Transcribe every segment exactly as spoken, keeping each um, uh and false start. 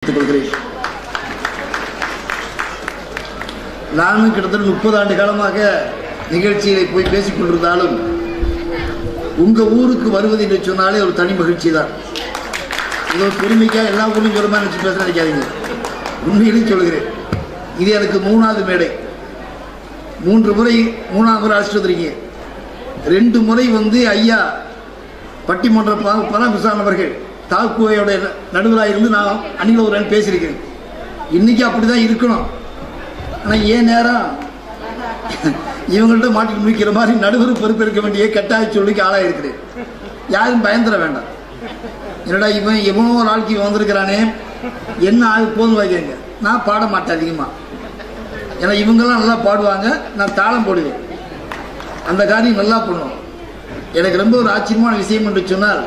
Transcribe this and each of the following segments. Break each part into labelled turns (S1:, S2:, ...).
S1: தெரிவித்துக் கொள்கிறேன். நானும் கிட்டத்தட்ட முப்பது ஆண்டு காலமாக நிகழ்ச்சிகளை போய் பேசிக் கொண்டிருந்தாலும் உங்கள் ஊருக்கு வருவது என்று சொன்னாலே ஒரு தனி மகிழ்ச்சி தான். இது ஒரு பெருமைக்காக எல்லா ஊரும் சொல்லுமா நினச்சி பேச நினைக்காதீங்க. உண்மையிலையும் சொல்கிறேன், இது எனக்கு மூணாவது மேடை. மூன்று முறை மூணாவது முறை அழைச்சிட்டு வந்துருக்கீங்க. ரெண்டு முறை வந்து ஐயா பட்டிமன்ற பரமசாமி அவர்கள் தாக்குவையோட நடுவராக இருந்து நான் அன்னைக்கு ஒரு நாள் பேசியிருக்கேன். இன்னைக்கு அப்படிதான் இருக்கணும். ஆனால் ஏன் நேரம் இவங்கள்ட்ட மாட்டிட்டு முடிக்கிற மாதிரி நடுவர் பொறுப்பேற்க வேண்டிய கட்டாய சொல்லிக்கு ஆளாக இருக்கிறேன். யாரும் பயந்துட வேண்டாம். என்னடா இவன் எவனோ ஒரு ஆளுக்கு இவன் வந்திருக்கிறானே என்ன ஆகு போதும் வைக்கங்க. நான் பாட மாட்டேன் அதிகமாக. ஏன்னா இவங்கெல்லாம் நல்லா பாடுவாங்க, நான் தாளம் போடுவேன். அந்த காரியம் நல்லா பண்ணுவோம். எனக்கு ரொம்ப ஒரு ஆச்சரியமான விஷயம் என்று சொன்னால்,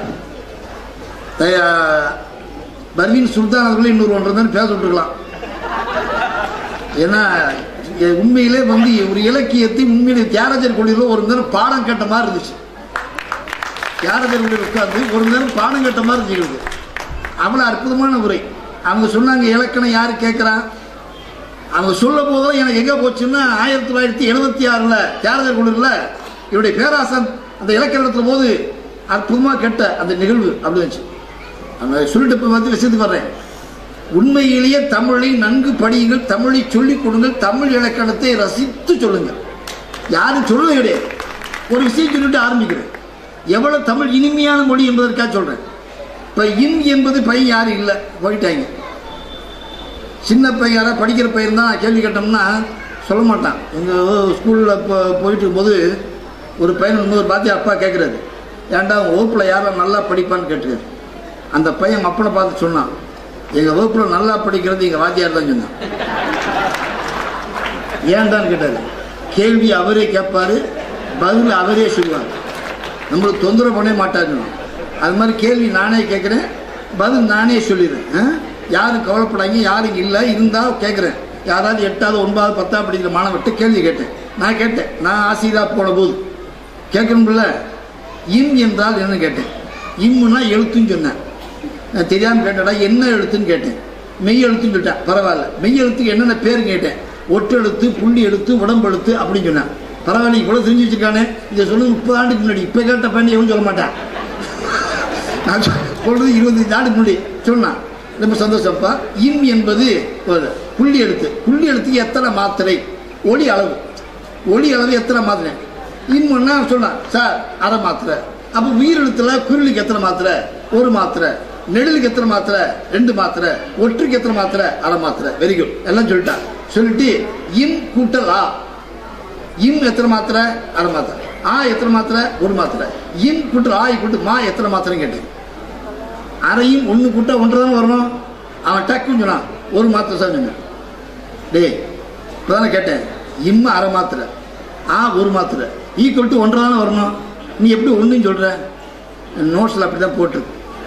S1: பர்வீன் சுல்தான் அவர்களே இன்னொரு ஒன்று தான் பேச விட்டுருக்கலாம். ஏன்னா உண்மையிலே வந்து ஒரு இலக்கியத்தை உண்மையிலே தியாகராஜர் கொள்கையில் ஒரு நேரம் பாடம் கேட்ட மாதிரி இருந்துச்சு. தியாகராஜர் கொள்கையில் உட்கார்ந்து ஒரு நேரம் பாடம் கேட்ட மாதிரி இருந்துச்சு. அவ்வளோ அற்புதமான உரை. அவங்க சொன்னாங்க, இலக்கணம் யாரு கேட்குறா? அவங்க சொல்ல போதும் எனக்கு எங்கே போச்சுன்னா ஆயிரத்தி தொள்ளாயிரத்தி எழுபத்தி ஆறில் தியாகராஜர் கொள்கையில் இவருடைய பேராசன் அந்த இலக்கணத்தில் போது அற்புதமாக கேட்ட அந்த நிகழ்வு அப்படி இருந்துச்சு. அந்த சொல்லிட்டு இப்போ வந்து விஷயத்துக்கு வர்றேன். உண்மையிலேயே தமிழை நன்கு படியுங்கள், தமிழை சொல்லிக் கொடுங்கள், தமிழ் இலக்கணத்தை ரசித்து சொல்லுங்கள். யாரும் சொல்ல கிடையாது. ஒரு விஷயம் சொல்லிட்டு ஆரம்பிக்கிறேன். எவ்வளவு தமிழ் இனிமையான மொழி என்பதற்காக சொல்றேன். இப்போ இன் என்பது பையன் யாரும் இல்லை, போயிட்டாங்க. சின்ன பையன் யாராவது படிக்கிற பையன் தான் கேள்வி கேட்டோம்னா சொல்ல மாட்டான். எங்கள் ஸ்கூலில் இப்போ போயிட்டு இருக்கும்போது ஒரு பையன் இன்னொரு பார்த்து அப்பா கேட்குறாரு, ஏன்டா உங்கள் வகுப்பில் யாரும் நல்லா படிப்பான்னு கேட்டுக்காரு. அந்த பையன் அப்பனை பார்த்து சொன்னான், எங்கள் வகுப்பில் நல்லா படிக்கிறது எங்கள் வாத்தியார் தான் சொன்னான். ஏன்டான்னு கேட்டார். கேள்வி அவரே கேட்பார், பதில் அவரே சொல்லுவார். நம்மளுக்கு தொந்தரவு பண்ணவே மாட்டாரு. அது மாதிரி கேள்வி நானே கேட்குறேன், பதில் நானே சொல்லிடுறேன். யாரும் கவலைப்படாங்க, யாரும் இல்லை, இருந்தால் கேட்குறேன். யாராவது எட்டாவது ஒன்பதாவது பத்தாவது படிக்கிற மாணவர்கிட்ட கேள்வி கேட்டேன். நான் கேட்டேன், நான் ஆசிரியராக போன போது கேட்கணும்ல, இம் என்றால் என்னன்னு கேட்டேன். இம்முன்னா எழுத்துன்னு சொன்னேன். நான் தெரியாமல் கேட்டடா என்ன எழுத்துன்னு கேட்டேன். மெய் எழுத்துன்னு சொல்லிட்டேன். பரவாயில்ல, மெய் எழுத்துக்கு என்னென்ன பேர் கேட்டேன். ஒட்டெழுத்து, புள்ளி எழுத்து, உடம்பெழுத்து அப்படின்னு சொன்னேன். பரவாயில்ல, இவ்வளோ தெரிஞ்சு வச்சிருக்கானே. இதை சொல்லுது முப்பது ஆண்டுக்கு முன்னாடி. இப்போ கேட்ட பையன் எவனும் சொல்ல மாட்டேன். நான் சொல்றது இருபத்தஞ்சு ஆண்டுக்கு முன்னாடி சொன்னான். ரொம்ப சந்தோஷப்பா. இம் என்பது புள்ளி எழுத்து. புள்ளி எழுத்துக்கு எத்தனை மாத்திரை? ஒளி அளவு. ஒளி அளவு எத்தனை மாத்திரை? இம்முன்னா சொன்னான் சார் அரை மாத்திரை. அப்போ உயிர் எழுத்துல குரலுக்கு எத்தனை மாத்திரை? ஒரு மாத்திரை. நெடிலுக்கு எத்தனை மாத்திரை? ரெண்டு மாத்திரை. ஒற்றுக்கு எத்தனை மாத்திரை? அரை மாத்திரை. வெரி குட், எல்லாம் சொல்லிட்டான். சொல்லிட்டு இம் கூட்டல் ஆ. இம் எத்தனை மாத்திரை? அரை மாத்திரை. ஆ எத்தனை மாத்திரை? ஒரு மாத்திரை. இம் கூட்டல் ஆ கூட்டு மா எத்தனை மாத்திரைன்னு கேட்டேன். அரையும் ஒன்று கூட்ட ஒன்று தானே வரணும். அவன் டக்குன்னு சொன்னான் ஒரு மாத்திரை சார் சொன்னேன். டே இப்போதானே கேட்டேன். இம்ம அரை மாத்திரை, ஆ ஒரு மாத்திரை, ஈக்குவல் டு ஒன்று தானே வரணும். நீ எப்படி ஒன்றுன்னு சொல்கிற? நோட்ஸில் அப்படி தான் போட்டிருக்கு.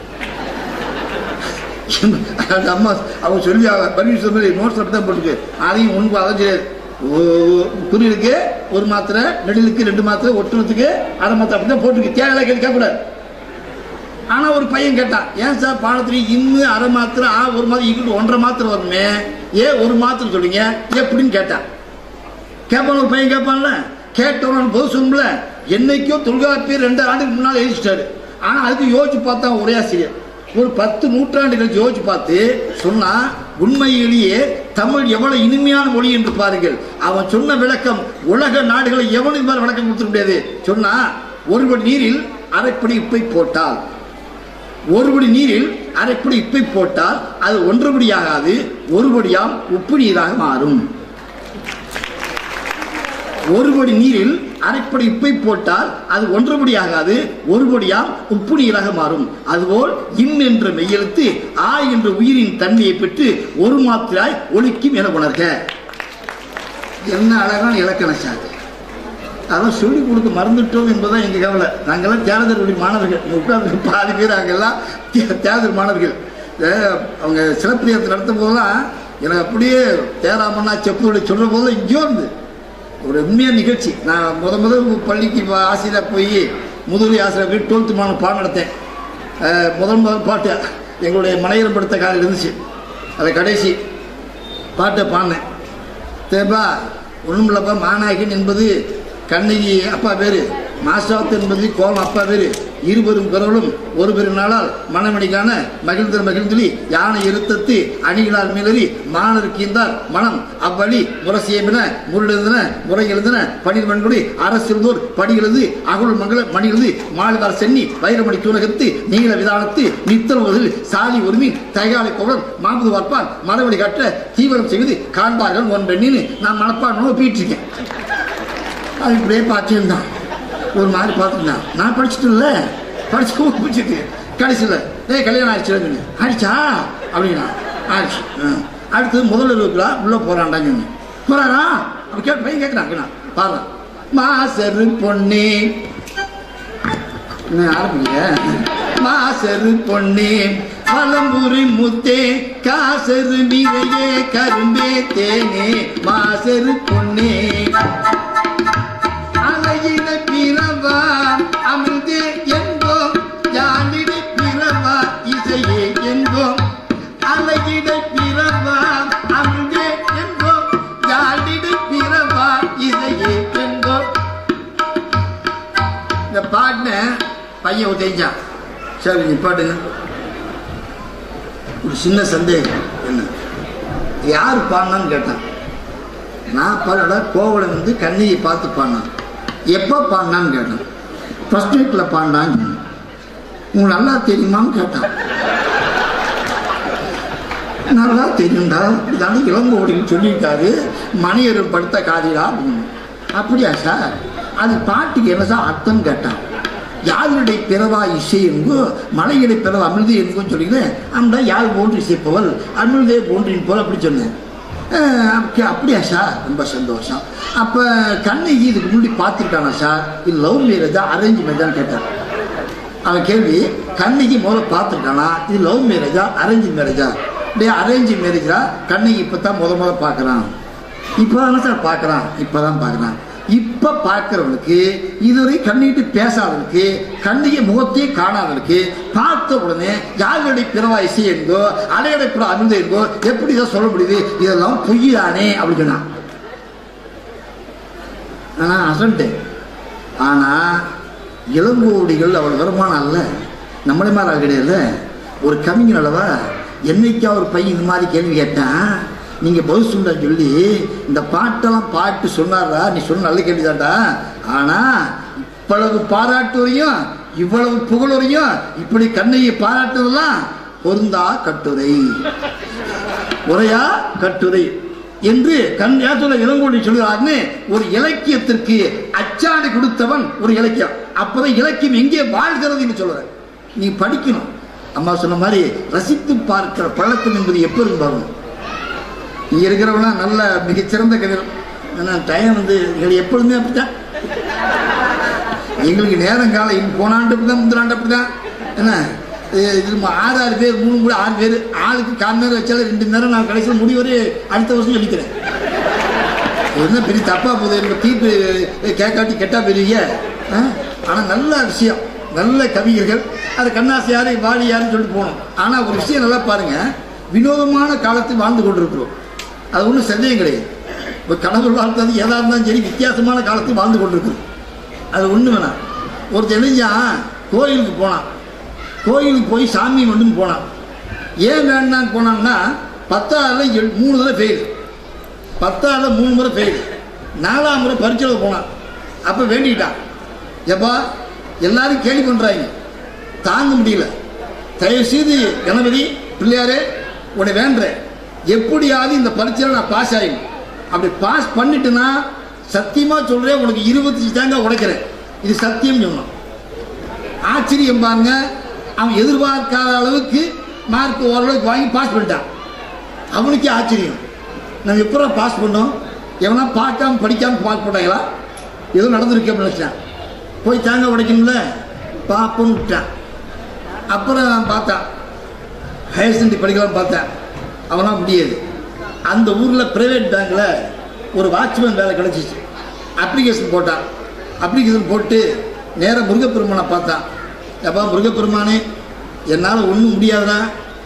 S1: அந்த அம்மா அவங்க சொல்லி பர்வீன் சொல்லி நோட்ஸில் அப்படி தான் போட்டிருக்கு. அதையும் ஒன்று அதைஞ்சு குறிலுக்கு ஒரு மாத்திரை, நெடிலுக்கு ரெண்டு மாத்திரை, ஒட்டுறதுக்கு அரை மாத்திரை அப்படி தான் போட்டிருக்கு. தேவையில்ல கேள்வி கேட்கக்கூடாது. ஆனால் ஒரு பையன் கேட்டான், ஏன் சார் பாடத்துல இன்னும் அரை மாத்திரை ஆ ஒரு மாத்திரை ஈக்குவல் ஒன்றரை மாத்திரை வருமே, ஏன் ஒரு மாத்திரை சொல்றீங்க எப்படின்னு கேட்டான். கேட்பான் ஒரு பையன் கேட்பான்ல. கேட்டவன் போது சொல்லும்ல, என்னைக்கோ தொல்காப்பியர் ரெண்டு ஆண்டுக்கு முன்னால் எழுதிச்சிட்டாரு. ஆனால் அதுக்கு யோசிச்சு பார்த்தா ஒரே ஆசிரியர் ஒரு பத்து நூற்றாண்டு கழிச்சு யோசிச்சு பார்த்து சொன்னா, உண்மையிலேயே தமிழ் எவ்வளவு இனிமையான மொழி என்று பாருங்கள். அவன் சொன்ன விளக்கம் உலக நாடுகளை எவனும் இது மாதிரி விளக்கம் கொடுத்துட முடியாது. சொன்னா, ஒருபடி நீரில் அரைப்படி உப்பை போட்டால், ஒருபடி நீரில் அரைப்படி உப்பை போட்டால் அது ஒன்றுபடி ஆகாது, ஒருபடியாம் உப்பு நீராக மாறும். ஒருபடி நீரில் அரைப்படி உப்பை போட்டால் அது ஒன்றுபடி ஆகாது, ஒருபடியாம் உப்பு நீராக மாறும். அதுபோல் இம் என்ற மெய்யெழுத்து ஆ என்ற உயிரின் தன்மையை பெற்று ஒரு மாத்திராய் ஒலிக்கும் என உணர்க. என்ன அழகான இலக்கண சாதி. அதெல்லாம் சொல்லிக் கொடுக்க மறந்துட்டோம் என்பதுதான் எங்கள் கவலை. நாங்கள்லாம் தியாகராஜர் மாணவர்கள். உட்கார்ந்து பாதி பேர் அங்கெல்லாம் தியாகராஜர் மாணவர்கள். அவங்க சிறப்பிரியத்தை நடத்தும் போதெல்லாம் எனக்கு அப்படியே தேராமண்ணா செப்பு சொல்கிற போதெல்லாம் இங்கேயோ இருந்து ஒரு உண்மையான நிகழ்ச்சி. நான் முத முதல் பள்ளிக்கு ஆசிரியராக போய் முதுகலை ஆசிரியர் போய் டுவெல்த்து மாணவன் பாடம் நடத்தேன். முதல் முதல் பாட்டு எங்களுடைய மனையரம் படுத்த காலையில் இருந்துச்சு. அதை கடைசி பாட்டை பாடினேன். தேப்பா ஒன்றும் இல்லப்பா, மாநாயகன் என்பது கண்ணகி அப்பா பேரு, மாசாத்து என்பது கோலம் அப்பா பேரு, இருவரும் பிறவளும் ஒரு பெருநாளால் மணமணிக்கான மகிழ்ந்த மகிழ்ந்துளி யானை இருத்தத்து அணிகளால் மிளறி மாணர் கீந்தார் மனம் அவ்வழி முரசியமென முருடெழுந்தன முறை எழுந்தன பனிர்மண்குடி அரசிருந்தோர் படிகளது அகுள் மங்கள மணிகளது மாளிகார் சென்னி வைரமணி தூணகத்து நீல விதானத்து நித்தல் சாலி ஒருமீன் தைகாலை கோவலன் மாமுது வார்ப்பால் மரவழி காட்ட தீவிரம் செய்வது காண்பார்கள் ஒன் பெண்ணின்னு நான் மனப்பாடணும் ஒப்பிட்டுருக்கேன். அது இப்படியே பார்த்துருந்தான். ஒரு மாதிரி பார்த்துருந்தான். நான் படிச்சுட்டு இல்லை, படிச்சு பிடிச்சிட்டு கடைசியில் ஏ கல்யாணம் ஆயிடுச்சு ஆயிடுச்சா அப்படின்னா ஆயிடுச்சு. அடுத்து முதல்ல இருக்குலா உள்ளே போகிறான்டாங்க போகிறாரா அப்படி கேட்டு பையன் கேட்குறாங்கண்ணா பாரு மாசரு பொண்ணே ஆரம்பிங்க மாசரு பொண்ணே பழம்புரி முத்தே காசரு மீரையே கரும்பே தேனே மாசரு பொண்ணே அழகின பிறவா அமிர்தே என்போம் யானிட பிறவா இசையே என்போம் அழகிட பிறவா அமிர்தே என்போம் யானிட பிறவா இசையே என்போம். இந்த பாட்டின பையன் உதவிச்சான். சரி நீ பாட்டுங்க. ஒரு சின்ன சந்தேகம், என்ன யார் பாடினான்னு கேட்டான். நான் பாடல கோவலன் வந்து கண்ணியை பார்த்து பாடினான். எப்போ பாடினான்னு கேட்டான். ஃபர்ஸ்ட் வீக்கில் பாடினான்னு. உங்களுக்கு நல்லா தெரியுமான்னு கேட்டான். நல்லா தெரியும்டா, இதான இளங்கோடின்னு சொல்லியிருக்காரு, மணியர் படுத்த காதிலா அப்படின்னு. அப்படியா சார், அது பாட்டுக்கு என்ன சார் அர்த்தம் கேட்டான். யாருடைய பிறவா இசை என்கோ மலையிடை பிறவா அமிர்தே என்கோன்னு சொல்லிக்கிறேன். அந்த யார் போன்று இசைப்பவள் அமிர்தே போன்றின் போல் அப்படி சொன்னேன். அப்படியா சார், ரொம்ப சந்தோஷம். அப்போ கண்ணகி இதுக்கு முன்னாடி பார்த்துருக்கானா சார், இது லவ் மேரேஜா அரேஞ்ச் மேரேஜான்னு கேட்டான். அவன் கேள்வி கண்ணகி முதல்ல பார்த்துருக்கானா, இது லவ் மேரேஜா அரேஞ்ச் மேரேஜா? டே அரேஞ்ச் மேரேஜா, கண்ணகி இப்போ தான் முத முத பார்க்குறான். இப்போ தானே சார் பார்க்குறான், இப்போ தான் பார்க்குறான். இப்போ பார்க்குறவனுக்கு இதுவரை கண்ணிட்டு பேசாதவனுக்கு கண்ணிகை முகத்தையே காணாதவனுக்கு பார்த்த உடனே யாருடைய பிறவா இசை என்கோ அலையடை பிற அமிர்த என்கோ எப்படி இதை சொல்ல முடியுது? இதெல்லாம் பொய்யானே அப்படி சொன்னான். ஆனால் அசன்ட்டேன். ஆனால் இளங்கோடிகள் அவ்வளோ வருமானம் அல்ல, நம்மளே மாதிரி ஆள் கிடையாது. ஒரு கவிஞர் அல்லவா, என்னைக்கா ஒரு பையன் இந்த மாதிரி கேள்வி கேட்டான், நீங்கள் பதில் சொல்ல சொல்லி இந்த பாட்டெல்லாம் பாட்டு சொன்னாரா, நீ சொன்ன நல்ல கேள்விதான்டா. ஆனால் இவ்வளவு பாராட்டுவரையும் இவ்வளவு புகழுரையும் இப்படி கண்ணையை பாராட்டுவதெல்லாம் பொருந்தா கட்டுரை உரையா கட்டுரை என்று கண் யாத்துல இளங்கோடி சொல்கிறார்னு ஒரு இலக்கியத்திற்கு அச்சாணி கொடுத்தவன் ஒரு இலக்கியம். அப்போதான் இலக்கியம் எங்கே வாழ்கிறதுன்னு சொல்லுறேன். நீ படிக்கணும். அம்மா சொன்ன மாதிரி ரசித்து பார்க்கிற பழக்கம் என்பது எப்போ இருந்தாலும் இங்கே இருக்கிறவனா நல்ல மிகச்சிறந்த கவிஞர். ஏன்னா டைம் வந்து எங்களுக்கு எப்பொழுதுமே அப்படித்தான். எங்களுக்கு நேரம் காலம் இன் போனாண்டு அப்படி தான் முந்திராண்டு அப்படி தான். என்ன இது ஆறு ஆறு பேர் மூணு மூணு ஆறு பேர் ஆளுக்கு கால் நேரம் வச்சாலும் ரெண்டு நேரம் நான் கடைசியில் முடிவரை அடுத்த வருஷம் சொல்லிக்கிறேன். என்ன பெரிய தப்பா போகுது, எனக்கு தீர்ப்பு கேட்காட்டி கெட்டா பெரிய. ஆனால் நல்ல விஷயம், நல்ல கவிஞர்கள். அது கண்ணாசியாரு வாலியாருன்னு சொல்லிட்டு போகணும். ஆனால் ஒரு விஷயம் நல்லா பாருங்க, வினோதமான காலத்தில் வாழ்ந்து கொண்டிருக்கிறோம். அது ஒன்றும் சந்தேகம் கிடையாது. இப்போ கடவுள் வாழ்த்தது ஏதா இருந்தாலும் சரி வித்தியாசமான காலத்தில் வாழ்ந்து கொண்டிருக்கிறோம். அது ஒன்று வேணாம். ஒருத்தர் எழுதியான் கோயிலுக்கு போனான். கோயிலுக்கு போய் சாமி மட்டும் போனான். ஏன் வேண்டான்னு போனான்னா பத்தாறில் எ மூணு தடவை ஃபெயில், பத்தாறில் மூணு முறை ஃபெயில், நாலாம் முறை பரீட்சையில் போனான். அப்போ வேண்டிக்கிட்டான், எப்பா எல்லாரும் கேள்வி பண்ணுறாங்க, தாங்க முடியல, தயவுசெய்து கணபதி பிள்ளையாரே உன்னை வேண்டுறேன், எப்படியாவது இந்த பரீட்சையில் நான் பாஸ் ஆகிடும். அப்படி பாஸ் பண்ணிட்டுனா சத்தியமாக சொல்கிறேன் உனக்கு இருபத்தஞ்சு தேங்காய் உடைக்கிறேன், இது சத்தியம் சொன்னான். ஆச்சரியம் பாருங்க, அவன் எதிர்பார்க்காத அளவுக்கு மார்க் ஓரளவுக்கு வாங்கி பாஸ் பண்ணிட்டான். அவனுக்கே ஆச்சரியம், நம்ம எப்போ பாஸ் பண்ணோம், எவனா பார்க்காம படிக்காமல் பாஸ் பண்ணாங்களா, ஏதோ நடந்திருக்கு அப்படின்னு நினச்சான். போய் தேங்காய் உடைக்கணும்ல பார்ப்போன்னு விட்டான். அப்புறம் பார்த்தான் ஹையர் செகண்டரி படிக்கலாம்னு பார்த்தேன், அவனால் முடியாது. அந்த ஊரில் ப்ரைவேட் பேங்கில் ஒரு வாட்ச்மேன் வேலை கிடச்சிச்சு. அப்ளிகேஷன் போட்டான். அப்ளிகேஷன் போட்டு நேராக முருகப்பெருமானை பார்த்தான். எப்பா முருகப்பெருமானே, என்னால் ஒன்றும் முடியாதுடா,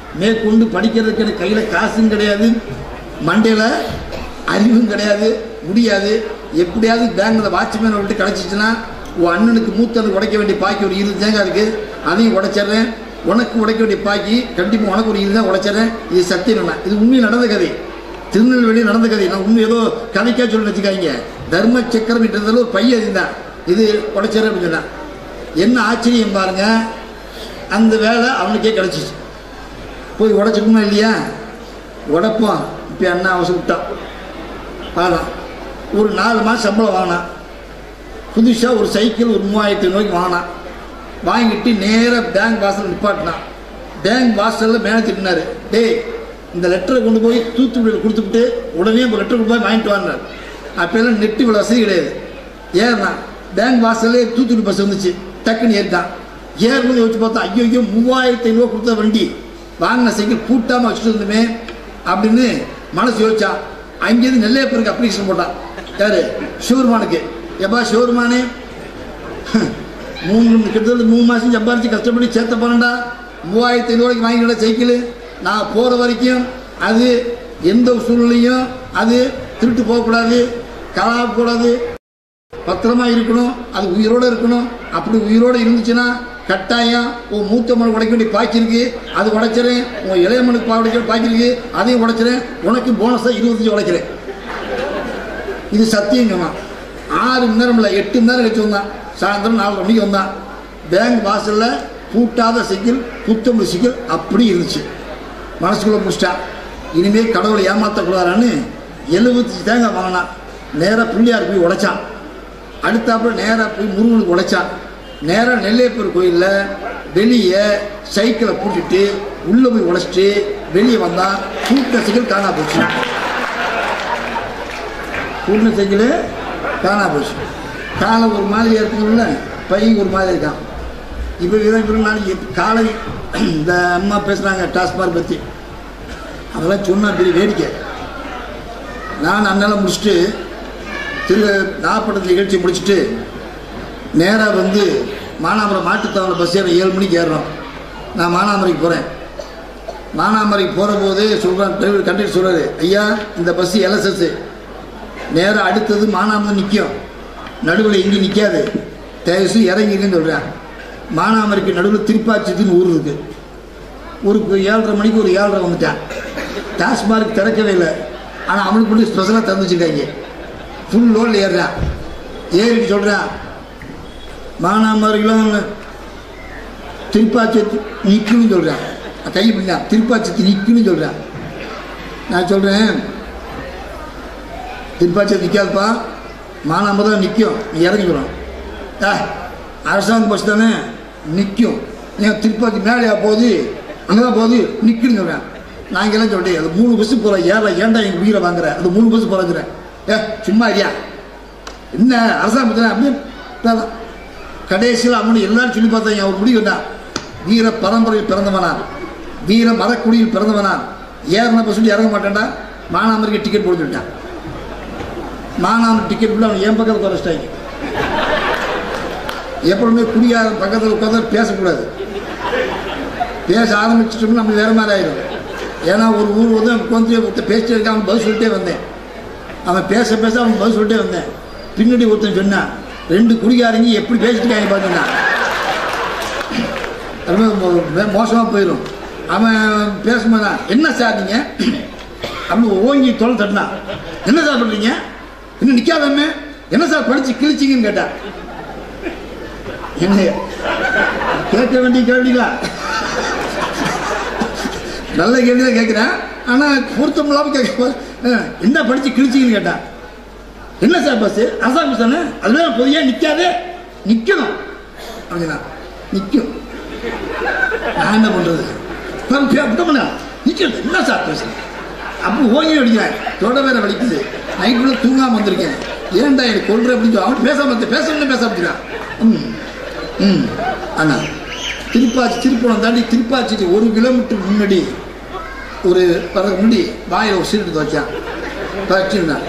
S1: மேற்கொண்டு படிக்கிறதுக்கு எனக்கு கையில் காசும் கிடையாது, மண்டையில் அறிவும் கிடையாது, முடியாது. எப்படியாவது பேங்கில் வாட்ச்மேனை விட்டு கிடச்சிச்சுன்னா உன் அண்ணனுக்கு மூத்தது உடைக்க வேண்டிய பாக்கி ஒரு இருபது தேங்காய் இருக்குது, அதையும் உடைச்சிட்றேன். உனக்கு உடைக்க வேண்டிய பாக்கி கண்டிப்பாக உனக்கு ஒரு இருபது தான் உடைச்சிட்றேன். இது சத்தியம், இது உண்மையை நடந்த கதை, திருநெல்வேலி நடந்த கதை. நான் உண்மை ஏதோ கதைக்கா சொல்லி வச்சுக்காங்க. தர்ம சக்கரம் என்றதில் ஒரு பையன் இருந்தான், இது உடைச்சிட்றேன் அப்படின்னு சொன்னான். என்ன ஆச்சரியம் பாருங்க, அந்த வேலை அவனுக்கே கிடச்சிச்சு. போய் உடைச்சிக்கணுமா இல்லையா? உடைப்போம். இப்போ அண்ணா அவசரம் விட்டான் பாதான். ஒரு நாலு மாதம் சம்பளம் வாங்கினான். புதுசாக ஒரு சைக்கிள் ஒரு மூவாயிரத்தி ஐநூறுக்கு வாங்கினான். வாங்கிட்டு நேராக பேங்க் வாசலில் நிப்பாட்டினான். பேங்க் வாசலில் மேனேஜர் நின்னாரு. டேய், இந்த லெட்டரை கொண்டு போய் தூத்துக்குடியில் கொடுத்துக்கிட்டு உடனே ஒரு லெட்டர் கொண்டு போய் வாங்கிட்டு வாங்கினார். அப்போல்லாம் நெட்டு இவ்வளோ வசதி கிடையாது. ஏறினான். பேங்க் வாசல்லே தூத்துக்குடி பஸ் வந்துச்சு. டக்குன்னு ஏறிட்டான். ஏறும்போது வச்சு பார்த்தா ஐயோ ஐயோ மூவாயிரத்தி ஐநூறுவா கொடுத்த வண்டி, வாங்கின சைக்கிள் பூட்டாமல் வச்சுட்டு இருந்தோமே அப்படின்னு மனசு யோசிச்சான். அங்கேருந்து நெல்லையப்பருக்கு அப்ளிகேஷன் போட்டான். யாரு? ஷோர்மானுக்கு. எப்பா ஷோர்மானு, மூணு கிட்டத்தட்ட மூணு மாதம் சம்பாரிச்சு கஷ்டப்பட்டு சேர்த்த போனேன்டா, மூவாயிரத்தி ஐநூறுவாய்க்கு வாங்கிக்கிட்ட சைக்கிள். நான் போகிற வரைக்கும் அது எந்த சூழ்நிலையும் அது திருட்டு போகக்கூடாது, கலாகக்கூடாது, பத்திரமா இருக்கணும், அது உயிரோடு இருக்கணும். அப்படி உயிரோடு இருந்துச்சுன்னா கட்டாயம் உன் மூத்த மனு உடைக்க வேண்டிய பாக்கி இருக்கு, அது உடைச்சிறேன். உன் இளைய மனுக்கு உடைக்க பாக்கி இருக்கு, அதையும் உடைச்சிறேன். உனக்கு போனஸாக இருபத்தஞ்சு உடைக்கிறேன். இது சத்தியம் சொன்னான். ஆறு மணி நேரம் இல்லை, எட்டு மணி நேரம் கழிச்சு வந்தான். சாயந்தரம் நாலு மணிக்கு வந்தான். பேங்க் வாசலில் பூட்டாத சைக்கிள், புத்தம்பு சைக்கிள் அப்படி இருந்துச்சு. மனசுக்குள்ளே முடிச்சிட்டான். இனிமேல் கடவுளை ஏமாற்றக்கூடாதான்னு எழுபத்தஞ்சு தேங்காய் வாங்கினான். நேராக பிள்ளையார் போய் உடைச்சான். அடுத்தாப்புல நேராக போய் முருகனுக்கு உடைச்சான். நேராக நெல்லையப்பர் கோயிலில் வெளியே சைக்கிளை பூட்டிட்டு உள்ளே போய் உடைச்சிட்டு வெளியே வந்தான். பூட்ட சைக்கிள் காணா போச்சு. பூட்டின சைக்கிள் காணா போச்சு. காலை ஒரு மாதிரி இருக்குதுல்ல, பையன் ஒரு மாதிரி இருக்கான். இப்போ இதான் நாளைக்கு காலை இந்த அம்மா பேசுகிறாங்க டாஸ்மார்க் பற்றி, அதெல்லாம் சொன்னால் பெரிய வேடிக்கை. நான் அண்ணால் முடிச்சுட்டு திரு நாகப்பட்டினத்து நிகழ்ச்சி முடிச்சுட்டு நேராக வந்து மானாமரம் மாட்டுத்தாவளை பஸ் ஏற ஏழு மணிக்கு ஏறுறோம். நான் மானாமரைக்கு போகிறேன். மானாமரைக்கு போகிற போது சொல்கிறேன், டிரைவர் கண்டக்டர் சொல்கிறாரு, ஐயா இந்த பஸ்ஸு எல்எஸ்எஸ் நேராக அடுத்தது மானாமரம் நிற்கும், நடுவில் எங்கேயும் நிற்காது, தேவசு இறங்கிருக்குன்னு சொல்கிறேன். மானாமரைக்கு நடுவில் திருப்பாச்சின்னு ஊர் இருக்குது. ஒரு ஏழரை மணிக்கு ஒரு ஏழரை வந்துட்டேன். டாஸ்மார்க் திறக்கவே இல்லை, ஆனால் அவனுக்கு மட்டும் ஸ்பெஷலாக திறந்து வச்சுருக்காங்க. ஃபுல் லோடில் ஏறுறான். ஏறிட்டு சொல்கிறான், மானாமரைக்கெலாம் திருப்பாச்சி நிற்குன்னு சொல்கிறேன். கை பிடினா திருப்பாச்சி நிற்குன்னு சொல்கிறேன். நான் சொல்கிறேன், திருப்பாச்சி நிற்காதுப்பா, மானாமரம் தான் நிற்கும், நீ இறங்கிக்கிறோம். ஆ அரசாங்க பஸ் தானே நிற்கும், ஏன் திருப்பாச்சி மேலேயா போகுது, அங்கே தான் போகுது, நிற்குன்னு சொல்கிறேன். நான் எல்லாம் சொல்லிட்டேன், அது மூணு பஸ்ஸு போகிறேன், ஏறா ஏன்டா எங்கள் உயிரை வாங்குறேன், அது மூணு பஸ்ஸு போகிறேங்கிறேன். ஏ சும்மா இல்லையா, என்ன அரசாங்கம் அப்படின்னு கடைசியில் அவனு எல்லாரும் சொல்லி பார்த்தாங்க. அவர் முடிவுட்டான், வீர பரம்பரையில் பிறந்தவனான், வீர மதக்குடியில் பிறந்தவனான், ஏறின பஸ் சொல்லி இறங்க மாட்டேன்டா, மானாமரிக்கு டிக்கெட் போட்டு விட்டான். மானாமரி டிக்கெட் போட்டு அவன் என் பக்கத்தில் குறைச்சிட்டாங்க. எப்பவுமே குடியார பக்கத்தில் உட்காந்து பேசக்கூடாது, பேச ஆரம்பிச்சிட்டோம்னா நம்ம வேறு மாதிரி ஆயிடும். ஏன்னா ஒரு ஊர் வந்து உட்காந்து ஒருத்தர் பேசிட்டு இருக்க, அவன் பதில் சொல்லிட்டே வந்தேன். அவன் பேச பேச அவன் பதில் சொல்லிட்டே வந்தேன். பின்னாடி ஒருத்தன் சொன்னான், ரெண்டு குடிகாரங்க எப்படி பேசிட்டு இருக்காங்க பார்த்தீங்கன்னா ரொம்ப மோசமாக போயிடும். அவன் பேசும்போது என்ன சார் நீங்கள் அப்படின்னு ஓங்கி தொலை தட்டினான். என்ன சார் பண்ணுறீங்க, இன்னும் நிற்காதமே, என்ன சார் படித்து கிழிச்சிங்கன்னு கேட்டான். என்ன கேட்க வேண்டிய கேள்விங்களா, நல்ல கேள்வி தான் கேட்குறேன், ஆனால் பொருத்தம் இல்லாமல் கேட்க, என்ன படித்து கிழிச்சிங்கன்னு கேட்டான். என்ன சார் பஸ்ஸு அரசாங்க பஸ் தானே, அதுவே பொதுவாக நிற்காது, நிற்கணும் அப்படின்னா நிற்கும். நான் என்ன பண்ணுறது, பண்ண நிற்கிறது, என்ன சார் பேசுகிறேன். அப்போ ஓங்கி அடிக்கிறேன், தொட வேற வலிக்குது, நைட்டுக்குள்ள தூங்காமல் வந்திருக்கேன், ஏன்டா எனக்கு கொள்ற அப்படின்னு சொல்லி அவன் பேசாம பேசணும்னு பேச அப்படிங்கிறான். ம் ம் அண்ணா திருப்பாச்சி திருப்பணம் தாண்டி திருப்பாச்சிக்கு ஒரு கிலோமீட்டர் முன்னாடி ஒரு பறக்க முன்னாடி வாயில் ஒரு சீட்டு துவைச்சான். துவைச்சிருந்தான்.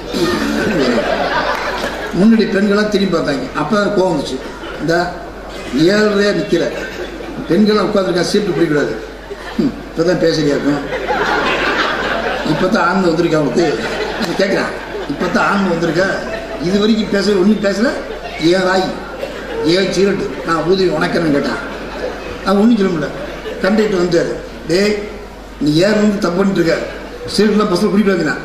S1: முன்னாடி பெண்கள்லாம் திரும்பி பார்த்தாங்க. அப்போ தான் கோவம் வந்துச்சு, இந்த ஏழரையாக நிற்கிற பெண்கள்லாம் உட்காந்துருக்கா, சீட்டு பிடிக்கூடாது, இப்போ தான் பேசுறியாக்கும், இப்போ தான் ஆன்மை வந்திருக்கா அவனுக்கு கேட்குறான். இப்போ தான் ஆன்மை வந்திருக்கா, இது வரைக்கும் பேச ஒன்றும் பேசல, ஏழாய் ஏழு சீரட்டு நான் ஊதிவி உனக்கன்னு கேட்டான். அவன் ஒன்றும் சொல்ல முடியல. கண்டக்டர் வந்துட்டார். டே நீ ஏன் வந்து தப்பு பண்ணிட்டு இருக்க, சீரட்டுலாம் பஸ்ஸில் குடிக்க வைக்கிறான்.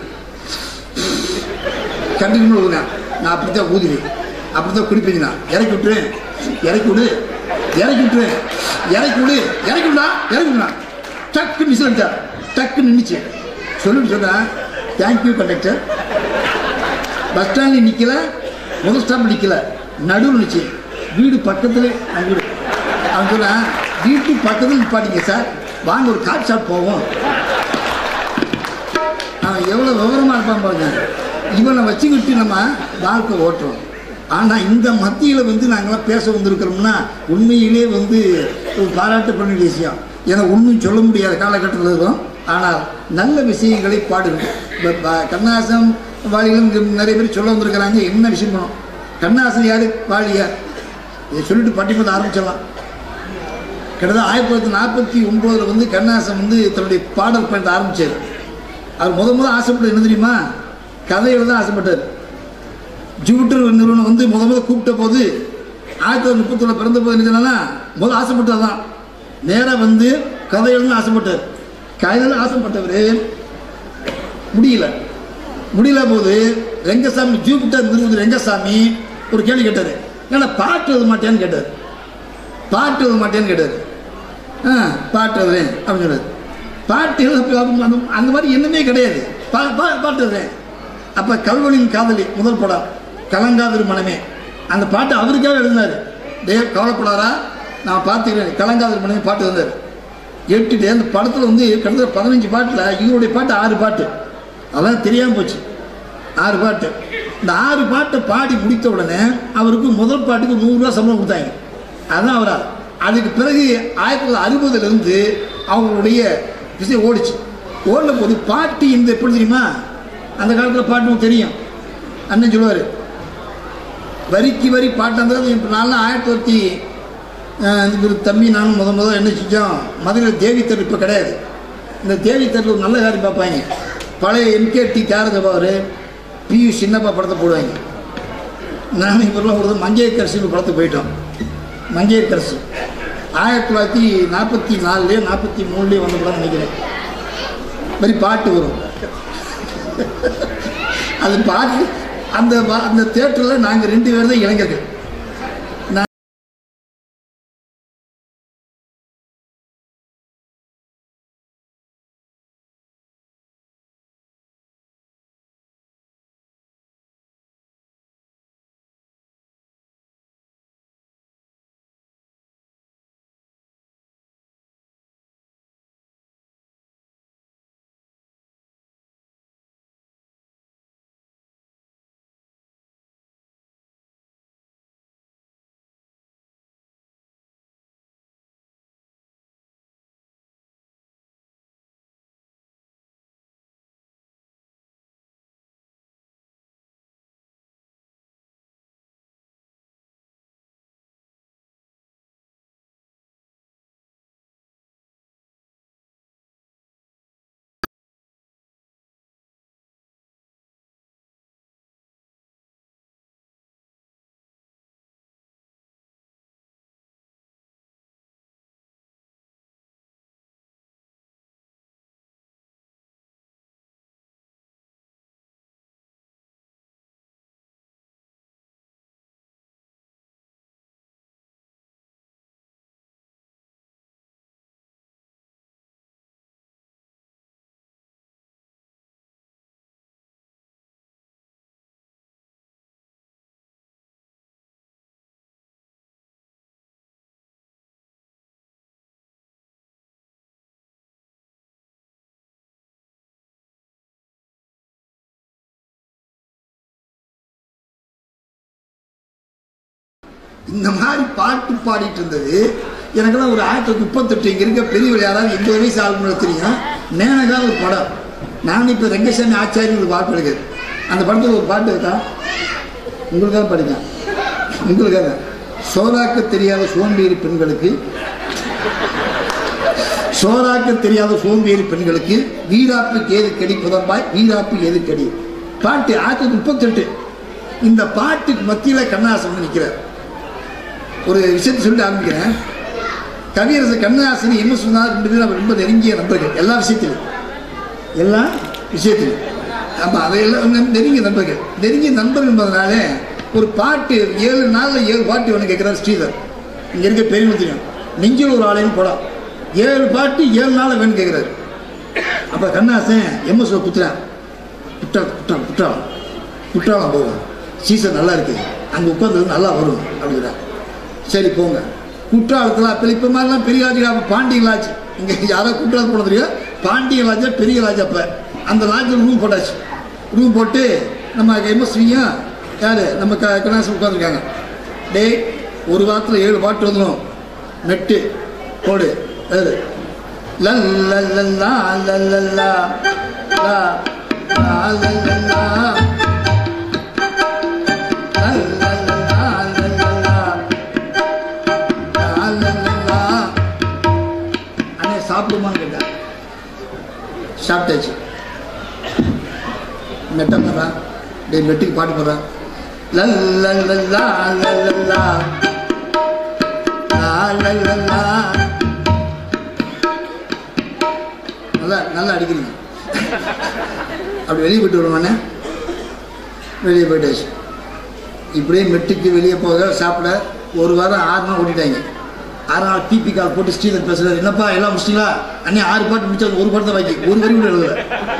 S1: கண்டக்டர் ஊதுனேன், நான் அப்படி தான் ஊதுவேன், அப்படி தான் குடிப்பீங்கண்ணா. இறக்கி விட்டுருவேன், இறக்கி விடு, இறக்கி விட்டுருவேன், இறக்கி விடு, இறக்கி விடா, இறக்கி விடா. டக்கு மிஸ் வந்துட்டா, டக்கு நின்றுச்சு. சொல்லிட்டு சொன்னேன், தேங்க்யூ கண்டக்டர். பஸ் ஸ்டாண்டில் நிற்கல, முதல் ஸ்டாப்பில் நிற்கல, நடுவில் நிச்சு. வீடு பக்கத்தில் அவன் வீடு. அவன் சொன்னான், வீட்டு பக்கத்தில் நிற்பாட்டிங்க சார், வாங்க ஒரு கார் ஷாப் போவோம். அவன் எவ்வளோ விவரமாக இருப்பான் பாருங்க. இவனை வச்சுக்கிட்டு நம்ம வாழ்க்கை ஓட்டுறோம். ஆனால் இந்த மத்தியில் வந்து நாங்களாம் பேச வந்திருக்கிறோம்னா உண்மையிலே வந்து ஒரு பாராட்டு பண்ண வேண்டிய விஷயம். ஏன்னா ஒன்றும் சொல்ல முடியாத காலகட்டத்தில் இருக்கும். ஆனால் நல்ல விஷயங்களை பாடுங்க. கண்ணாசம் வாலிகளும் நிறைய பேர் சொல்ல வந்திருக்கிறாங்க. என்ன விஷயம் பண்ணணும்? கண்ணாசன் யார், வாலியார், இதை சொல்லிட்டு பட்டிமன்றம் ஆரம்பிச்சிடலாம். கிட்டத்தட்ட ஆயிரத்தி தொள்ளாயிரத்தி நாற்பத்தி ஒன்பதுல வந்து கண்ணாசன் வந்து தன்னுடைய பாடல் பயணத்தை ஆரம்பிச்சார். அவர் முத முதல் ஆசைப்பட்டது என்ன தெரியுமா? கதையில தான் ஆசைப்பட்டார். ஜூபிட்டர் நிறுவனம் வந்து முத முதல் கூப்பிட்ட போது ஆயிரத்தி தொள்ளாயிரத்தி முப்பத்தொன்னு பிறந்த போது என்ன முதல் ஆசைப்பட்டது தான். நேராக வந்து கதையில ஆசைப்பட்டார். கதையில ஆசைப்பட்டவர் முடியல. முடியல போது ரெங்கசாமி, ஜூபிட்டர் நிறுவனம் ரெங்கசாமி ஒரு கேள்வி கேட்டார். ஏன்னா பாட்டு எழுத மாட்டேன்னு கேட்டார். பாட்டு எழுத மாட்டேன்னு கேட்டார். ஆ பாட்டு எழுதுறேன் அப்படின்னு சொன்னார். பாட்டு எழுத அந்த மாதிரி என்னமே கிடையாது. பா பா பாட்டு எழுதுறேன். அப்போ கல்வனின் காதலி முதல் படம் கலங்காதிரு மனமே, அந்த பாட்டு அவருக்காக எழுதினார். டே கவலைப்படாரா, நான் பார்த்துக்கிறேன், கலங்காதிரு மனமே பாட்டு எழுந்தார். எட்டு டே அந்த படத்தில் வந்து கிட்டத்தட்ட பதினஞ்சு பாட்டில் இவருடைய பாட்டு ஆறு பாட்டு. அதான் தெரியாமல் போச்சு. ஆறு பாட்டு. இந்த ஆறு பாட்டை பாடி முடித்த உடனே அவருக்கு முதல் பாட்டுக்கு நூறுரூவா சம்பளம் கொடுத்தாங்க. அதுதான் அவரா. அதுக்கு பிறகு ஆயிரத்தி தொள்ளாயிரத்தி அறுபதுலேருந்து அவங்களுடைய விஷயம் ஓடிச்சு. ஓடின போது பாட்டு இந்த எப்படி தெரியுமா? அந்த காலத்தில் பாட்டு தெரியும். அண்ணன் சொல்லுவார், வரிக்கு வரி பாட்டு. இப்போ நான்லாம் ஆயிரத்தி தொள்ளாயிரத்தி ஒரு தம்பி நானும் முத முதல் என்ன செஞ்சோம், மதுரையில் தேவி தெரு இப்போ கிடையாது. இந்த தேவி தெருவில் ஒரு நல்ல காரியம் பார்ப்பாங்க. பழைய M K T Thyagaraja Bhagavathar, P U Chinnappa படத்தை போடுவாங்க. நானும் இப்போலாம் ஒரு மங்கையரசி படத்துக்கு போயிட்டோம். மங்கையரசி ஆயிரத்தி தொள்ளாயிரத்தி நாற்பத்தி நாலுலேயே நாற்பத்தி மூணுலேயே வந்த படம் நினைக்கிறேன். மாதிரி பாட்டு வரும். அது பாட்டு அந்த அந்த தியேட்டரில் நாங்கள் ரெண்டு பேர் தான் இளைஞர்கள். இந்த மாதிரி பாட்டு பாடிட்டு இருந்தது எனக்கெல்லாம் ஒரு ஆயிரத்தி தொள்ளாயிரத்தி முப்பத்தெட்டு இங்கே இருக்க பெரியவர் யாராவது எண்பது வயசு ஆளுநர் தெரியும். நேனகா ஒரு படம், நான் இப்போ ரெங்கசாமி ஆச்சாரியம் ஒரு பாட்டு எடுக்குது. அந்த படத்தில் ஒரு பாட்டு இருக்கா, உங்களுக்காக படித்தேன். உங்களுக்காக சோதாக்க தெரியாத சோம்பேறி பெண்களுக்கு சோறாக்க தெரியாத சோம்பேறி பெண்களுக்கு வீராப்புக்கு ஏது கடி புதம்பாய் வீராப்பு ஏது கடி பாட்டு ஆயிரத்தி தொள்ளாயிரத்தி முப்பத்தி எட்டு. இந்த பாட்டுக்கு மத்தியில் கண்ணதாசன் வந்து நிற்கிறார். ஒரு விஷயத்தை சொல்லிட்டு ஆரம்பிக்கிறேன். கவியரசர் கண்ணதாசன் என்ன சொன்னார், ரெண்டு பேரும் ரொம்ப நெருங்கிய நண்பர்கள் எல்லா விஷயத்திலும் எல்லா விஷயத்திலும் ஆமாம் அதையெல்லாம் நெருங்கிய நண்பர்கள். நெருங்கிய நண்பர்கள் என்பதனால ஒரு பாட்டு ஏழு நாளில் ஏழு பாட்டு ஒன்று கேட்குறாரு ஸ்ரீதர். இங்கே இருக்க பெரியவங்க தெரியும், நெஞ்சில் ஒரு ஆலயம் படம் ஏழு பாட்டு ஏழு நாள் வேணும் கேட்குறாரு. அப்போ கண்ணதாசன் எம்எஸ் குத்துறான், குற்றா குற்றம் குற்றாலம் குற்றாலம் போகும், சீசன் நல்லா இருக்கு, அங்கே உட்காந்து நல்லா வரும் அப்படிங்கிறார். சரி போங்க. குற்றாலத்தில் அப்போ இப்போ மாதிரிலாம் பெரிய லாட்ஜ், அப்போ பாண்டியன் லாட்ஜ், இங்கே யாராவது குற்றாலம் போன தெரியும், பாண்டியன் லாட்ஜா பெரிய லாட்ஜ். அப்போ அந்த லாட்ஜில் ரூம் போட்டாச்சு. ரூம் போட்டு நம்ம எம்எஸ்வியும் யார் நம்ம க கண்ணதாசன் உட்காந்துருக்காங்க. டே ஒரு வாரத்தில் ஏழு பாட்டு வந்துடும், நெட்டு போடு அது லல்லா லல்லா லல்லா அண்ணே சாப்பிடுமான்னு கேட்டா சாப்பிட்டாச்சு. மெட்ட போடுறான், டே மெட்டுக்கு பாட்டு போடுறான் லல்லா லல்லா லல்லா லல்லா. நல்லா நல்லா அடிக்கிறீங்க. அப்படி வெளியே போயிட்டு வருவானே, வெளியே போயிட்டாச்சு. இப்படியே மெட்டுக்கு வெளியே போக சாப்பிட ஒரு வாரம் ஆறு நாள் ஓட்டிட்டாங்க. ஆறு நாள் டிபி கால் போட்டு ஸ்ரீதர் பேசுறாரு, என்னப்பா எல்லாம் முடிச்சிங்களா அண்ணே, ஆறு பாட்டு முடிச்சாச்சு, ஒரு பாட்டு தான் பாக்கி, ஒரு வரி கூட எழுதல.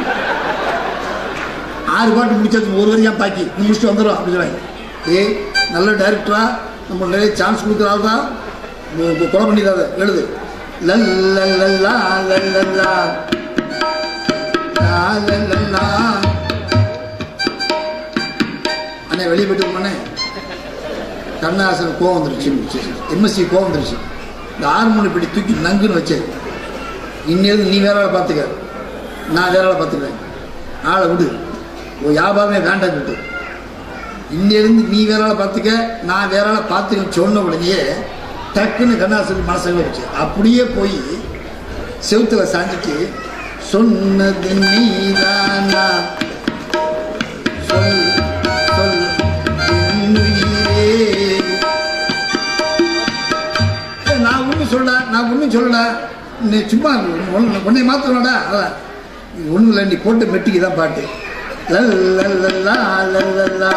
S1: ஆறு பாட்டு முடிச்சாச்சு, ஒரு வரி ஏன் பாக்கி, நீ முடிச்சுட்டு வந்துடும் அப்படின்னு சொல்லுவாங்க. ஏய் நல்ல டைரக்டரா, நம்ம நிறைய சான்ஸ் கொடுக்குறாள் தான், கொலை பண்ணிடாத எழுது லல்லா லல்லா லல்லா லல்லா. அண்ணே வெளியே போயிட்டு போனே, கண்ணதாசன் கோவம் வந்துருச்சு, எம்எஸ்சி கோவம் வந்துருச்சு. இந்த ஆறு மணி இப்படி தூக்கி நங்குன்னு வச்சேன். இன்னிலிருந்து நீ வேற ஆளை பார்த்துக்க, நான் வேற ஆளை பார்த்துக்கிறேன், ஆளை விடு, ஒரு வியாபாரமே வேண்டாம் விட்டு, இன்னிலிருந்து நீ வேற ஆளை பார்த்துக்க, நான் வேற ஆளை பார்த்துக்க சொன்ன உடனே டக்குன்னு கண்ணதாசன் மனசுல வச்சு அப்படியே போய் செவுத்துல சாஞ்சிட்டு சொன்னது நீதானா சொல் சொல் நான் ஒன்றும் சொல்ல நான் ஒன்றும் சொல்லல, நீ சும்மா உன்னை மாத்தணும்டா, அதான் ஒன்றும் இல்லை, நீ போட்டு மெட்டிக்கு தான் பாட்டு லல்லா லல்லா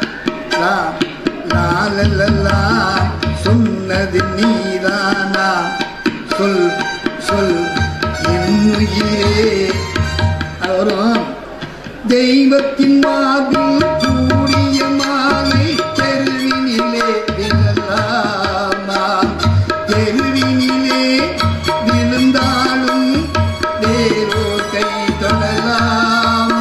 S1: லல்லா சொன்னது நீதானா சொல் சொல் என்னுயிரே. அது வரும். தெய்வத்தின் மார்பில் சூடிய மாலை தெருவினிலே விழலாமா, தெருவினிலே விழுந்தாலும் வேறோ கை தொடலாமா.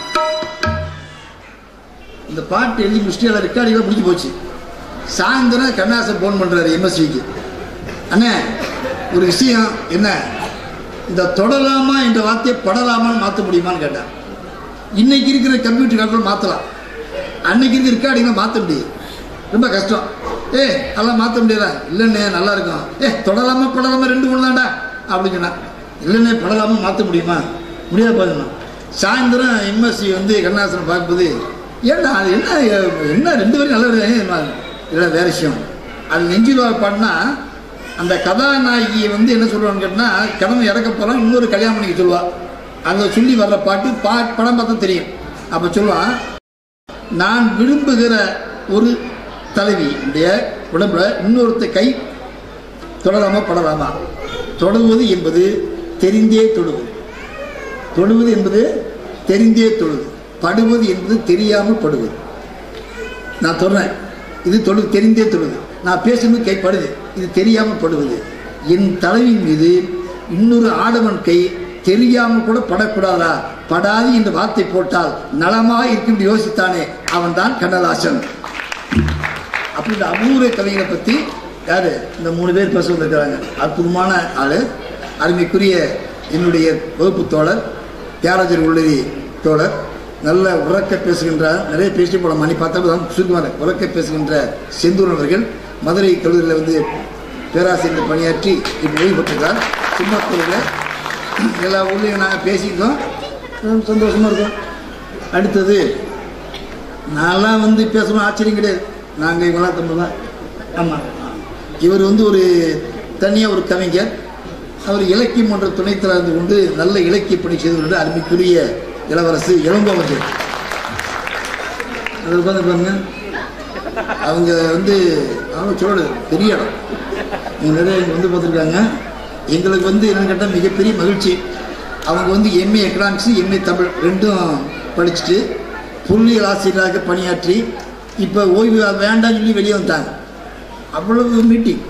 S1: இந்த பாட்டு எழுதி முடிச்சுட்டு ரெக்கார்டிங்லாம் முடிஞ்சு போச்சு. சாயந்தரம் கண்ணதாசன் ஃபோன் பண்ணுறாரு எம்எஸ்விக்கு, அண்ணே ஒரு விஷயம் என்ன, இந்த தொடலாமா என்ற வார்த்தையை படலாமான்னு மாற்ற முடியுமான்னு கேட்டேன். இன்னைக்கு இருக்கிற கம்ப்யூட்டர் காலத்தில் மாற்றலாம், அன்னைக்கு இருக்கிற ரெக்கார்டிங்லாம் மாற்ற முடியாது, ரொம்ப கஷ்டம். ஏ அதெல்லாம் மாற்ற முடியாதா, இல்லைண்ணே நல்லா இருக்கும், ஏ தொடலாமா படலாமா ரெண்டு ஒன்று தான்டா அப்படின்னு சொன்னா, இல்லைண்ணே படலாமா மாற்ற முடியுமா, முடியாது பாருங்கண்ணா. சாயந்தரம் எம்எஸ்சி வந்து கண்ணதாசனை பார்க்கும்போது, ஏன்டா அது என்ன என்ன ரெண்டு பேரும் நல்ல இல்லை வேற விஷயம், அது நெஞ்சில் பாடினா அந்த கதாநாயகியை வந்து என்ன சொல்லுவான்னு கேட்டால், கிழமை இறக்க போகிறான் இன்னொரு கல்யாணம் பண்ணிக்க சொல்லுவா, அங்கே சொல்லி வர்ற பாட்டு பா படம் பார்த்தா தெரியும். அப்போ சொல்லுவான், நான் விரும்புகிற ஒரு தலைவியுடைய உடம்புல இன்னொருத்த கை தொடராமா படலாமா, தொடுவது என்பது தெரிந்தே தொடுவது, தொடுவது என்பது தெரிந்தே தொடுவது, படுவது என்பது தெரியாமல் படுவது. நான் சொல்றேன், இது தொடு தெரிந்தே தொடுவது, நான் பேசுறது கைப்படுது, இது தெரியாமல் படுவது. என் தலைவின் மீது இன்னொரு ஆடவன் கை தெரியாமல் கூட படக்கூடாதா, படாது என்று வார்த்தை போட்டால் நலமாக இருக்கும் யோசித்தானே, அவன் தான் கண்ணதாசன். அப்படி இந்த அபூர்வ கவிகளை பற்றி யாரு இந்த மூணு பேர் பேச வந்திருக்கிறாங்க. அற்புதமான ஆளு, அருமைக்குரிய என்னுடைய வகுப்பு தோழர் தியாகராஜர் உள்ளதி தோழர், நல்ல உறக்க பேசுகின்றார், நிறைய பேசி போட மணி பார்த்தா சுருக்குவாங்க. உறக்க பேசுகின்ற செந்தூர் அவர்கள் மதுரை கல்லூரியில் வந்து பேராசிரியர் பணியாற்றி இப்போ ஓய்வு பெற்றுக்கிறார். சிம்மத்தூரில் எல்லா ஊர்லேயும் நாங்கள் பேசிக்கிட்டோம், சந்தோஷமாக இருக்கோம். அடுத்தது நான்லாம் வந்து பேசணும் ஆச்சரியம் கிடையாது, நாங்கள் இவங்களாம் தம்பி தான். ஆமாம், இவர் வந்து ஒரு தனியாக ஒரு கவிஞர். அவர் இலக்கியம் என்ற துணைத்தராக இருந்து கொண்டு நல்ல இலக்கிய பணி செய்து கொண்டு அருமைக்குரிய இளவரசு இளங்கோவன். அது உட்காந்து பாருங்க, அவங்க வந்து அவங்க சொல்ல பெரிய இடம், இங்கே நிறைய வந்து பார்த்துருக்காங்க. எங்களுக்கு வந்து என்னென்னு கேட்டால் மிகப்பெரிய மகிழ்ச்சி. அவங்க வந்து எம்ஏ எக்கனாமிக்ஸு எம்ஏ தமிழ் ரெண்டும் படிச்சுட்டு பொருளியல் ஆசிரியராக பணியாற்றி இப்போ ஓய்வு வேண்டாம்னு சொல்லி வெளியே வந்துட்டாங்க. அவ்வளவு மீட்டிங்.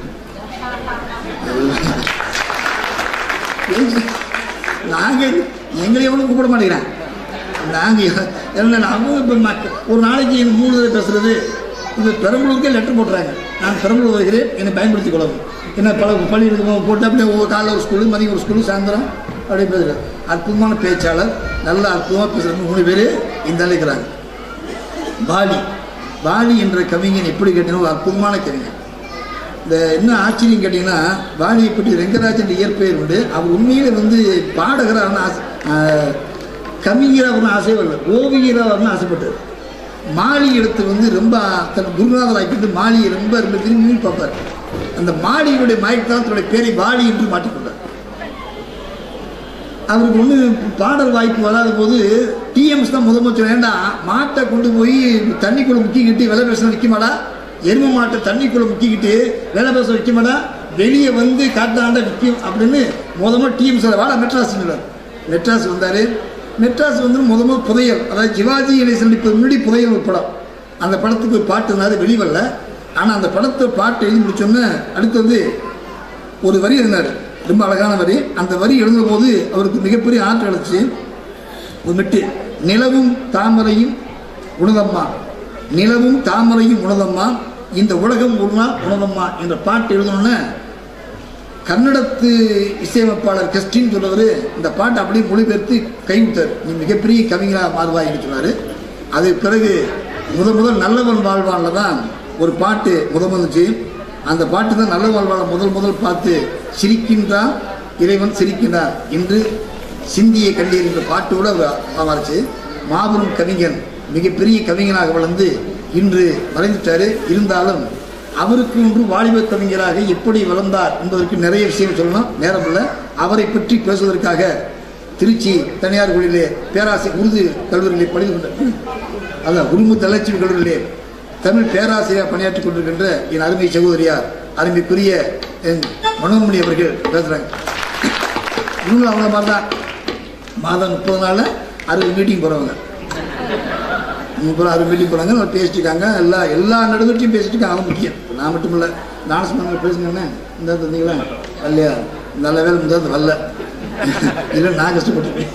S1: நாங்கள் எங்களை எவ்வளோ கூப்பிட மாட்டேங்கிறேன். நாங்கள் என்ன நாங்கள் இப்போ ஒரு நாளைக்கு எங்கள் மூணு தடவை பேசுகிறது. இப்போ பெரம்பலூருக்கே லெட்டர் போட்டுறாங்க, நான் பெரம்பலூர் வருகிறேன், என்னை பயன்படுத்திக் கொள்ளவும். என்ன பல பள்ளி போட்டு அப்படியே ஒவ்வொரு காலையில் ஒரு ஸ்கூலு, மதியம் ஒரு ஸ்கூலு, சாயந்தரம் அப்படியே பேசுகிறார். அற்புதமான பேச்சாளர், நல்ல அற்புதமாக பேசுகிறாங்க. மூணு பேர் இந்த இருக்கிறாங்க. பாலி பாலி என்ற கவிஞன் எப்படி கேட்டீங்கன்னா ஒரு அற்புதமான கவிஞன். இந்த என்ன ஆச்சரியம் கேட்டிங்கன்னா, பாலியை பற்றி ரெங்கராஜன் இயற்பெயர் உண்டு. அவர் உண்மையிலே வந்து பாடகராக ஆசை, கவிஞராக வரணும் ஆசையே வரல, ஓவியராக வரணும் ஆசைப்பட்டார். மாலி எடுத்து வந்து ரொம்ப தன் குருநாதர் ஆக்கிட்டு மாலியை ரொம்ப ரொம்ப விரும்பி பார்ப்பார். அந்த மாலியுடைய மயக்கத்தால் தன்னுடைய பேரை பாலி என்று மாற்றிக்கொண்டார். அவருக்கு ஒன்று பாடல் வாய்ப்பு வராத போது டிஎம்ஸ் தான் முத முச்சு, வேண்டாம் மாட்டை கொண்டு போய் தண்ணிக்குள்ளே முக்கிக்கிட்டு விலை பேச விற்குமாடா, எரும மாட்டை தண்ணிக்குள்ளே முக்கிக்கிட்டு விலை பேச விற்குமாடா, வெளியே வந்து காட்டாண்ட விற்கும் அப்படின்னு முதல்ல டிஎம்ஸ் வாடா மெட்ராஸ் மெட்ராஸ் வந்தார். மெட்ராஸ் வந்து முத முதல் புதையல், அதாவது சிவாஜி கணேசன் நடிப்பது முன்னாடி புதையல் ஒரு படம். அந்த படத்துக்கு ஒரு பாட்டு இருந்தாரு, வெளிவரல. ஆனால் அந்த படத்தை பாட்டு எழுதி முடிச்சோன்னே அடுத்து வந்து ஒரு வரி எழுதினார், ரொம்ப அழகான வரி. அந்த வரி எழுதும் போது அவருக்கு மிகப்பெரிய ஆற்றல் கிடச்சி. ஒரு மெட்டு, நிலவும் தாமரையும் உணதம்மா, நிலவும் தாமரையும் உணதம்மா, இந்த உலகம் ஒரு நாள் உணதம்மா என்ற பாட்டு எழுதணுன்னு கன்னடத்து இசையமைப்பாளர் கிறிஸ்டின் சொன்னவர் இந்த பாட்டை அப்படியே மொழிபெயர்த்து கைவிட்டார். நீ மிகப்பெரிய கவிஞராக மாறுவாய் என்று சொன்னார். அதுக்கு பிறகு முத முதல் நல்லவன் வாழ்வானில் தான் ஒரு பாட்டு முத வந்துச்சு. அந்த பாட்டு தான் நல்ல வாழ்வாள முதல் முதல் பார்த்து சிரிக்கின்றான் இறைவன் சிரிக்கின்றார் என்று சிந்திய கண்டீர் என்ற பாட்டோடு மாறிச்சு. மாபெரும் கவிஞன், மிகப்பெரிய கவிஞனாக வளர்ந்து இன்று மறைந்துட்டார். இருந்தாலும் அவருக்கு ஒன்று வாலிப கவிஞராக எப்படி வளர்ந்தார் என்பதற்கு நிறைய விஷயம் சொல்லணும், நேரம் இல்லை. அவரை பற்றி பேசுவதற்காக திருச்சி தனியார் கல்லூரியிலே பேராசிரியர் உருது கல்லூரியிலே படித்து கொண்ட அதான் உருமு தலட்சுமி கல்லூரியிலே தமிழ் பேராசிரியர் பணியாற்றிக் கொண்டிருக்கின்ற என் அருமை சகோதரியார் அருமைக்குரிய என் மனோன்மணி அவர்கள் பேசுகிறாங்க. இவங்களும் அவங்கள மாதிரி தான் மாதம் முப்பது நாள் அறுபது மீட்டிங் போகிறவங்க. முப்பது அறுபது மீட்டிங் போகிறாங்க, அவங்க பேசிட்டுருக்காங்க. எல்லா எல்லா நடுவர்கிட்டையும் பேசிட்டு இருக்காங்க. அவங்க முக்கியம், நான் மட்டும் இல்லை. டான்ஸ் பண்ண பேசுங்கண்ணே, இந்த தந்தீங்களா இல்லையா, நல்ல வேலை முதல் வரல, இல்லை நான் கஷ்டப்பட்டுருக்கேன்.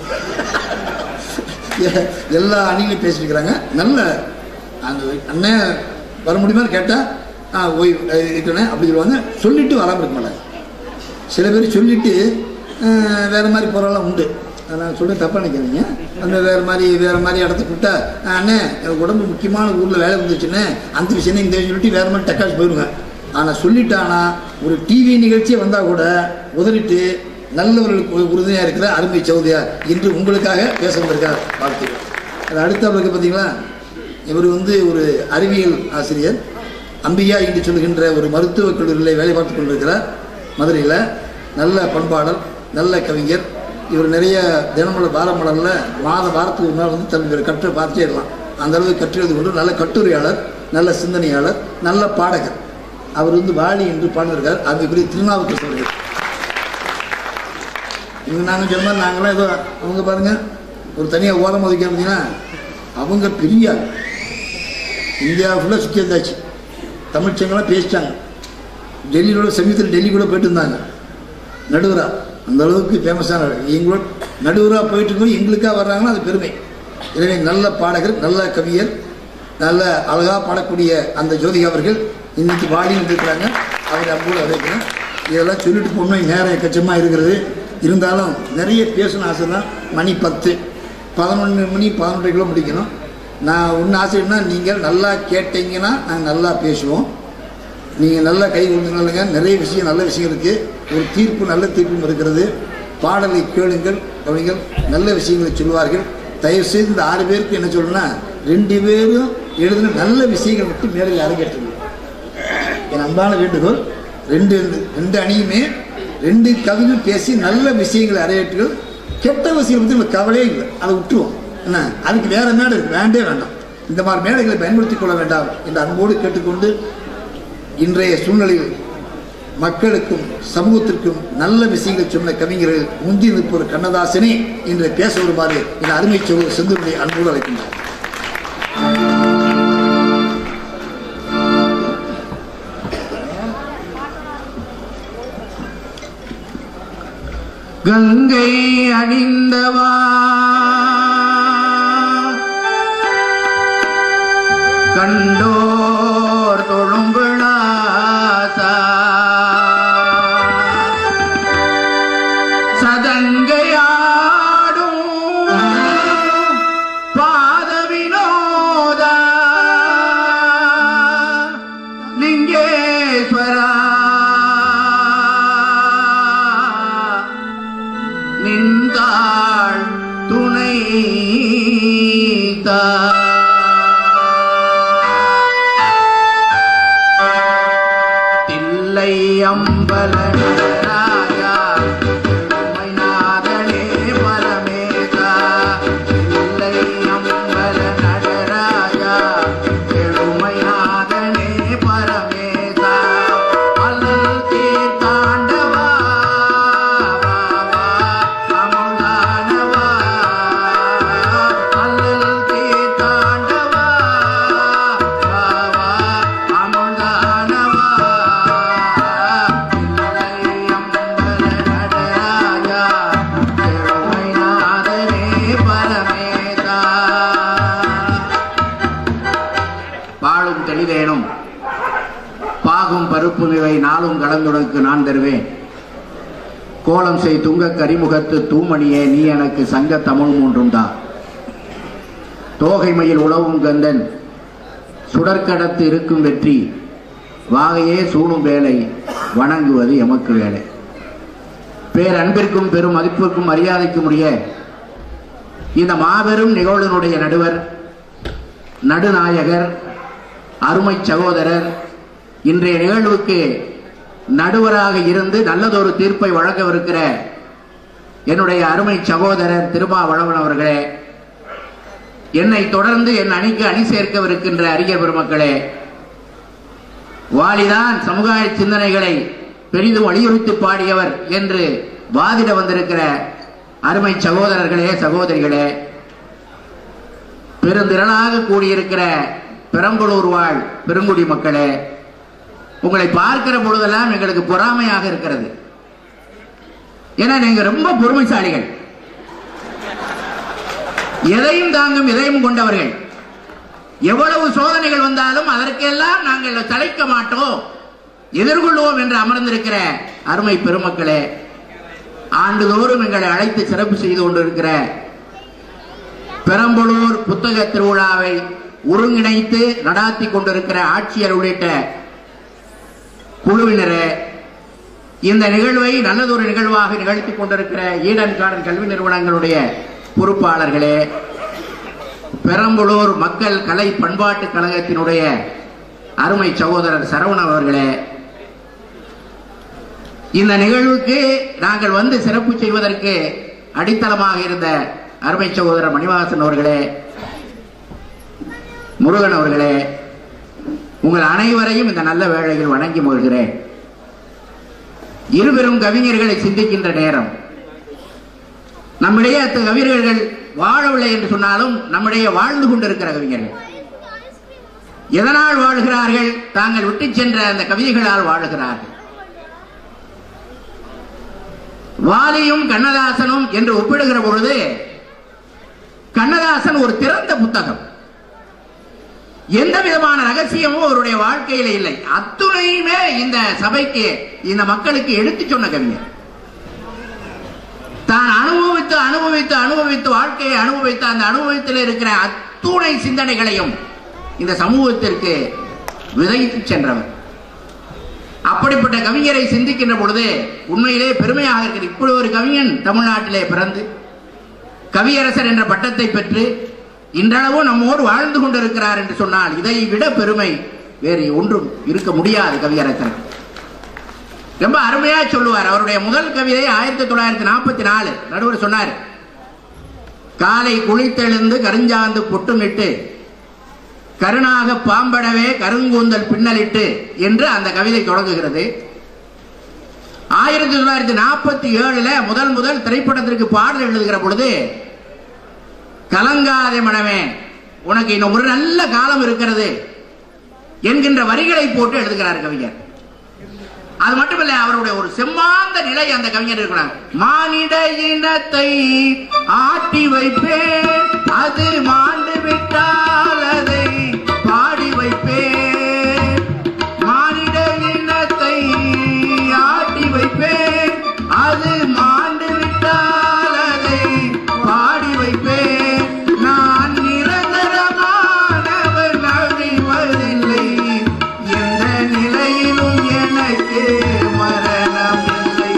S1: எல்லா அணிகளையும் பேசிட்டு இருக்கிறாங்க. நல்ல அந்த அண்ணன் வர முடியுமான்னு கேட்டால் ஆ ஓய்வு இருக்கிறேன் அப்படி சொல்லுவாங்க. சொல்லிவிட்டு வராமல் இருக்க மாட்டாங்க. சில பேர் சொல்லிவிட்டு வேறு மாதிரி போகிறவெல்லாம் உண்டு. நான் சொல்ல தப்பாக நினைக்கிறீங்க. அந்த வேறு மாதிரி வேறு மாதிரி இடத்துக்கு விட்டா அண்ணே எனக்கு உடம்பு முக்கியமான ஊரில் வேலை வந்துச்சுன்னு அந்த விஷயம் இந்த சொல்லிட்டு வேறு மாதிரி டக்காச்சு போயிடுவேன். ஆனால் சொல்லிட்டானா ஒரு டிவி நிகழ்ச்சியே வந்தால் கூட உதறிட்டு நல்லவர்களுக்கு உறுதுணையாக இருக்கிற அருமை சௌதியார் இன்று உங்களுக்காக பேச வந்திருக்கார். வாழ்த்துக்கள். அது அடுத்தவர்களுக்கு பார்த்தீங்களா, இவர் வந்து ஒரு அறிவியல் ஆசிரியர், அம்பியா என்று சொல்கின்ற ஒரு மருத்துவக் கல்லூரியில் வேலை பார்த்து கொண்டிருக்கிறார் மதுரையில். நல்ல பண்பாளர், நல்ல கவிஞர். இவர் நிறைய தினமலர் வாரமலரில் மாத வாரத்துக்கு ஒரு நாள் வந்து தன்னுடைய கற்றை பார்த்துட்டே இருக்கலாம். அந்த அளவுக்கு கற்று எழுதி கொண்டு நல்ல கட்டுரையாளர், நல்ல சிந்தனையாளர், நல்ல பாடகர். அவர் வந்து வாலி என்று பாடிருக்கார். அதுக்குரிய திருநாவுக்கரசர்கள். இவங்க நாங்கள் சொன்ன மாதிரி நாங்களாம் ஏதோ அவங்க பாருங்கள் ஒரு தனியாக ஓரம் ஒதுக்க பார்த்தீங்கன்னா அவங்க பெரிய இந்தியா ஃபுல்லாக சுற்றி இருந்தாச்சு. தமிழ்ச்சங்களாம் பேசிட்டாங்க. டெல்லியோட சமீபத்தில் டெல்லி கூட போயிட்டு இருந்தாங்க நடுவராக. அந்த அளவுக்கு ஃபேமஸான எங்களோட நடுவராக போயிட்டு இருக்கோம். எங்களுக்காக வர்றாங்கன்னா அது பெருமை. எனவே நல்ல பாடகர், நல்ல கவியர், நல்ல அழகாக பாடக்கூடிய அந்த ஜோதிகா அவர்கள் இன்னைக்கு வாடி வந்துருக்கிறாங்க. அவர் அன்போடு அழைக்கணும். இதெல்லாம் சொல்லிட்டு போகணும், நேரம் கச்சமாக இருக்கிறது. இருந்தாலும் நிறைய பேசணும் ஆசை தான். மணி பத்து பதினொன்று மணி பதினொன்றரை கிலோ முடிக்கணும். நான் ஒன்று ஆசைன்னா நீங்கள் நல்லா கேட்டீங்கன்னா நாங்கள் நல்லா பேசுவோம். நீங்கள் நல்லா கை கொடுங்க. நிறைய விஷயம் நல்ல விஷயம் இருக்குது. ஒரு தீர்ப்பு நல்ல தீர்ப்பும் இருக்கிறது. பாடலை கேளுங்கள், கவிஞர்கள் நல்ல விஷயங்களை சொல்வார்கள். தயவுசெய்து இந்த ஆறு பேருக்கு என்ன சொல்லணும்னா, ரெண்டு பேரும் எழுதின நல்ல விஷயங்கள் மட்டும் மேடையில் அரங்கேற்றுங்க. என் அன்பான வேண்டுகோள், ரெண்டு ரெண்டு அணியுமே ரெண்டு கவிஞர்கள் பேசி நல்ல விஷயங்களை அரங்கேற்றுகள். கெட்ட விஷயம் பற்றி நம்ம கவலையே இல்லை, அதை விட்டுருவோம். என்ன அதுக்கு வேற மேடை வேண்டே வேண்டாம். இந்த மாதிரி மேடைகளை பயன்படுத்திக் கொள்ள வேண்டாம் என்று அன்போடு கேட்டுக்கொண்டு, இன்றைய சூழ்நிலையில் மக்களுக்கும் சமூகத்திற்கும் நல்ல விஷயங்களை சொன்ன கவிஞர்கள் முந்தி நிற்பவர் கண்ணதாசனே இன்று பேச வருமாறு என் அருமை சொல் செந்துருளை அன்போடு அழைக்கின்றார்.
S2: கங்கை அணிந்தவா கண்டோர் தொழும்புளாசா சதங்கையாடும் பாத வினோதா லிங்கேஸ்வரா நின்றாள் துணை தா தில்லை அம்பல ராஜா மைநாதனே பரமேசா தில்லை அம்பல நடராஜா எழுமைநாதனே பரமேசா அல்லல் தீர்த்தாண்டவா பாகும் பருப்பு இவை நாளும் கலந்துடக்கு நான் தருவேன். கோலம் செய் துங்க கரிமுகத்து தூமணியே நீ எனக்கு சங்க தமிழ் மூன்றும் தான். தோகைமையில் உழவும் கந்தன் சுடற்கடத்து இருக்கும் வெற்றி வாகையே சூணும் வேலை வணங்குவது எமக்கு வேலை. பேர் அன்பிற்கும் பெரும் மதிப்பிற்கும் மரியாதைக்கும் உரிய இந்த மாபெரும் நிகழ்வினுடைய நடுவர், நடுநாயகர், அருமை சகோதரர், இன்றைய நிகழ்வுக்கு நடுவராக இருந்து நல்லதொரு தீர்ப்பை வழங்கவிருக்கிற என்னுடைய அருமை சகோதரர் திருமாவளவன் அவர்களே, என்னை தொடர்ந்து என் அணிக்கு அணி சேர்க்கவிருக்கின்ற அறிஞர் பெருமக்களே, வாலிதான் சமுதாய சிந்தனைகளை பெரிதும் வலியுறுத்தி பாடியவர் என்று வாதிட வந்திருக்கிற அருமை சகோதரர்களே, சகோதரிகளே, பெருந்திரளாக கூடியிருக்கிற பெரம்பலூர் வாழ் பெருங்குடி மக்களே, உங்களை பார்க்கிற பொழுதெல்லாம் எங்களுக்கு பொறாமையாக இருக்கிறது. ஏன்னா நீங்க ரொம்ப பொறுமைசாலிகள், எதையும் தாங்கும் இதயம் கொண்டவர்கள். எவ்வளவு சோதனைகள் வந்தாலும் அதற்கெல்லாம் நாங்கள் தலைக்க மாட்டோம், எதிர்கொள்வோம் என்று அமர்ந்திருக்கிற அருமை பெருமக்களே, ஆண்டுதோறும் எங்களை அழைத்து சிறப்பு செய்து கொண்டிருக்கிற பெரம்பலூர் புத்தக திருவிழாவை ஒருங்கிணைத்து நடாத்தி கொண்டிருக்கிற ஆட்சியர் உள்ளிட்ட குழுவினரே, இந்த நிகழ்வை நல்லதொரு நிகழ்வாக நிகழ்த்திக் கொண்டிருக்கிற ஈடன் கார்டன் கல்வி நிறுவனங்களுடைய பொறுப்பாளர்களே, பெரம்பலூர் மக்கள் கலை பண்பாட்டு கழகத்தினுடைய அருமை சகோதரர் சரவணன் அவர்களே, இந்த நிகழ்வுக்கு நாங்கள் வந்து சிறப்பு செய்வதற்கு அடித்தளமாக இருந்த அருமை சகோதரர் மணிவாசன் அவர்களே, முருகன் அவர்களே, உங்கள் அனைவரையும் இந்த நல்ல வேளையில் வணங்கி மகிழ்கிறேன். இருபெரும் கவிஞர்களை சிந்திக்கின்ற நேரம். நம்மிடையே அத்த கவிஞர்கள் வாழவில்லை என்று சொன்னாலும் நம்மிடையே வாழ்ந்து கொண்டிருக்கிற கவிஞர்கள். எதனால் வாழ்கிறார்கள்? தாங்கள் விட்டு சென்ற அந்த கவிதைகளால் வாழ்கிறார்கள். வாலியும் கண்ணதாசனும் என்று ஒப்பிடுகிற பொழுது கண்ணதாசன் ஒரு திறந்த புத்தகம். எந்த விதமான ரகசியமும் அவருடைய வாழ்க்கையில இல்லை. அத்துணையுமே இந்த சபைக்கு, இந்த மக்களுக்கு எடுத்து சொன்ன கவிஞர். தான் அனுபவித்து அனுபவித்து அனுபவித்து வாழ்க்கையை அனுபவித்த அந்த அனுபவத்தில் இருக்கிற அத்துணை சிந்தனைகளையும் இந்த சமூகத்திற்கு விதைத்து சென்றவர். அப்படிப்பட்ட கவிஞரை சிந்திக்கின்ற பொழுது உண்மையிலே பெருமையாக இருக்கிறது. இப்படி ஒரு கவிஞன் தமிழ்நாட்டிலே பிறந்து கவியரசர் என்ற பட்டத்தை பெற்று இன்றளவும் நம்மோடு வாழ்ந்து கொண்டிருக்கிறார் என்று சொன்னால் இதை விட பெருமை வேறு ஒன்றும் இருக்க முடியாது. கவியரசர் ரொம்ப அருமையா சொல்லுவார். அவருடைய முதல் கவிதை ஆயிரத்தி தொள்ளாயிரத்தி நாற்பத்தி நாலு நடுவர் சொன்னார், காலை குளித்தெழுந்து கருஞ்சாந்து பொட்டுமிட்டு கருணாக பாம்படவே கருங்கூந்தல் பின்னலிட்டு என்று அந்த கவிதை தொடங்குகிறது. ஆயிரத்தி தொள்ளாயிரத்தி நாற்பத்தி ஏழுல முதல் முதல் திரைப்படத்திற்கு பாடல் எழுதுகிற பொழுது கலங்காதே மனமே உனக்கு இன்னும் ஒரு நல்ல காலம் இருக்கிறது என்கின்ற வரிகளை போட்டு எழுதுகிறார் கவிஞர். அது மட்டுமல்ல, அவருடைய ஒரு செம்மாந்த நிலை அந்த கவிஞர் இருக்கிறார். மானிட இனத்தை ஆட்டி வைப்பேன், அது மாண்டு விட்டால் அதை பாடி வைப்பேன். மானிட இனத்தை ஆட்டி வைப்பேன், அது மாண்டு விட்டால் அதை பாடி வைப்பேன். நான் நிரந்தரமானவன் அழிவதில்லை, எந்த நிலையிலும் எனக்கு மரணம் இல்லை.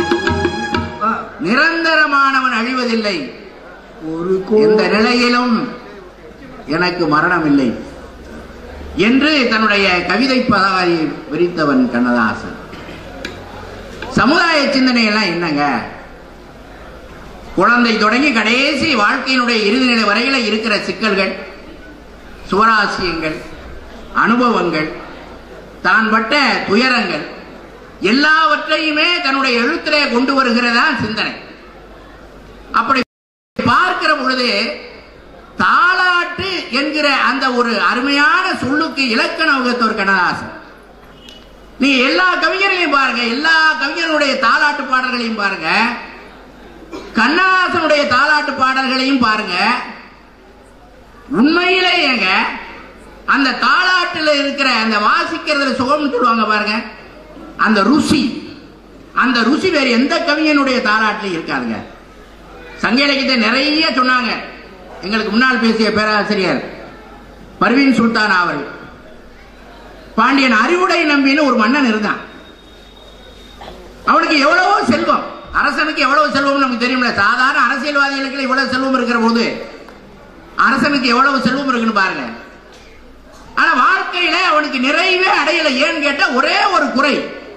S2: நிரந்தரமானவன் அழிவதில்லை, எந்த நிலையிலும் எனக்கு மரணம் இல்லை என்று தன்னுடைய கவிதை பதாகை விரித்தவன் கண்ணதாசன். சமுதாய சிந்தனை எல்லாம் என்னங்க, குழந்தை தொடங்கி கடைசி வாழ்க்கையினுடைய இறுதி நிலை வரையில இருக்கிற சிக்கல்கள், சுவராசியங்கள், அனுபவங்கள், தான் பட்ட துயரங்கள் எல்லாவற்றையுமே தன்னுடைய எழுத்திலே கொண்டு வருகிறதா சிந்தனை. அப்படி பார்க்கிற பொழுது தாலாட்டு என்கிற அந்த ஒரு அருமையான சொல்லுக்கு இலக்கண வகுத்தவர் கண்ணதாசன். நீ எல்லா கவிஞர்களையும் பாருங்க, எல்லா கவிஞர்களுடைய தாலாட்டு பாடல்களையும் பாருங்க, கண்ணதாசனுடைய தாலாட்டு பாடல்களையும் பாருங்க. உண்மையிலேயேங்க அந்த தாலாட்டுல இருக்கிற அந்த வாசிக்கிறதுல சுகம் சொல்லுவாங்க பாருங்க, அந்த ருசி, அந்த ருசி வேறு எந்த கவிஞனுடைய தாலாட்டிலும் இருக்காதுங்க. சங்க இலக்கியத்தை நிறைய சொன்னாங்க. எங்களுக்கு முன்னால் பேசிய பேராசிரியர் பர்வீன் சுல்தான் அவர்கள், பாண்டியன் அறிவுடை நம்பின்னு ஒரு மன்னன் இருந்தான். அவனுக்கு எவ்வளவோ செல்வம், அரசனுக்கு எவ்வளவு செல்வம் நமக்கு தெரியும்ல. சாதாரண அரசியல்வாதிகளுக்கு இவ்வளவு செல்வம் இருக்கிற போது அரசனுக்கு எவ்வளவு செல்வம் இருக்குன்னு பாருங்க. ஆனா வாழ்க்கையில அவனுக்கு நிறைவே அடையல. ஏன்னு கேட்டா ஒரே ஒரு குறை,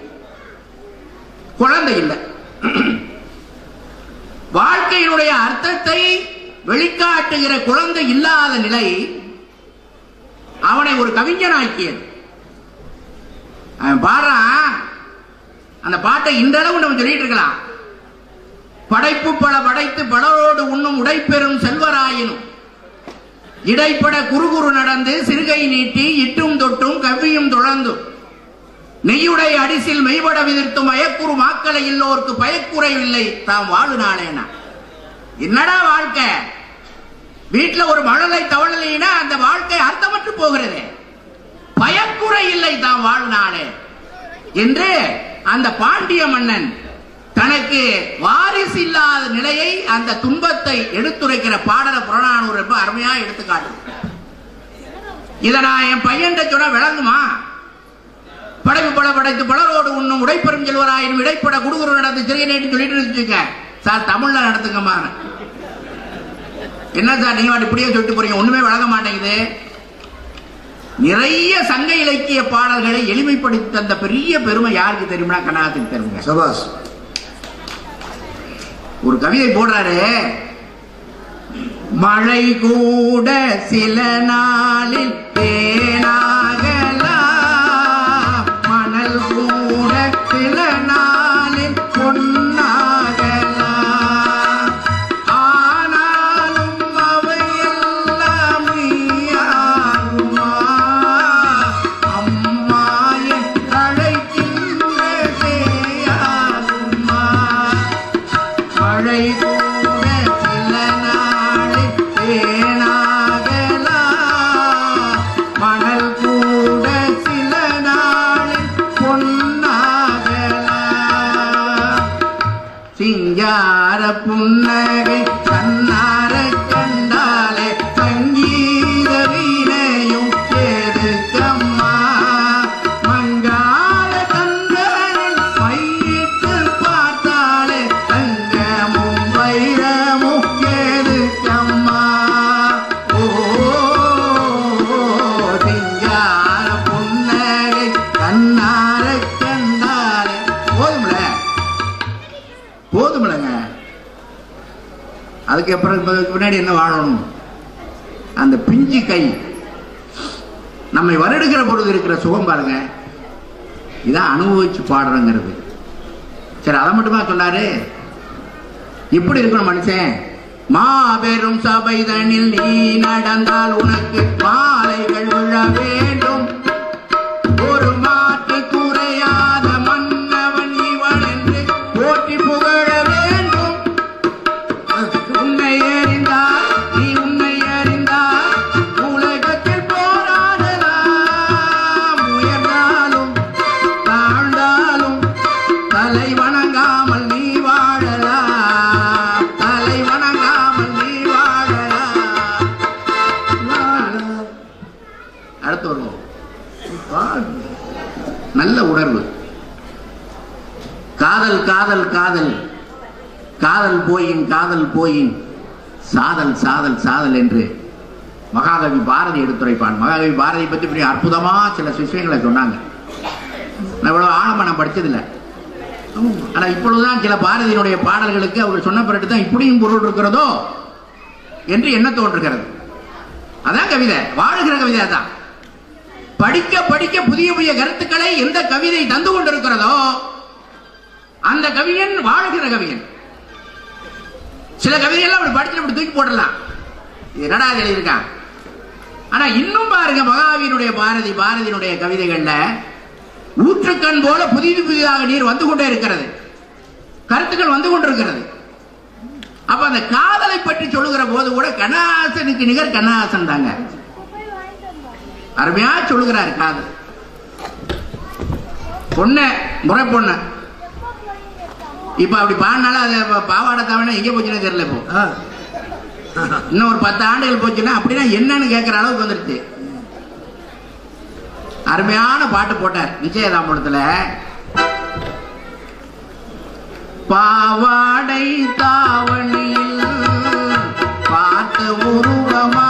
S2: குழந்தை இல்லை. வாழ்க்கையினுடைய அர்த்தத்தை வெளிக்காட்டுகிற குழந்தை இல்லாத நிலை அவனை ஒரு கவிஞனாக்கியது. அவன் பாடுறான், அந்த பாட்டை இன்றளவு நம்ம சொல்லிட்டு இருக்கலாம். படைப்பு பல படைத்து பலரோடு உண்ணும் உடைப்பெறும் செல்வராயினும் இடைப்பட குறுகுறு நடந்து சிறுகை நீட்டி இட்டும் தொட்டும் கவ்வியும் தொடர்ந்தும் நெய்யுடைய அடிசில் மெய்பட விதிர்த்தும் மயக்குறு மாக்களை இல்லோருக்கு பயக்குறைவில்லை தாம் வாழு நாளேனா. என்னடா வாழ்க்கை, வீட்டுல ஒரு மழலை தவழலைன்னா அந்த வாழ்க்கை அர்த்தமற்று போகிறது. பயக்குறை இல்லை தாம் வாழ் நாளே என்று அந்த பாண்டிய மன்னன் தனக்கு வாரிசு இல்லாத நிலையை, அந்த துன்பத்தை எடுத்துரைக்கிற பாடல புறநானூறு ரொம்ப அருமையா எடுத்துக்காட்டு. இத நான் என் பையன் சொன்னா விளங்குமா? படைப்பு பல படைத்து பலரோடு உண்ணும் உடைப்பெரும் செல்வராயினும் இடைப்பட குடுகுறு நடந்து சிறிய நேற்று சொல்லிட்டு இருந்துச்சுக்க சார், தமிழ்ல நடத்துங்கம்மா. என்ன சார் நீங்க இப்படியே சொல்லிட்டு போறீங்க, ஒண்ணுமே வழங்க மாட்டேங்குது. நிறைய சங்க இலக்கிய பாடல்களை எளிமைப்படுத்தி தந்த பெரிய பெருமை யாருக்கு தெரியுமா? கண்ணதாசனுக்கு தெரியுங்க.
S1: சபாஸ்.
S2: ஒரு கவிதை போடுறாரு, மழை கூட சில நாளில் தேனாகலாம், மணல் கூட சில நாளில் பொன்னாகலாம், ஆனாலும் அவையெல்லாம் நீயாகுமா, அம்மாய அழைக்கின்ற சேயாகுமா. மழை கூட சில நாளில் தேனாகலாம், மணல் கூட சில நாளில் பொன்னாகலாம், சிங்கார புன்னகை கண்ணார கண்டாலே சங்கீத வீணையும் ஏதுக்கம்மா, மங்கார கண்ண அதுக்கு அப்புறம் பின்னாடி என்ன வாழணும்? அந்த பிஞ்சு கை நம்மை வருடுகிற பொழுது இருக்கிற சுகம் பாருங்க, இதான் அனுபவிச்சு பாடுறங்கிறது. சரி, அதை மட்டுமா சொன்னாரு? இப்படி இருக்கணும் மனுஷன். மாபெரும் சபைதனில் நீ நடந்தால் உனக்கு மாலைகள் விழ வேண்டும். ஒரு மாற்று குறையாத மன்னவன் இவன் என்று போற்றி புகழ வேண்டும். உன்னை அறிந்தால் நீ உன்னை அறிந்தால் உலகத்தில் போராடலாம். உயர்ந்தாலும் தாழ்ந்தாலும் தலை வணங்காமல் நீ வாழலாம். தலை வணங்காமல் நீ வாழலாம். அடுத்து வருவோம். நல்ல உணர்வு. காதல் காதல் காதல் காதல் போயின் காதல் போயின் சாதல் சாதல் சாதல் என்று மகாகவி பாரதி எடுத்துரைப்பான். மகாகவி பாரதி பற்றி இப்படி அற்புதமா சில விஷயங்களை சொன்னாங்க. நான் இவ்வளவு ஆழமா நான் படிச்சதில்லை. ஆனா இப்பொழுதுதான் சில பாரதியினுடைய பாடல்களுக்கு அவர் சொன்ன பிறகு தான் இப்படியும் பொருள் இருக்கிறதோ என்று என்ன தோன்றுகிறது. அதான் கவிதை, வாழுகிற கவிதை. அதான் படிக்க படிக்க புதிய புதிய கருத்துக்களை எந்த கவிதை தந்து கொண்டிருக்கிறதோ அந்த கவியன் வாழுகிற கவியன். சில கவிதையெல்லாம் அப்படி படிச்சு அப்படி தூக்கி போடலாம், என்னடா எழுதியிருக்கான். ஆனா இன்னும் பாருங்க, மகாவியினுடைய பாரதி பாரதியினுடைய கவிதைகள்ல ஊற்றுக்கண் போல புதிது புதிதாக நீர் வந்து கொண்டே இருக்கிறது, கருத்துக்கள் வந்து கொண்டிருக்கிறது. அப்ப அந்த காதலை பற்றி சொல்லுகிற போது கூட கண்ணாசனுக்கு நிகர் கண்ணாசன் தாங்க. அருமையா சொல்லுகிறார். காதல் பொண்ணு முறை பொண்ணு இப்ப அப்படி பாடினாலும் அது பாவாடை தவணை எங்க போச்சுன்னு தெரியல. இப்போ இன்னும் ஒரு பத்து ஆண்டுகள் போச்சுன்னா அப்படின்னா என்னன்னு கேட்கிற அளவுக்கு வந்துருச்சு. அருமையான பாட்டு போட்டார் நிச்சயதாம்பூலத்துல. பாவாடை தாவணியில் பார்த்த உருவமா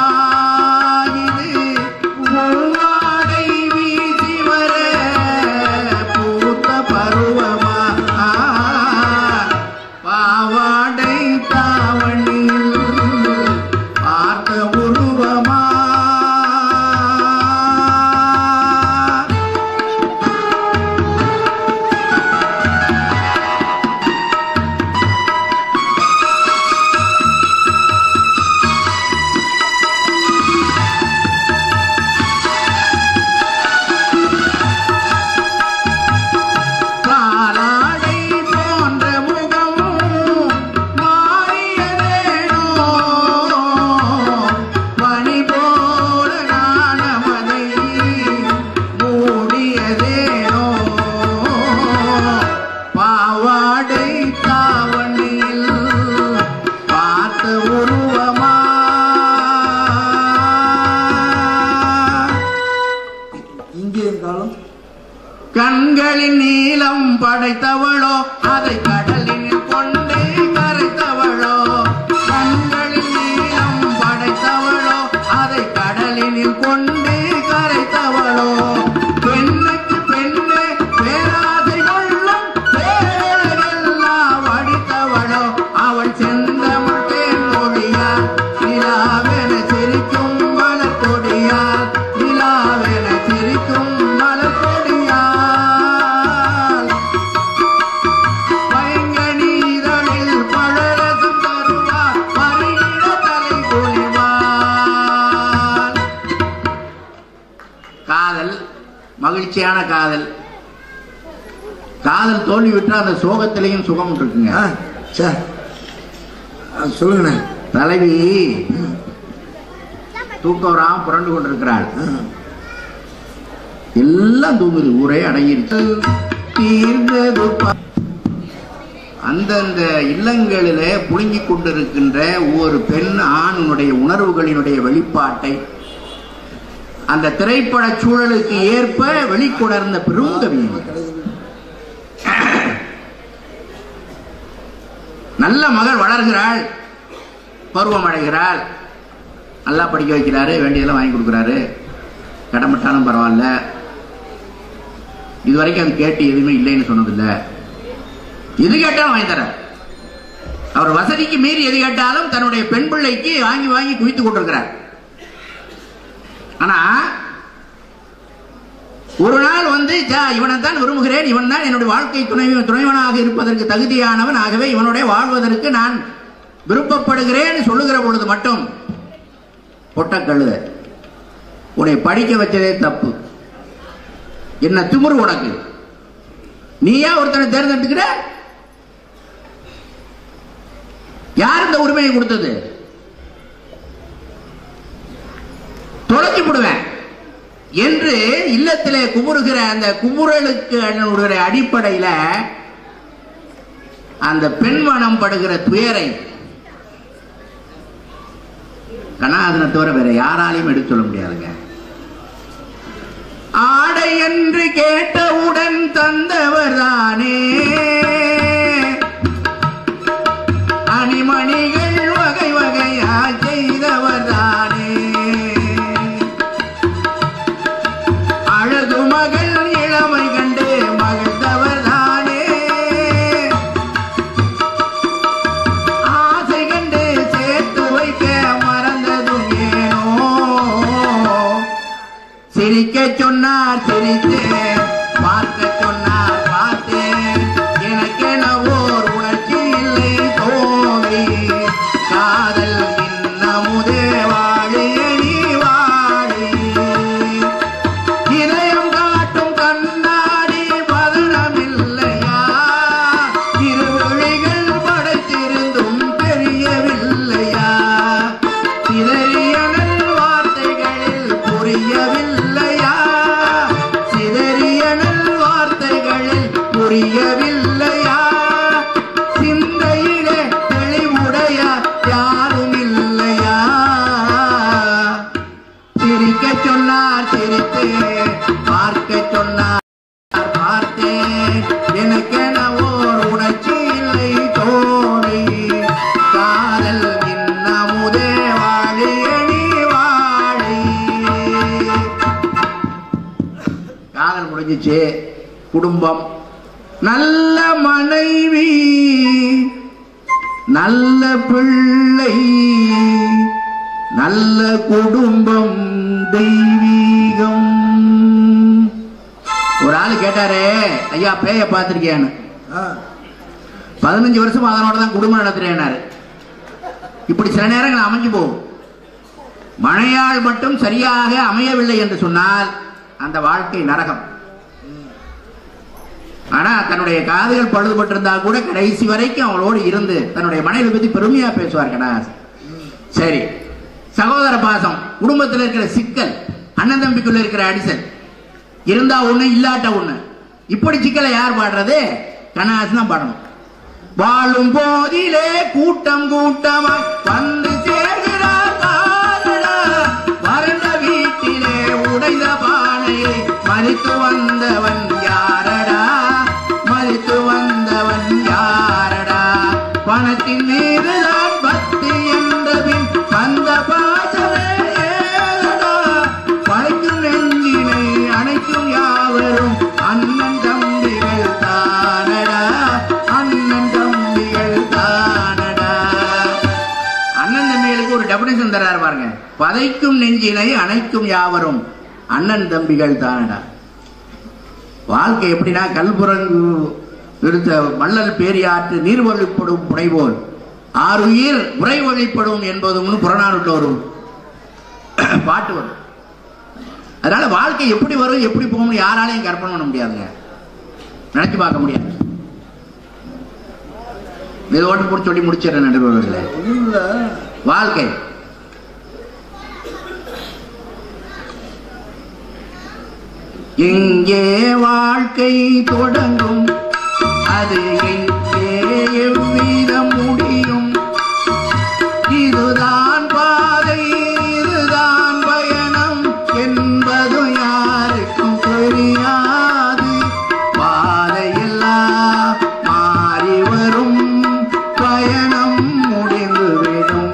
S2: கண்களின் நீளம் படைத்தவளோ அதை கடலினில் கொண்டே கரைத்தவளோ. கண்களின் நீளம் படைத்தவளோ அதை கடலினில் கொண்டே கரைத்தவளோ. பெண்ணுக்கு பெண்ணே பேராசை கொள்ளும் பேரெல்லாம் அடித்தவளோ. அவள் செந்தமிழ் தேன் மொழியால் நிலாவென சிரிக்கும் மலர் கொடியால். நிலாவென சிரிக்கும் மலர் மகிழ்ச்சியான காதல். காதல் தோல்வி விட்டா அந்த சோகத்திலையும் சுகம் இருக்குங்க.
S1: சொல்லுங்க.
S2: தலைவி தூக்கம் வராம புரண்டு கொண்டிருக்கிறாள். எல்லாம் தூங்குது, ஊரே அடங்கிருச்சு. அந்தந்த இல்லங்களிலே புழுங்கிக் கொண்டிருக்கின்ற ஒவ்வொரு பெண் ஆணுடைய உணர்வுகளினுடைய வெளிப்பாட்டை அந்த திரைப்பட சூழலுக்கு ஏற்ப வெளிக்கொணர்ந்த பெருங்கவி. நல்ல மகள் வளர்கிறாள், பருவம் அடைகிறாள், நல்லா படிக்க வைக்கிறாரு, வேண்டியதெல்லாம் வாங்கி கொடுக்கிறாரு, கடமைட்டாலும் பரவாயில்ல. இதுவரைக்கும் அது கேட்டு எதுவுமே இல்லைன்னு சொன்னதில்லை, எது கேட்டாலும் வாங்கி தர. அவர் வசதிக்கு மீறி எது கேட்டாலும் தன்னுடைய பெண் பிள்ளைக்கு வாங்கி வாங்கி குவித்துக் கொண்டிருக்கிறார். ஆனா ஒரு நாள் வந்து இவனைத்தான் விரும்புகிறேன், இவன் தான் என்னுடைய வாழ்க்கை துணை துணைவனாக இருப்பதற்கு தகுதியானவன், ஆகவே இவனுடைய வாழ்வதற்கு நான் விருப்பப்படுகிறேன் சொல்லுகிற பொழுது மட்டும் பொட்ட கழுத, உன்னை படிக்க வச்சதே தப்பு, என்ன திமிரு உனக்கு, நீயா ஒருத்தனை தேர்ந்தெடுத்துக்கிற, யார் இந்த உரிமையை கொடுத்தது, தொலைச்சு விடுவேன் என்று இல்லத்திலே குமுறுகிற அந்த குமுறலுக்கு அடிப்படையில அந்த பெண்மனம் படுகிற துயரை கண்ணாதனை தவிர வேற யாராலையும் எடுத்து சொல்ல முடியாதுங்க. ஆடை என்று கேட்டவுடன் தந்தவர் தானே, அணிமணிகள் வகை வகையா செய்தவர் தானே, அழகு மகள் இளமை கண்டு மகிழ்ந்தவர் தானே, ஆசை கண்டு சேர்த்து வைக்க மறந்ததும் ஏனோ, சிரிக்க சொன்னார் சிரித்தேன், பார்க்க சொன்னார் பார்த்தேன், எனக்கென ஓர் உணர்ச்சி இல்லை தோழி, காதல் இன்னமுதே வாழி நீ வாழி, இதயம் காட்டும் கண்ணாடி பதனமில்லையா, இருவிழிகள் படைத்திருந்தும் தெரியவில்லையா, சிதறியனல் வார்த்தைகளில் புரியவில்லையா, சிதறியனல் வார்த்தைகளில் புரியவில்லையா, சிந்தையிலே தெளிவுடைய யாரும் இல்லையா, சிரிக்க சொன்னார் சிரித்தேன், பார்க்க சொன்னார் பார்த்தேன், எனக்கென ஓர் உணர்ச்சி இல்லை தோழி, காதல் இன்னமுதே வாழி நீ வாழி. காதல் முடிஞ்சிச்சு, குடும்பம், நல்ல மனைவி, நல்ல பிள்ளை, நல்ல குடும்பம், தெய்வீகம். ஒரு ஆளு கேட்டாரே, ஐயா பேய பார்த்திருக்கியான்னு. பதினஞ்சு வருஷம் அதனோட தான் குடும்பம் நடத்துறேன்னாரு. இப்படி சில நேரங்கள் அமைஞ்சு போகும். மழையால் மட்டும் சரியாக அமையவில்லை என்று சொன்னால் அந்த வாழ்க்கை நரகம். ஆனா தன்னுடைய காதுகள் பழுதுபட்டிருந்தால் கூட கடைசி வரைக்கும் அவளோடு இருந்து தன்னுடைய மனைவி பத்தி பெருமையா பேசுவார் கண்ணதாசன். சரி, சகோதர பாசம், குடும்பத்தில் இருக்கிற சிக்கல், அண்ணன் தம்பிக்குள்ள இருக்கிற அடிசல், இருந்தா ஒண்ணு இல்லாட்ட ஒண்ணு, இப்படி சிக்கலை யார் பாடுறது? கண்ணதாசன் தான் பாடணும். வாழும் போதிலே கூட்டம் கூட்டமாய் வந்து சேர்கிறார் பாருடா, வறண்ட வீட்டிலே உடைந்த பானையை மறித்து வந்தவன் யாரடா, மறித்து வந்தவன் யாரடா, பணத்தின் மீதுதான் பக்தி என்றபின் வந்த பாசமே ஏதடா, பழைக்கும் நெஞ்சினை அணைக்கும் யாவரும் அண்ணன் தம்பிகள் தானடா, அண்ணன் தம்பிகள் தானடா. அண்ணன் தம்பிகளுக்கு ஒரு டெபினிஷன் தராரு பாருங்க. பதைக்கும் நெஞ்சினை அணைக்கும் யாவரும் அண்ணன் தம்பிகள் தானடா. வாழ்க்கை எப்படின்னா, கல்புரங்கு எடுத்த மல்லல் பேரியாற்று நீர் வழிப்படும் புனைவோல் ஆறுயிர் உரை வழிப்படும் என்பதும் புறநானூற்று ஒரு பாட்டு வரும். அதனால வாழ்க்கை எப்படி வரும் எப்படி போகும் யாராலையும் கற்பனை பண்ண முடியாதுங்க, நினைச்சு பார்க்க முடியாது. இதோடு கூட சொல்லி முடிச்சிடறேன் நடுவர்களே. வாழ்க்கை எங்கே வாழ்க்கை தொடங்கும், அது எங்கே எவ்விதம் முடியும், இதுதான் பாதை இதுதான் பயணம் என்பது யாருக்கும் தெரியாது, பாதையெல்லாம் மாறி வரும் பயணம் முடிந்துவிடும்,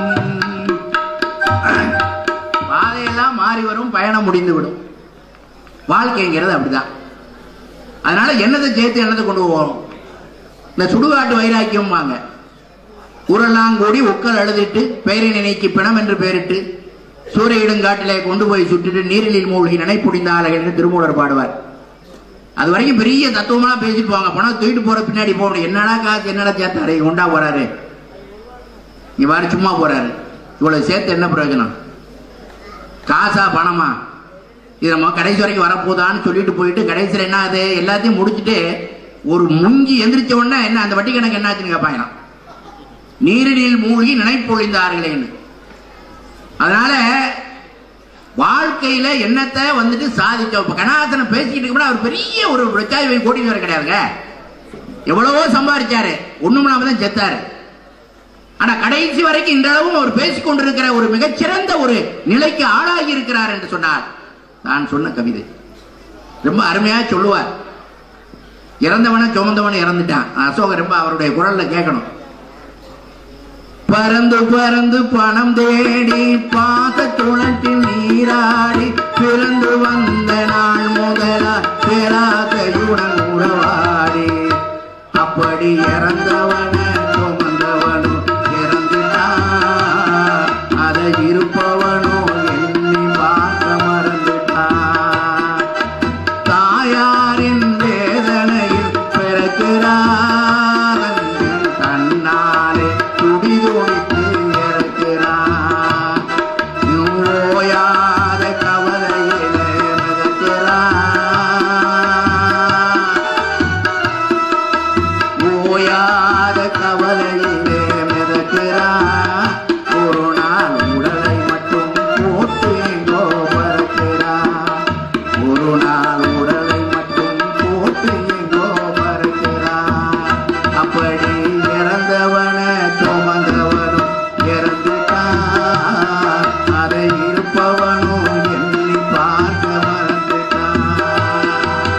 S2: பாதையெல்லாம் மாறி வரும் பயணம் முடிந்துவிடும். வாழ்க்கைங்கிறது அப்படிதான். அதனால என்னதை சேர்த்து என்னதை கொண்டு போவோம்? இந்த சுடுகாட்டு வைராக்கியம் வாங்க, ஊரெல்லாம் கூடி உக்கல் அழுதிட்டு பேரினை நீக்கி பிணம் என்று பெயரிட்டு சூறையிடுங்காட்டிலே கொண்டு போய் சுட்டுட்டு நீரிலில் மூழ்கி நினைப்புடிந்தார்கள் என்று திருமூலர் பாடுவார். அது வரைக்கும் பெரிய தத்துவமெல்லாம் பேசிட்டு போவாங்க. பணம் தூக்கிட்டு போற பின்னாடி போக முடியும். என்னடா காசு என்னடா சேர்த்தாரு கொண்டா போறாரு இவ்வாறு சும்மா போறாரு. இவ்வளவு சேர்த்து என்ன பிரயோஜனம்? காசா பணமா? இது நம்ம கடைசி வரைக்கும் வரப்போதான்னு சொல்லிட்டு போயிட்டு கடைசியில் என்ன ஆகுது? எல்லாத்தையும் முடிச்சுட்டு ஒரு முங்கி எந்திரிச்ச உடனே என்ன அந்த வட்டி கணக்கு என்னாச்சுன்னு கேட்பாங்க. நீரில் மூழ்கி நினைப்பொழிந்தார்களேன்னு. அதனால வாழ்க்கையில என்னத்தை வந்துட்டு சாதிச்சோம். இப்ப கண்ணதாசன் பேசிக்கிட்டு கூட அவர் பெரிய ஒரு பிரச்சாரி கோடீஸ்வரர் கிடையாதுங்க. எவ்வளவோ சம்பாதிச்சாரு, ஒண்ணும் இல்லாம தான் செத்தாரு. ஆனா கடைசி வரைக்கும் இன்றளவும் அவர் பேசிக் கொண்டிருக்கிற ஒரு மிகச்சிறந்த ஒரு நிலைக்கு ஆளாகி இருக்கிறார் என்று சொன்னார். நான் சொன்ன கவிதை ரொம்ப அருமையா சொல்லுவார். இறந்தவன சுமந்தவன இறந்துட்டான். அசோகர் ரொம்ப அவருடைய குரல்ல கேட்கணும். பறந்து பறந்து பணம் தேடி பாத துளத்தில் நீராடி பிறந்து வந்த நாள் முதலா பேராதையுடன் உறவாடி அப்படி இறந்தவன சுமந்தவனும் இறந்துட்டான். அதை இருப்பவனும் எண்ணி பார்க்க மறந்துட்டான். தாயாரின் வேதனையில் பிறக்கிறார் தன்னாலே துடிதுடித்து இறக்கிறான். ஓயாத கவலையிலே மிதக்கிறான். ஓயாத கவலையிலே மிதக்கிறான். ஒரு நாள் உடலை மட்டும் போட்டு எங்கோ பறக்கிறான். ஒரு நாள் உடலை மட்டும் போட்டு எங்கோ பறக்கிறான். அப்படி இறந்தவன சுமந்தவனும் இறந்துட்டான். அதை இருப்பவனும் எண்ணி பார்க்க மறந்துட்டான்.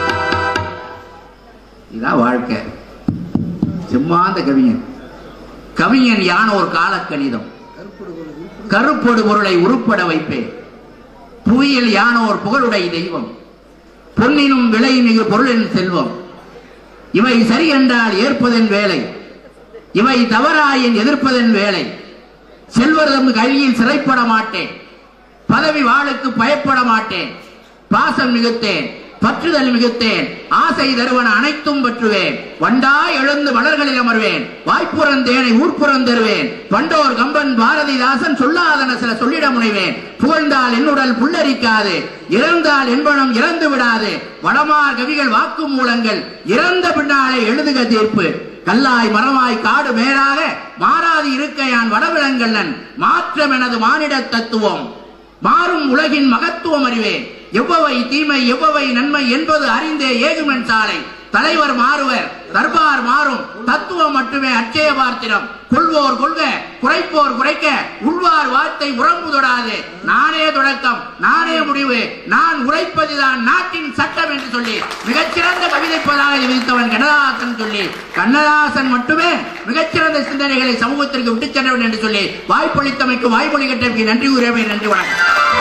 S2: இதான் வாழ்க்கை. சிம்மாந்த கவிஞன். கவிஞன் யான் ஒரு காலக்கணிதம். கருப்பொடு பொருளை உருப்பட வைப்பேன். புவியில் யானோர் புகழுடை தெய்வம். பொன்னினும் விலை மிகு பொருளின் செல்வம். இவை சரி என்றால் ஏற்பதன் வேலை. இவை தவறாயின் எதிர்ப்பதன் வேலை. செல்வதம் கையில் சிறைப்பட மாட்டேன். பதவி வாளுக்கு பயப்பட மாட்டேன். பாசம் மிகுத்தேன், பற்றுதல் மிகுத்தேன். ஆசை தருவன அனைத்தும் பற்றுவேன். வண்டாய் எழுந்து மலர்களில் அமர்வேன். வாய்ப்புறந்தேனை ஊர்ப்புறம் தருவேன். பண்டோர் கம்பன் பாரதிதாசன் சொல்லாதன சில சொல்லிட முனைவேன். புகழ்ந்தால் என்னுடல் புல்லரிக்காது, இறந்தால் என்பனம் இறந்து விடாது. வடமார் கவிகள் வாக்கு மூலங்கள் இறந்த பின்னாலே எழுதுக தீர்ப்பு. கல்லாய் மரமாய் காடு மேலாக மாறாது இருக்க யான் வடவிளங்கல்லன். மாற்றம் எனது மானிட தத்துவம். மாறும் உலகின் மகத்துவம் அறிவேன். எவ்வவை தீமை எவ்வவை நன்மை என்பது அறிந்தே ஏகுமன் சாலை. தலைவர் மாறுவர், தர்பார் மாறும், தத்துவம் மட்டுமே அச்சய பார்த்திடம். கொள்வோர் கொள்க, குறைப்போர் குறைக்க, உள்வார் வார்த்தை உறம்பு தொடாது. நானே தொடக்கம், நானே முடிவு, நான் உரைப்பதுதான் நாட்டின் சட்டம் என்று சொல்லி மிகச்சிறந்த கவிதை பதாகை விதித்தவன் கண்ணதாசன் சொல்லி, கண்ணதாசன் மட்டுமே மிகச்சிறந்த சிந்தனைகளை சமூகத்திற்கு விட்டுச் சென்றவன் என்று சொல்லி வாய்ப்பளித்தமைக்கு வாய்மொழி கட்டமைக்கு நன்றி கூறியவை. நன்றி, வணக்கம்.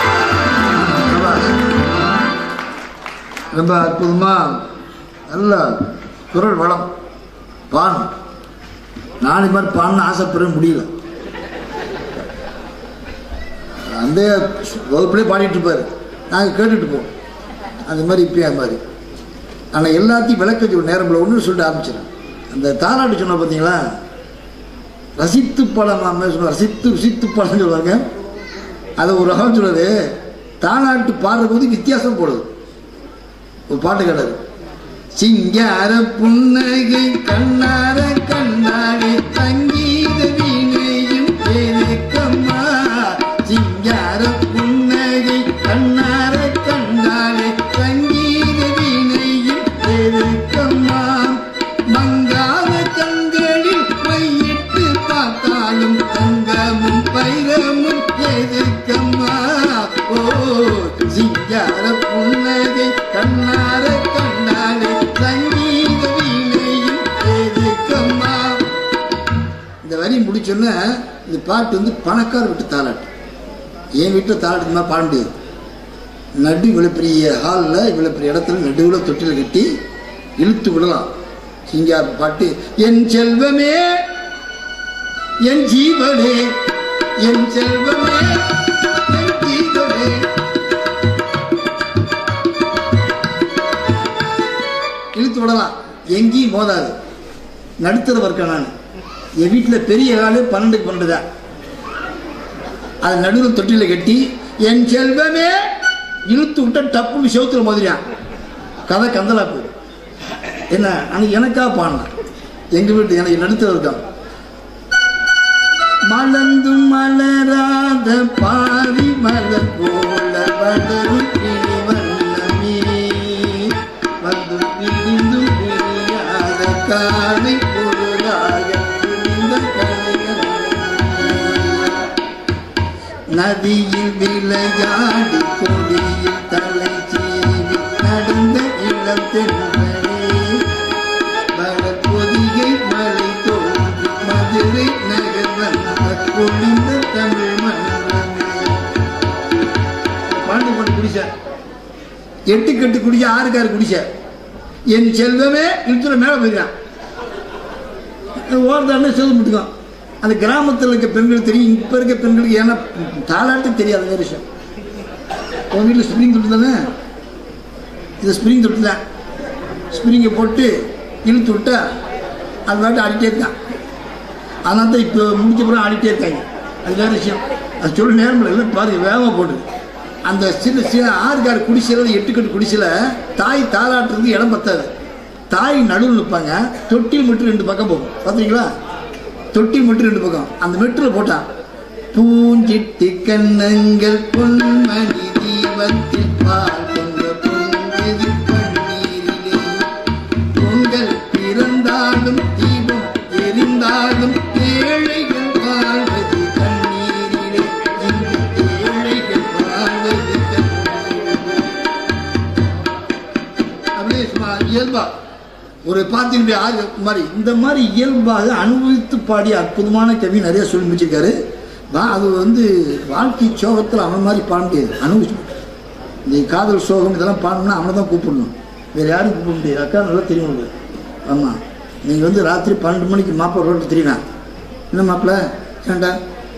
S1: ரொம்ப அற்புதமா நல்ல குரல் வளம் பான். நாலு மாதிரி பான்னு ஆசைப்பட முடியல. அந்த வகுப்புலேயே பாடிட்டு இருப்பாரு, நாங்கள் கேட்டுட்டு போவோம். அந்த மாதிரி இப்பயும் அது மாதிரி. ஆனால் எல்லாத்தையும் விளக்க ஒரு நேரம் ஒன்று சொல்லிட்டு ஆரம்பிச்சிடறேன். அந்த தாலாட்டு சொன்ன பார்த்தீங்களா, ரசித்து பழம் சொன்ன ரசித்து ருசித்து பழம் சொல்லுவாங்க. அதை ஒரு ரகம் சொல்லுது. தாலாட்டு பாடுற போது வித்தியாசம் போடுது. ஒரு பாட்டு கேட்டாரு. சிங்கார புன்னகை கண்ணார கண்ணாடி சங்கீத வீணையும் கேட்கம்மா. சிங்கார புன்னகை கண்ணார கண்ணாடி சங்கீத வீணையும் கேட்கம்மா. மங்காத கண்களில் மையிட்டு பார்த்தாலும் தங்கமும் பைரமும் எதுக்கம்மா. ஓ சிங்கார புன்னகை கண்ணார கண்ணாடி சங்கீத வீணையும் எதுக்கம்மா. இந்த வரி முடிச்சோன்னா இந்த பாட்டு வந்து பணக்கார வீட்டு தாலாட்டு. என் வீட்டில் தாலாட்டு மாதிரி பாட முடியாது. நடு இவ்வளோ பெரிய ஹாலில் இவ்வளோ பெரிய இடத்துல நடுவில் தொட்டில் கட்டி இழுத்து விடலாம். சிங்கார பாட்டு. என் செல்வமே என் ஜீவனே என் செல்வமே என் ஜீவனே. இழுத்து விடலாம், எங்கேயும் மோதாது. நடுத்தர இருக்கேன் நான். என் வீட்டில் பெரிய ஆளு பன்னெண்டுக்கு பன்னெண்டுதான். அது நடுவில் தொட்டில கட்டி என் செல்வமே இழுத்து விட்ட டப்புன்னு செவுத்துல மோதிரியான். கதை கந்தலா போகுது. என்ன அன்னைக்கு எனக்காக பாடினான். எங்க வீட்டு எனக்கு நடுத்தர இருக்கான். மலர்ந்தும் மலராத பாரி மலர் போல வளரும் கிளி வண்ணமே வந்தும் பிரிந்தும் பிரியாத காலை பொருளாக நதியில் விளையாடி கொடியில் தலை சீவி நடந்த இளம் தென்றலே பொதிகை மலை தோன்றி மதுரை நகர் வந்த பொழிந்த தமிழ் மன்னமே. பாண்டு பாண்டு குடிச்ச எட்டு கட்டு குடிச்ச ஆறுக்காரு குடிச்ச என் செல்வமே இழுத்துல மேல போயிருக்கான். ஓரத்தாண்ட செல்வம் முட்டுக்கான். அந்த கிராமத்தில் இருக்க பெண்கள் தெரியும், இப்ப இருக்க பெண்களுக்கு ஏன்னா தாளாட்டு தெரியாது. வேறு விஷயம். உன் வீட்டில் ஸ்ப்ரிங் தொட்டு தானே, இது ஸ்ப்ரிங் தொட்டு தான். ஸ்ப்ரிங்கை போட்டு இழுத்து விட்டா அது பாட்டு ஆடிட்டே இருக்கான். அதனால தான் இப்போ முடிச்ச பிறகு ஆடிட்டே இருக்காங்க. அது வேறு விஷயம். அது சொல்ல நேரம் இல்லை பாருங்க, வேகமாக போட்டு அந்த சில சில ஆறுகார குடிசையில் எட்டு கட்டு குடிசையில் தாய் தாளாட்டுறதுக்கு இடம் பத்தாது. தாய் நடுவில் நிற்பாங்க. தொட்டில் மட்டும் ரெண்டு பக்கம் போகும். பார்த்தீங்களா? தொட்டி மட்டும் ரெண்டு பக்கம். அந்த மெட்டில் போட்டான் பூஞ்சிட்டு கண்ணங்கள் பொன்மணி தீபத்தில் பால் பொங்க பொங்கது பன்னீரிலே பொங்கல் பிறந்தாலும் தீபம் எரிந்தாலும் ஏழைகள் வாழ்வது கண்ணீரிலே இங்கு ஏழைகள் வாழ்வது கண்ணீரிலே. அப்படியே சும்மா இயல்பா ஒரு பாத்தினுடைய ஆறு மாதிரி இந்த மாதிரி இயல்பாக அனுபவித்து பாடிய அற்புதமான கவி நிறைய சொல்லி முடிச்சிருக்காரு. அது வந்து வாழ்க்கை சோகத்தில் அவன் மாதிரி பாட முடியாது. அனுபவிச்சு இந்த காதல் சோகம் இதெல்லாம் பாடணும்னா அவனை தான் கூப்பிடணும், வேறு யாரும் கூப்பிட முடியாது. அக்கா நல்லா தெரியும் உங்களுக்கு. ஆமாம், நீங்கள் வந்து ராத்திரி பன்னெண்டு மணிக்கு மாப்பிள்ளை ரோட்டு தெரியுமா? என்ன மாப்பிள்ளை ஏண்டா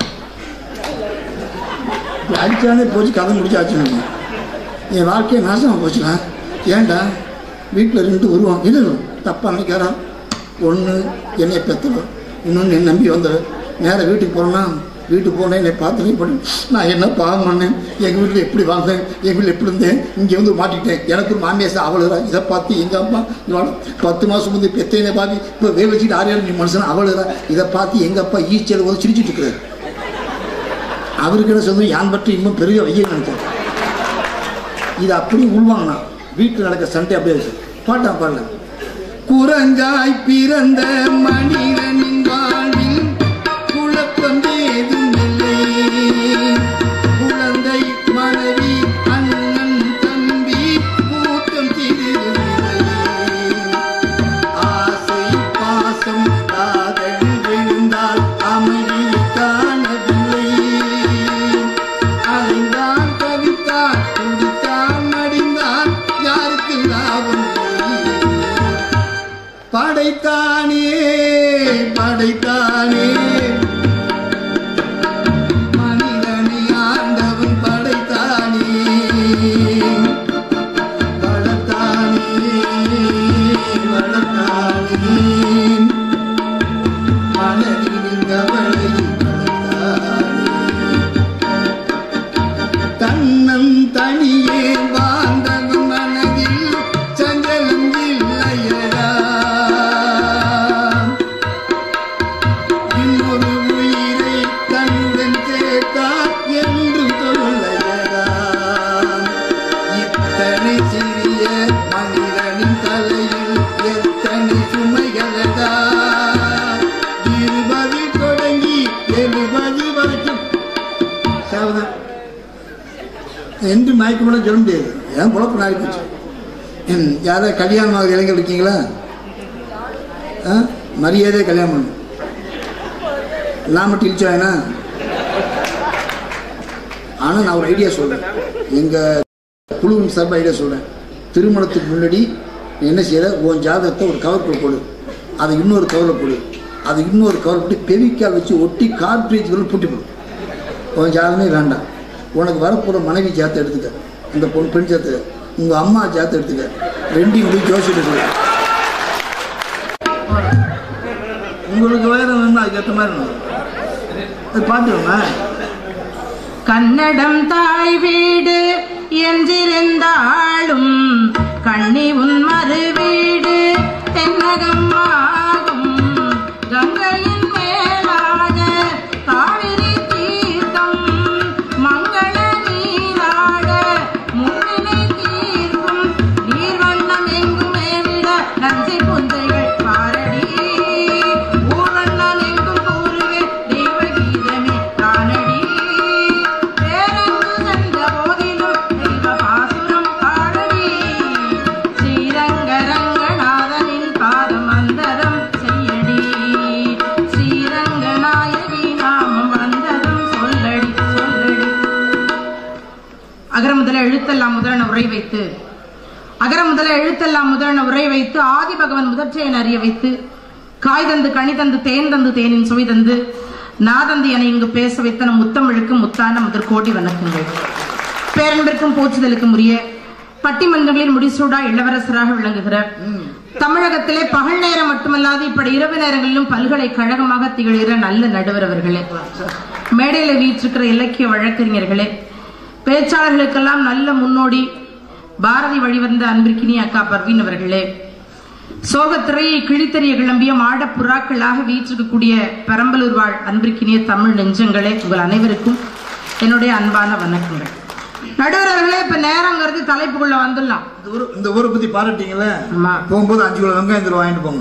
S1: இப்போ அடித்தானே போச்சு, கதை முடிச்சு ஆச்சுன்னு என் வாழ்க்கையை நாசமாக போச்சுலாம். ஏண்டா வீட்டில் ரெண்டு வருவான். இல்லை தப்பாக நினைக்கிறான். ஒன்று என்னை பெற்றவன், இன்னொன்று என்னை நம்பி வந்தவன். நேராக வீட்டுக்கு போனேன்னா வீட்டுக்கு போனேன் என்னை பார்த்து பண்ணி நான் என்ன பாவம் பண்ணேன், எங்கள் வீட்டில் எப்படி வாழ்ந்தேன், எங்கள் வீட்டில் எப்படி இருந்தேன், இங்கே வந்து மாட்டிக்கிட்டேன். எனக்கு ஒரு மாமியாசை அவளுறா. இதை பார்த்து எங்கள் அம்மா இவள் பத்து மாதம் வந்து பெத்தையனை பார்த்து இப்போ வேலை வச்சுட்டு ஆறு ஏழு மனுஷன் அவளுறா. இதை பார்த்து எங்கள் அப்பா ஈச்சல் வந்து சிரிச்சுட்டு இருக்கிறார். அவருக்கு என்ன சொல்லுவோம், யான் பற்றி இன்னும் பெரிய வைய நினைக்கிறேன். இது அப்படி உள்வாங்கினா வீட்டில் நடக்க சண்டை அப்படியே வச்சு பாட்டா பாடல. குரங்காய் பிறந்த மனிதனின் வாழ்வில் குழப்பம் ஏதும் இல்லை. குழந்தை மனைவி அண்ணன் தம்பி கூட்டம் திருவில்லை. ஆசை பாசம் காதல் விழுந்தால் அமைதியை காணவில்லை. அலைந்தான் தவித்தான் குடித்தான் மடிந்தான் யாருக்கு லாபம்? படைத்தானே படைத்தானே மனிதனை ஆண்டவன் படைத்தானே வளர்த்தானே வளர்த்தானே மனதில் கவலை வளர்த்தானே. தன்னம் தனியே வாழ்ந்தவன் மனதில் சஞ்சலம் இல்லையடா. இன்னொரு உயிரை தன்னுடன் சேர்த்தார் என்று சொல்லடா. இத்தனை சிறிய மனிதனின் தலையில் எத்தனை சுமைகளடா. இருபது தொடங்கி எழுபது வரைக்கும் சாவதான் என்று மயக்கமெல்லாம் சொல்ல முடியாது. ஏன் குழப்பம் நாய் போச்சு. யாராவது கல்யாணம் ஆகிற இளைஞர் இருக்கீங்களா? மரியாதையை கல்யாணம் பண்ணணும். நான் மட்டும் இழிச்சாயினா. ஆனால் நான் ஒரு ஐடியா சொல்கிறேன், எங்கள் குழுவின் சார்பாக ஐடியா சொல்கிறேன். திருமணத்துக்கு முன்னாடி என்ன செய்யற, உன் ஜாதகத்தை ஒரு கவருக்குள்ள போடு, அதை இன்னொரு கவரில் போடு. அது இன்னொரு கவர் போட்டு பெவிக்கால் வச்சு ஒட்டி கார்பரேஜ்களும் பூட்டி போடும். உன் ஜாதகமே வேண்டாம், உனக்கு வரப்போகிற மனைவி ஜாத்தை எடுத்துக்க, அந்த பொண்ணு பெண் ஜாத்தை, உங்கள் அம்மா ஜாத்தை எடுத்துக்க, ரெண்டையும் போய் ஜோசிட்டு போய் உங்களுக்கு வேற வேணும், அதுக்கேற்ற மாதிரி அது பார்த்துருமா.
S3: கன்னடம் தாய் வீடு என்றிருந்தாலும் கண்ணி உன் மறு வீடு தென்னகம் ஆகும். கங்கையின் மேலாக காவிரி தீர்த்தம் மங்கள நீராக முன்னிலை தீர்க்கும். நீர்வண்ணம் எங்குமே விட நஞ்சை புந்தைகள் பாரடி. ஊர்வண்ணம் எங்கும் கூறுவே தெய்வ கீதமே தானடி. பேரங்கு சென்ற போதிலும் தெய்வ பாசுரம் பாடடி. ஸ்ரீரங்க ரங்கநாதனின் பாதம் அந்தரம் செய்யடி. ஸ்ரீரங்க நாயகி நாமம் வந்ததும் சொல்லடி சொல்லடி. அகர முதல எழுத்தெல்லாம் முதலன உரை வைத்து அகர முதல எழுத்தெல்லாம் முதலன உரை வைத்து ஆதி பகவன் முதற்றையன் அறிய வைத்து காய் தந்து கனி தந்து தேன் தந்து தேனின் சுவை தந்து நாதந்து என இங்கு பேச வைத்த நம் முத்தமிழுக்கும் முத்தான முதற்கோடி வணக்கங்கள். பேரன்பிற்கும் போற்றுதலுக்கும் உரிய பட்டிமன்றங்களில் முடிசூடா இளவரசராக விளங்குகிற தமிழகத்திலே பகல் நேரம் மட்டுமல்லாது இப்படி இரவு நேரங்களிலும் பல்கலைக்கழகமாக திகழ்கிற நல்ல நடுவர் அவர்களே, மேடையில வீற்றிருக்கிற இலக்கிய வழக்கறிஞர்களே, பேச்சாளர்களுக்கெல்லாம் நல்ல முன்னோடி பாரதி வழிவந்த அன்பிற்கினி அக்கா பர்வீன் அவர்களே, சோகத்திரையை கிழித்தறிய கிளம்பிய மாட புறாக்களாக வீற்றிருக்கக்கூடிய பெரம்பலூர் வாழ் அன்பிற்கினிய தமிழ் நெஞ்சங்களே, உங்கள் அனைவருக்கும் என்னுடைய அன்பான வணக்கங்கள். நடுவர்களே, இப்ப நேரங்கிறது தலைப்புக்குள்ள வந்துடலாம்.
S1: இந்த ஊரை பத்தி பாராட்டீங்களே, போகும்போது அஞ்சு கிலோ வெங்காயம் தூரம் வாங்கிட்டு போங்க.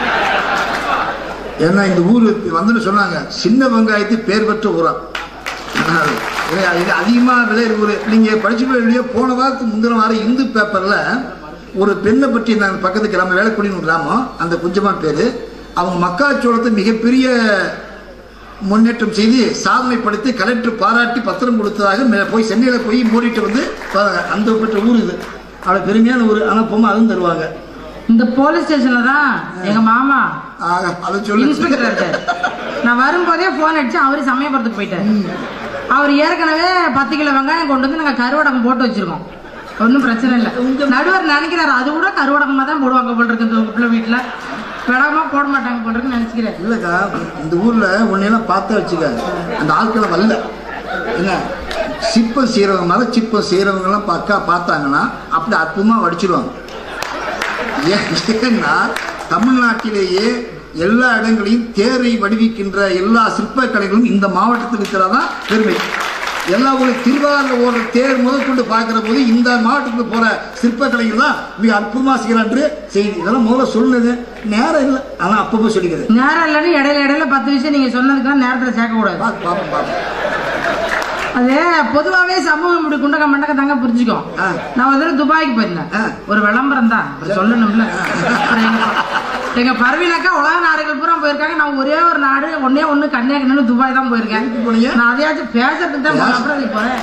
S1: ஏன்னா இந்த ஊரு வந்து சொன்னாங்க சின்ன வெங்காயத்து பேர் பெற்ற ஊரா, இது அதிகமா விலை ஊரு. நீங்க படிச்சு போய் போன வாரத்துக்கு முந்தின வாரம் இந்து பேப்பர்ல ஒரு பெண்ணை பற்றி நாங்க பக்கத்து கிராமம் வேலைக்குடின்னு கிராமம், அந்த குஞ்சமா பேரு, அவங்க மக்காச்சோளத்தை மிகப்பெரிய முன்னேற்றம் செய்து சாதனைப்படுத்தி கலெக்டர் பாராட்டி பத்திரம் கொடுத்ததாக போய் சென்னையில போய் மூடிட்டு வந்து அந்த பெற்ற ஊர் இது. அவ்வளவு பெருமையான ஊர். ஆனா போமா அதுவும் தருவாங்க.
S3: இந்த போலீஸ் ஸ்டேஷன்ல தான் எங்க மாமா
S1: அதை சொல்லி
S3: இன்ஸ்பெக்டர் இருக்காரு. நான் வரும்போதே போன் அடிச்சு அவரு சமயபுரத்துக்கு போயிட்டாரு. அவர் ஏற்கனவே பத்து கிலோ வெங்காயம் கொண்டு வந்து நாங்க கருவடகம் போட்டு வச்சிருக்கோம், ஒன்னும் பிரச்சனை இல்லை. நடுவர் நினைக்கிறாரு அது கூட கருவடகமா தான் போடுவாங்க போல் இருக்கு உங்க பிள்ளை வீட்டுல, விடமா போட மாட்டாங்க போல் இருக்குன்னு நினைச்சுக்கிறேன்.
S1: இல்லக்கா, இந்த ஊர்ல ஒன்னெல்லாம் பார்த்தா வச்சுக்க அந்த ஆட்களை வரல என்ன சிப்பம் செய்யறவங்க மேல சிப்பம் செய்யறவங்க எல்லாம் பக்கா பார்த்தாங்கன்னா அப்படி அற்புதமா வடிச்சிருவாங்க. ஏன்னா தமிழ்நாட்டிலேயே எல்லா இடங்களையும் தேரை வடிவிக்கின்ற எல்லா சிற்ப கலைகளும் இந்த மாவட்டத்தில் இருக்கிறதான் பெருமை. எல்லா ஊரும் திருவாரூர் ஓடுற தேர் முதல் கொண்டு பார்க்கிற போது இந்த மாவட்டத்துக்கு போற சிற்ப கலைகள் தான் மிக அற்புதமா செய்யறான்று செய்தி. இதெல்லாம் முதல்ல சொல்லுது, நேரம் இல்லை, ஆனா அப்பப்போ சொல்லிக்கிறது.
S3: நேரம் இல்லைன்னு இடையில இடையில பத்து விஷயம் நீங்க சொன்னதுக்கு நேரத்துல சேர்க்க கூடாது.
S1: பாப்போம் பாப்போம்.
S3: அது பொதுவாவே சமூகம் இப்படி குண்டக்க மண்டக்க தாங்க புரிஞ்சுக்கும். நான் ஒரு துபாய்க்கு போயிருந்தேன், ஒரு விளம்பரம் தான் சொல்லணும்ல. எங்க பர்வீனாக்கா உலக நாடுகள் பூரா போயிருக்காங்க, நான் ஒரே ஒரு நாடு ஒன்னே ஒண்ணு கன்னியாகுமரி துபாய் தான் போயிருக்கேன். நான் அதையாச்சும் பேசுறதுக்கு தான் அப்புறம் போறேன்.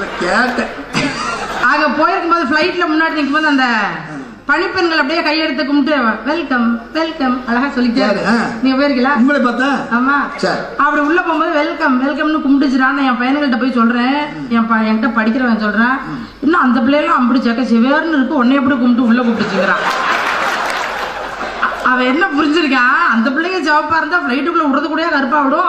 S3: அங்க போயிருக்கும் போது பிளைட்ல முன்னாடி நிற்கும் போது அந்த பணிப்பெண்கள் அப்படியே கையெடுத்து கும்பிட்டு வெல்கம் வெல்கம் அழகா சொல்லிட்டே. நீங்க போயிருக்கீங்களா? ஆமா. அப்படி உள்ள போகும்போது வெல்கம் வெல்கம்னு கும்பிட்டுச்சுடான்னு என் பையன்கிட்ட போய் சொல்றேன், என் என்கிட்ட படிக்கிறவன் சொல்றேன், இன்னும் அந்த பிள்ளைகளும் அப்படி சேர்க்க சிவேர்னு இருக்கு, உன்னை எப்படி கும்பிட்டு உள்ள கூப்பிட்டுச்சுக்கிறான். அவன் என்ன புரிஞ்சிருக்கான், அந்த பிள்ளைங்க ஜவாப்பா இருந்தா பிளைட்டுக்குள்ள விடுறது கூட கருப்பா விடும்.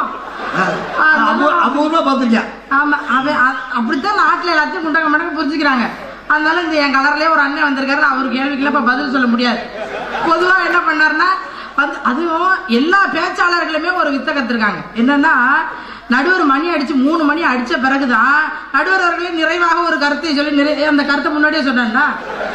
S3: ஆமா, அவன் அப்படித்தான் நாட்டுல எல்லாத்தையும் முண்டக்க மண்டக்க புரிஞ்சுக்கிறாங்க. அதனால இந்த என் கலர்லயே ஒரு அண்ணன் வந்திருக்காரு, அவரு கேள்விக்குள்ள இப்ப பதில் சொல்ல முடியாது. பொதுவா என்ன பண்ணாருன்னா, அதுவும் எல்லா பேச்சாளர்களுமே ஒரு வித்த கத்திருக்காங்க. என்னன்னா, நடுவர் மணி அடிச்சு மூணு மணி அடிச்ச பிறகுதான் நடுவர் அவர்களே நிறைவாக ஒரு கருத்தை சொல்லி அந்த கருத்தை முன்னாடியே சொன்னா,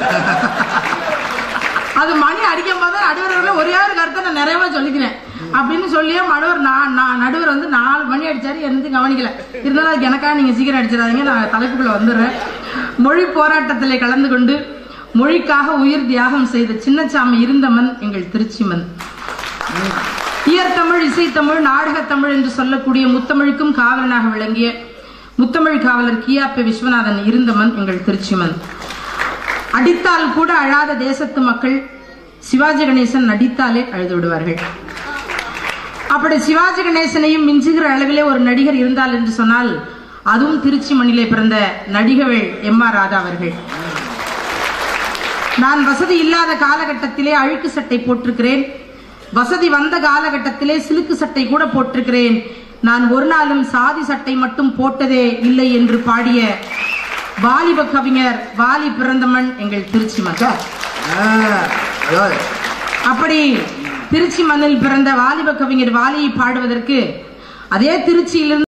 S3: அது மணி அடிக்கும் போது நடுவர் ஒரே ஒரு கருத்தை நான் நிறைவா சொல்லிக்கிறேன் அப்படின்னு சொல்லியே நடுவர் நடுவர் வந்து நாலு மணி அடிச்சாரு, எந்த கவனிக்கல. இருந்தாலும் அதுக்கு எனக்கா நீங்க சீக்கிரம் அடிச்சிடாதீங்க, நான் தலைப்புக்குள்ள வந்துடுறேன். மொழி போராட்டத்திலே கலந்து கொண்டு மொழிக்காக உயிர் தியாகம் செய்த சின்னசாமி இருந்தமன் எங்கள் திருச்சிமன். இயற்தமிழ், இசைத்தமிழ், நாடகத்தமிழ் என்று சொல்லக்கூடிய முத்தமிழுக்கும் காவலனாக விளங்கிய முத்தமிழ் காவலர் கியாப்பே விஸ்வநாதன் இருந்தமன் எங்கள் திருச்சிமன். அடித்தால் கூட அழாத தேசத்து மக்கள் சிவாஜி கணேசன் நடித்தாலே அழுது விடுவார்கள். அப்படி சிவாஜி கணேசனையும் மிஞ்சுகிற அளவிலே ஒரு நடிகர் இருந்தால் என்று சொன்னால் அதுவும் திருச்சி மண்ணிலே பிறந்த நடிகர்கள் எம் ஆர் ராதா அவர்கள். நான் வசதி இல்லாத காலகட்டத்திலே அழுக்கு சட்டை போட்டிருக்கிறேன், வசதி வந்த காலகட்டத்திலே சிலுக்கு சட்டை கூட போட்டிருக்கிறேன். நான் ஒரு நாளும் சாதி சட்டை மட்டும் போட்டதே இல்லை என்று பாடிய வாலிப கவிஞர் வாலி பிறந்தமன் எங்கள் திருச்சி மண். அப்படி திருச்சி மண்ணில் பிறந்த வாலிப கவிஞர் வாலியை பாடுவதற்கு அதே திருச்சியிலிருந்து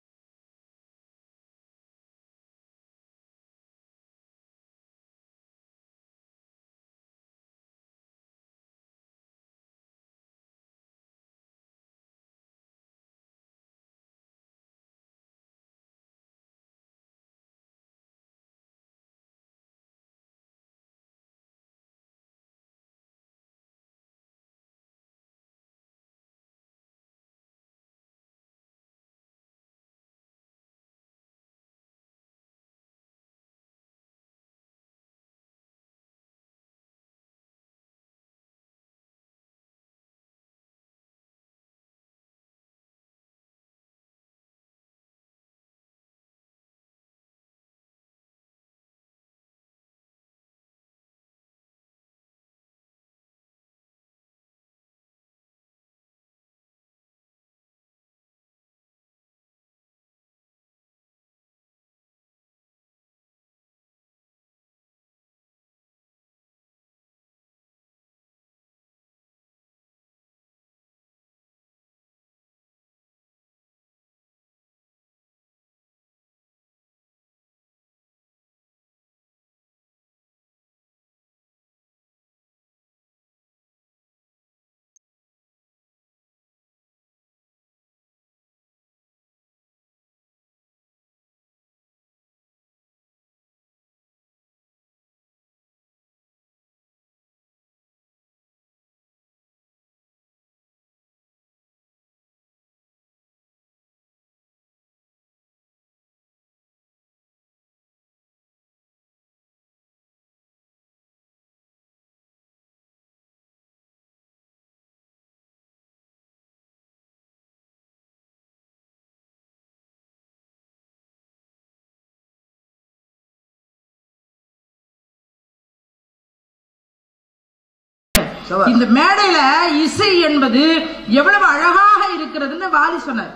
S3: இந்த மேடையில இசை என்பது எவ்வளவு அழகாக இருக்கிறதுன்னு வாலி சொன்னார்.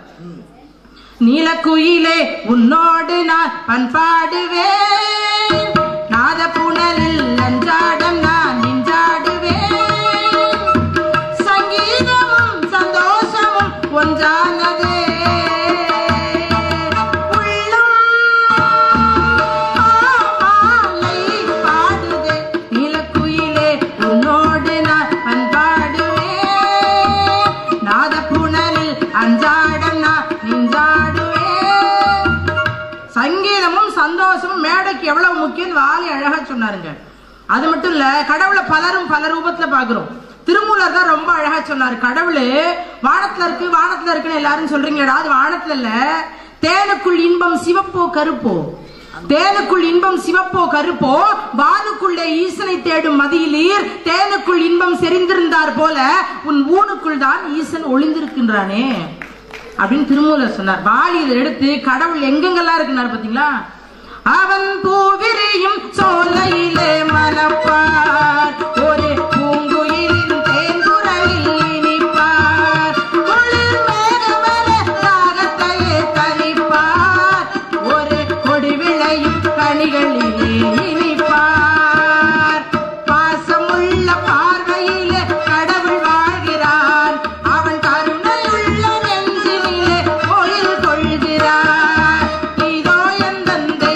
S3: நீலக்குயிலே உன்னோடு நான் பண்பாடுவேன், நாத புனலில் நன்றாடம் நான் நின்றாடுவேன், சங்கீதமும் சந்தோஷமும் ஒன்றானதே எவ்வளவு முக்கியம் வாலி அழகா சொன்னாருங்க. அது மட்டும் இல்ல, கடவுளை பலரும் பல ரூபத்துல பாக்குறோம். திருமூலர் தான் ரொம்ப அழகா சொன்னாரு. கடவுள் வானத்துல இருக்கு வானத்துல இருக்குன்னு எல்லாரும் சொல்றீங்களா, அது வானத்துல இல்ல. தேனுக்குள் இன்பம் சிவப்போ கருப்போ, தேனுக்குள் இன்பம் சிவப்போ கருப்போ, வானுக்குள்ளே ஈசனை தேடும் மதியிலீர், தேனுக்குள் இன்பம் செறிந்திருந்தார் போல உன் ஊனுக்குள் தான் ஈசன் ஒளிந்திருக்கின்றானே அப்படின்னு திருமூலர் சொன்னார். வாலி இதை எடுத்து கடவுள் எங்கெங்கெல்லாம் இருக்குன்னாரு பாத்தீங்களா. அவன் பூவிரியும் சோலையிலே மனப்பார், ஒரு பூங்குயிலின் தேன்குரலில் இனிப்பார், குளிர் மேகமர ராகத்தையே தனிப்பார், ஒரு கொடி விளையும் கனிகளிலே இனிப்பார், பாசமுள்ள பார்வையிலே கடவுள் வாழ்கிறான், அவன் கருணையுள்ள நெஞ்சினிலே கோயில் கொள்கிறார், இதோ எந்த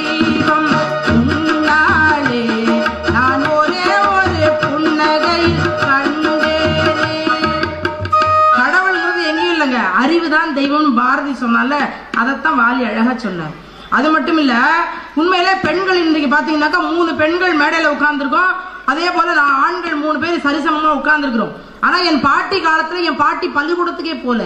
S3: அறிவுதான் தெய்வம் பாரதி சொன்னால அதைத்தான் வாலி அழகா சொன்னார். அது மட்டும் இல்ல, உண்மையிலே பெண்கள் இன்னைக்கு பாத்தீங்கன்னாக்கா மூணு பெண்கள் மேடையில உட்கார்ந்துருக்கோம், அதே போல நான் ஆண்கள் மூணு பேர் சரிசமமா உட்கார்ந்துருக்கிறோம். ஆனா என் பாட்டி காலத்துல என் பாட்டி பள்ளிக்கூடத்துக்கே போல,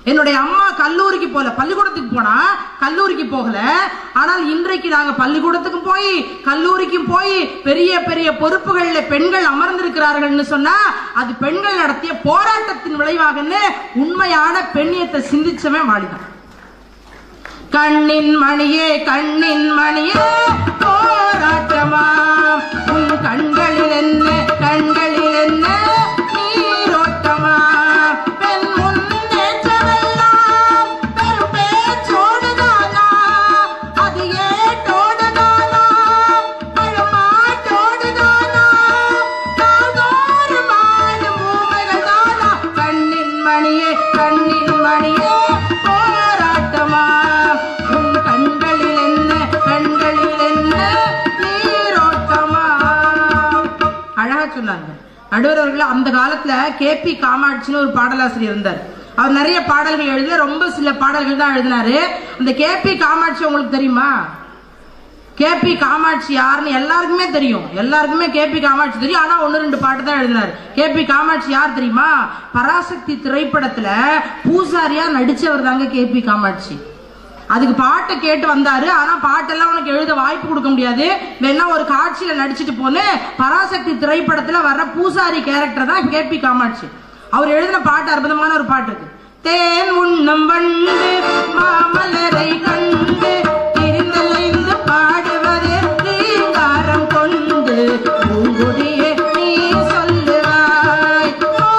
S3: என்னுடைய அம்மா கல்லூரிக்கு போல, பள்ளிக்கூடத்துக்கு போனா கல்லூரிக்கு போகல. ஆனால் இன்றைக்கு நாங்க பள்ளிக்கூடத்துக்கும் போய் கல்லூரிக்கும் போய் பெரிய பெரிய பொறுப்புகள்ல பெண்கள் அமர்ந்திருக்கிறார்கள் சொன்னா அது பெண்கள் நடத்திய போராட்டத்தின் விளைவாகன்னு உண்மையான பெண்ணியத்தை சிந்திச்சவன் வாலிதான். கண்ணின் மணியே கண்ணின் மணியே போராட்டமா உன் கண்களில் என்ன கண்களில் என்ன நீரோட்டமா பெண் முன்னேற்றமெல்லாம் பெரும் பேச்சோடுதானா அது ஏட்டோடுதானா பழமாட்டோடுதானா நாள்தோறும் ஆடும் பூமைகள் தானா கண்ணின் மணியே கண்ணின் மணியே போராட்டமா உன் கண்களில் என்ன கண்களில் என்ன நீரோட்டமா. அழகா சொன்னாங்க நடுவர் அவர்கள். அந்த காலத்துல கே பி காமாட்சின்னு ஒரு பாடலாசிரியர் இருந்தார். அவர் நிறைய பாடல்கள் எழுத, ரொம்ப சில பாடல்கள் தான் எழுதினாரு. அந்த கே பி காமாட்சி உங்களுக்கு தெரியுமா? கே பி காமாட்சி யாருன்னு எல்லாருக்குமே தெரியும். எல்லாருக்குமே கே பி காமாட்சி தெரியும். ஆனா ஒன்னு ரெண்டு பாட்டு தான் எழுதினாரு. கே பி காமாட்சி யார் தெரியுமா? பராசக்தி திரைப்படத்துல பூசாரியா நடிச்சவர் தாங்க கே பி காமாட்சி. அதுக்கு பாட்டை கேட்டு வந்தாரு. ஆனா பாட்டெல்லாம் உனக்கு எழுத வாய்ப்பு கொடுக்க முடியாது, வேணா ஒரு காட்சியில நடிச்சுட்டு போன்னு பராசக்தி திரைப்படத்துல வர்ற பூசாரி கேரக்டர் தான் கே பி காமாட்சி. அவர் எழுதின பாட்டு அற்புதமான ஒரு பாட்டு இருக்கு. தேன் உண்ணம் வண்டு மாமலரை கண்டு திரிந்தலைந்து பாடுவது ரீங்காரம் கொண்டு பூங்குடியே நீ சொல்லுவாய்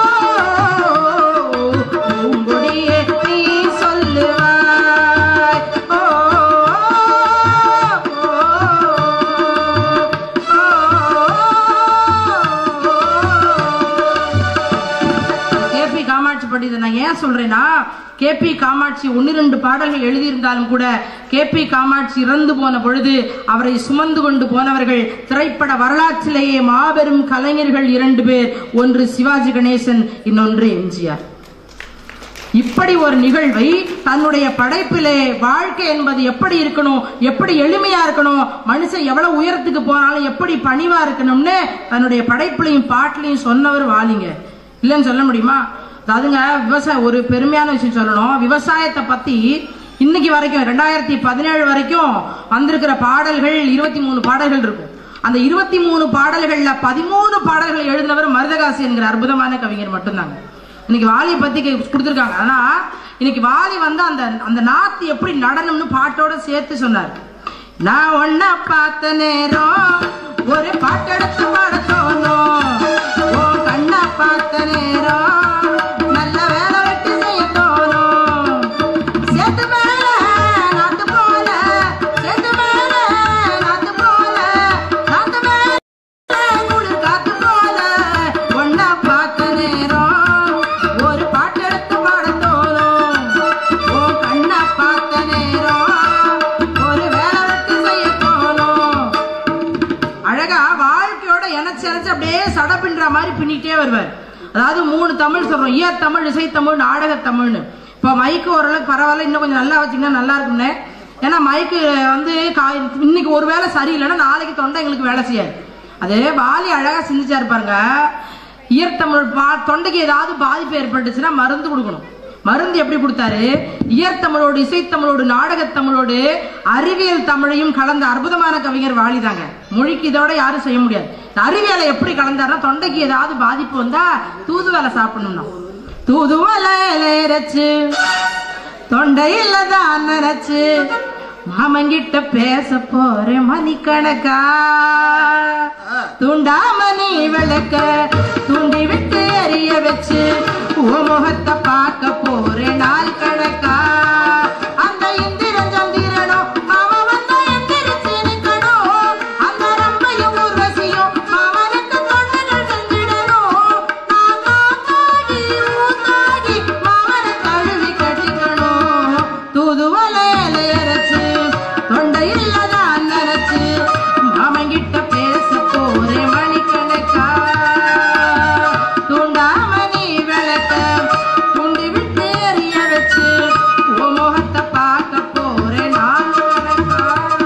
S3: பூங்குடியே நீ சொல்லுவாய். நான் ஏன் சொல்றேன்னா, கே பி காமாட்சி ஒன்னு ரெண்டு பாடல்கள் எழுதியிருந்தாலும் கூட கே பி காமாட்சி இறந்து போன பொழுது அவரை சுமந்து கொண்டு போனவர்கள் திரைப்பட வரலாற்றிலேயே மாபெரும் கலைஞர்கள் இரண்டு பேர். ஒன்று சிவாஜி கணேசன், இன்னொன்று எம் ஜி ஆர். இப்படி ஒரு நிகழ்வை தன்னுடைய படைப்பிலே வாழ்க்கை என்பது எப்படி இருக்கணும், எப்படி எளிமையா இருக்கணும், மனுஷன் எவ்வளவு உயரத்துக்கு போனாலும் எப்படி பணிவா இருக்கணும்னு தன்னுடைய படைப்புலையும் பாட்டிலையும் சொன்னவர் வாலிங்க. இல்லைன்னு சொல்ல முடியுமா? அதுங்க விவசாயம் ஒரு பெருமையான விஷயம் சொல்லணும். விவசாயத்தை பத்தி இன்னைக்கு வரைக்கும் ரெண்டாயிரத்தி பதினேழு வரைக்கும் வந்திருக்கிற பாடல்கள் இருபத்தி மூணு பாடல்கள் இருக்கும். அந்த இருபத்தி மூணு பாடல்கள்ல பதிமூணு பாடல்கள் எழுதினவர் மருதகாசி என்கிற அற்புதமான கவிஞர் மட்டும்தாங்க. இன்னைக்கு வாலியை பத்தி கொடுத்திருக்காங்க. ஆனா இன்னைக்கு வாலி வந்து அந்த அந்த நாத்து எப்படி நடனம்னு பாட்டோட சேர்த்து சொன்னார். நான் ஒன்ன பார்த்த நேரம் ஒரு பாட்டெடுத்து பாட தோணும், ஓ கண்ணா பார்த்த நேரம் நல்ல வேலை வெட்டி செய்ய தோணும், சேத்து மேல நாத்து போல சேத்து மேல நாத்து போல நாத்து மேல குளிர் காத்து போல ஒன்ன பார்த்த நேரம் ஒரு பாட்டெடுத்து பாட தோணும், ஓ கண்ணா பார்த்த நேரம் ஒரு வேலை வெட்டி செய்ய தோணும். அழகா வாழ்க்கையோட இணைச்சு இணைச்சு அப்படியே சட பின்ற மாதிரி பின்னிட்டே வருவார். அதாவது மூணு தமிழ் சொல்றோம், இயற் தமிழ், இசைத்தமிழ், நாடக தமிழ்னு. இப்போ மைக்கு ஓரளவுக்கு பரவாயில்ல, இன்னும் கொஞ்சம் நல்லா வச்சிங்கன்னா நல்லா இருக்கும்னே. ஏன்னா மைக்கு வந்து இன்னைக்கு ஒரு வேலை சரியில்லைன்னா நாளைக்கு தொண்டை எங்களுக்கு வேலை செய்யாது. அதே வாலி அழகா சிந்திச்சா இருப்பாருங்க. இயற்தமிழ் தொண்டைக்கு ஏதாவது பாதிப்பு ஏற்பட்டுச்சுன்னா மருந்து கொடுக்கணும். மருந்து எப்படி கொடுத்தாரு? இயற்தமிழோடு இசைத்தமிழோடு நாடகத்தமிழோடு அறிவியல் தமிழையும் கலந்த அற்புதமான கவிஞர் வாலிதாங்க. மொழிக்கு இதோட யாரும் செய்ய முடியாது. அறிவியலை எப்படி கலந்தாருன்னா, தொண்டைக்கு ஏதாவது பாதிப்பு வந்தா தூதுவலை சாப்பிடணும்னா தூதுவலை இலையரைச்சு தொண்டையில தான் நினைச்சு மாமங்கிட்ட பேச போறேன் மணிக்கணக்கா, தூண்டாமணி விளக்க தூண்டி விட்டு எரிய வச்சு ஓ முகத்தை பார்க்க போறேன் நாள் கணக்கா. அந்த இந்திரன் சந்திரனும் மாமா வந்தா எந்திரிச்சு நிக்கணும், அந்த ரம்பையும் ஊர்வசியும் மாமனுக்கு தொண்டுகள் செஞ்சிடணும். நான் காத்தாடி ஊத்தாடி மாமனை கழுவி கட்டிக்கணும், தூதுவலை இலையரைச்சு தொண்டையில் தான் நினைச்சு மாமங்கிட்ட பேச போறேன் மணிக்கணக்கா, தூண்டாமணி விளக்க துண்டி விட்டு எரிய வச்சு ஓ முகத்தை பார்க்க போறேன் நாள் கணக்கா.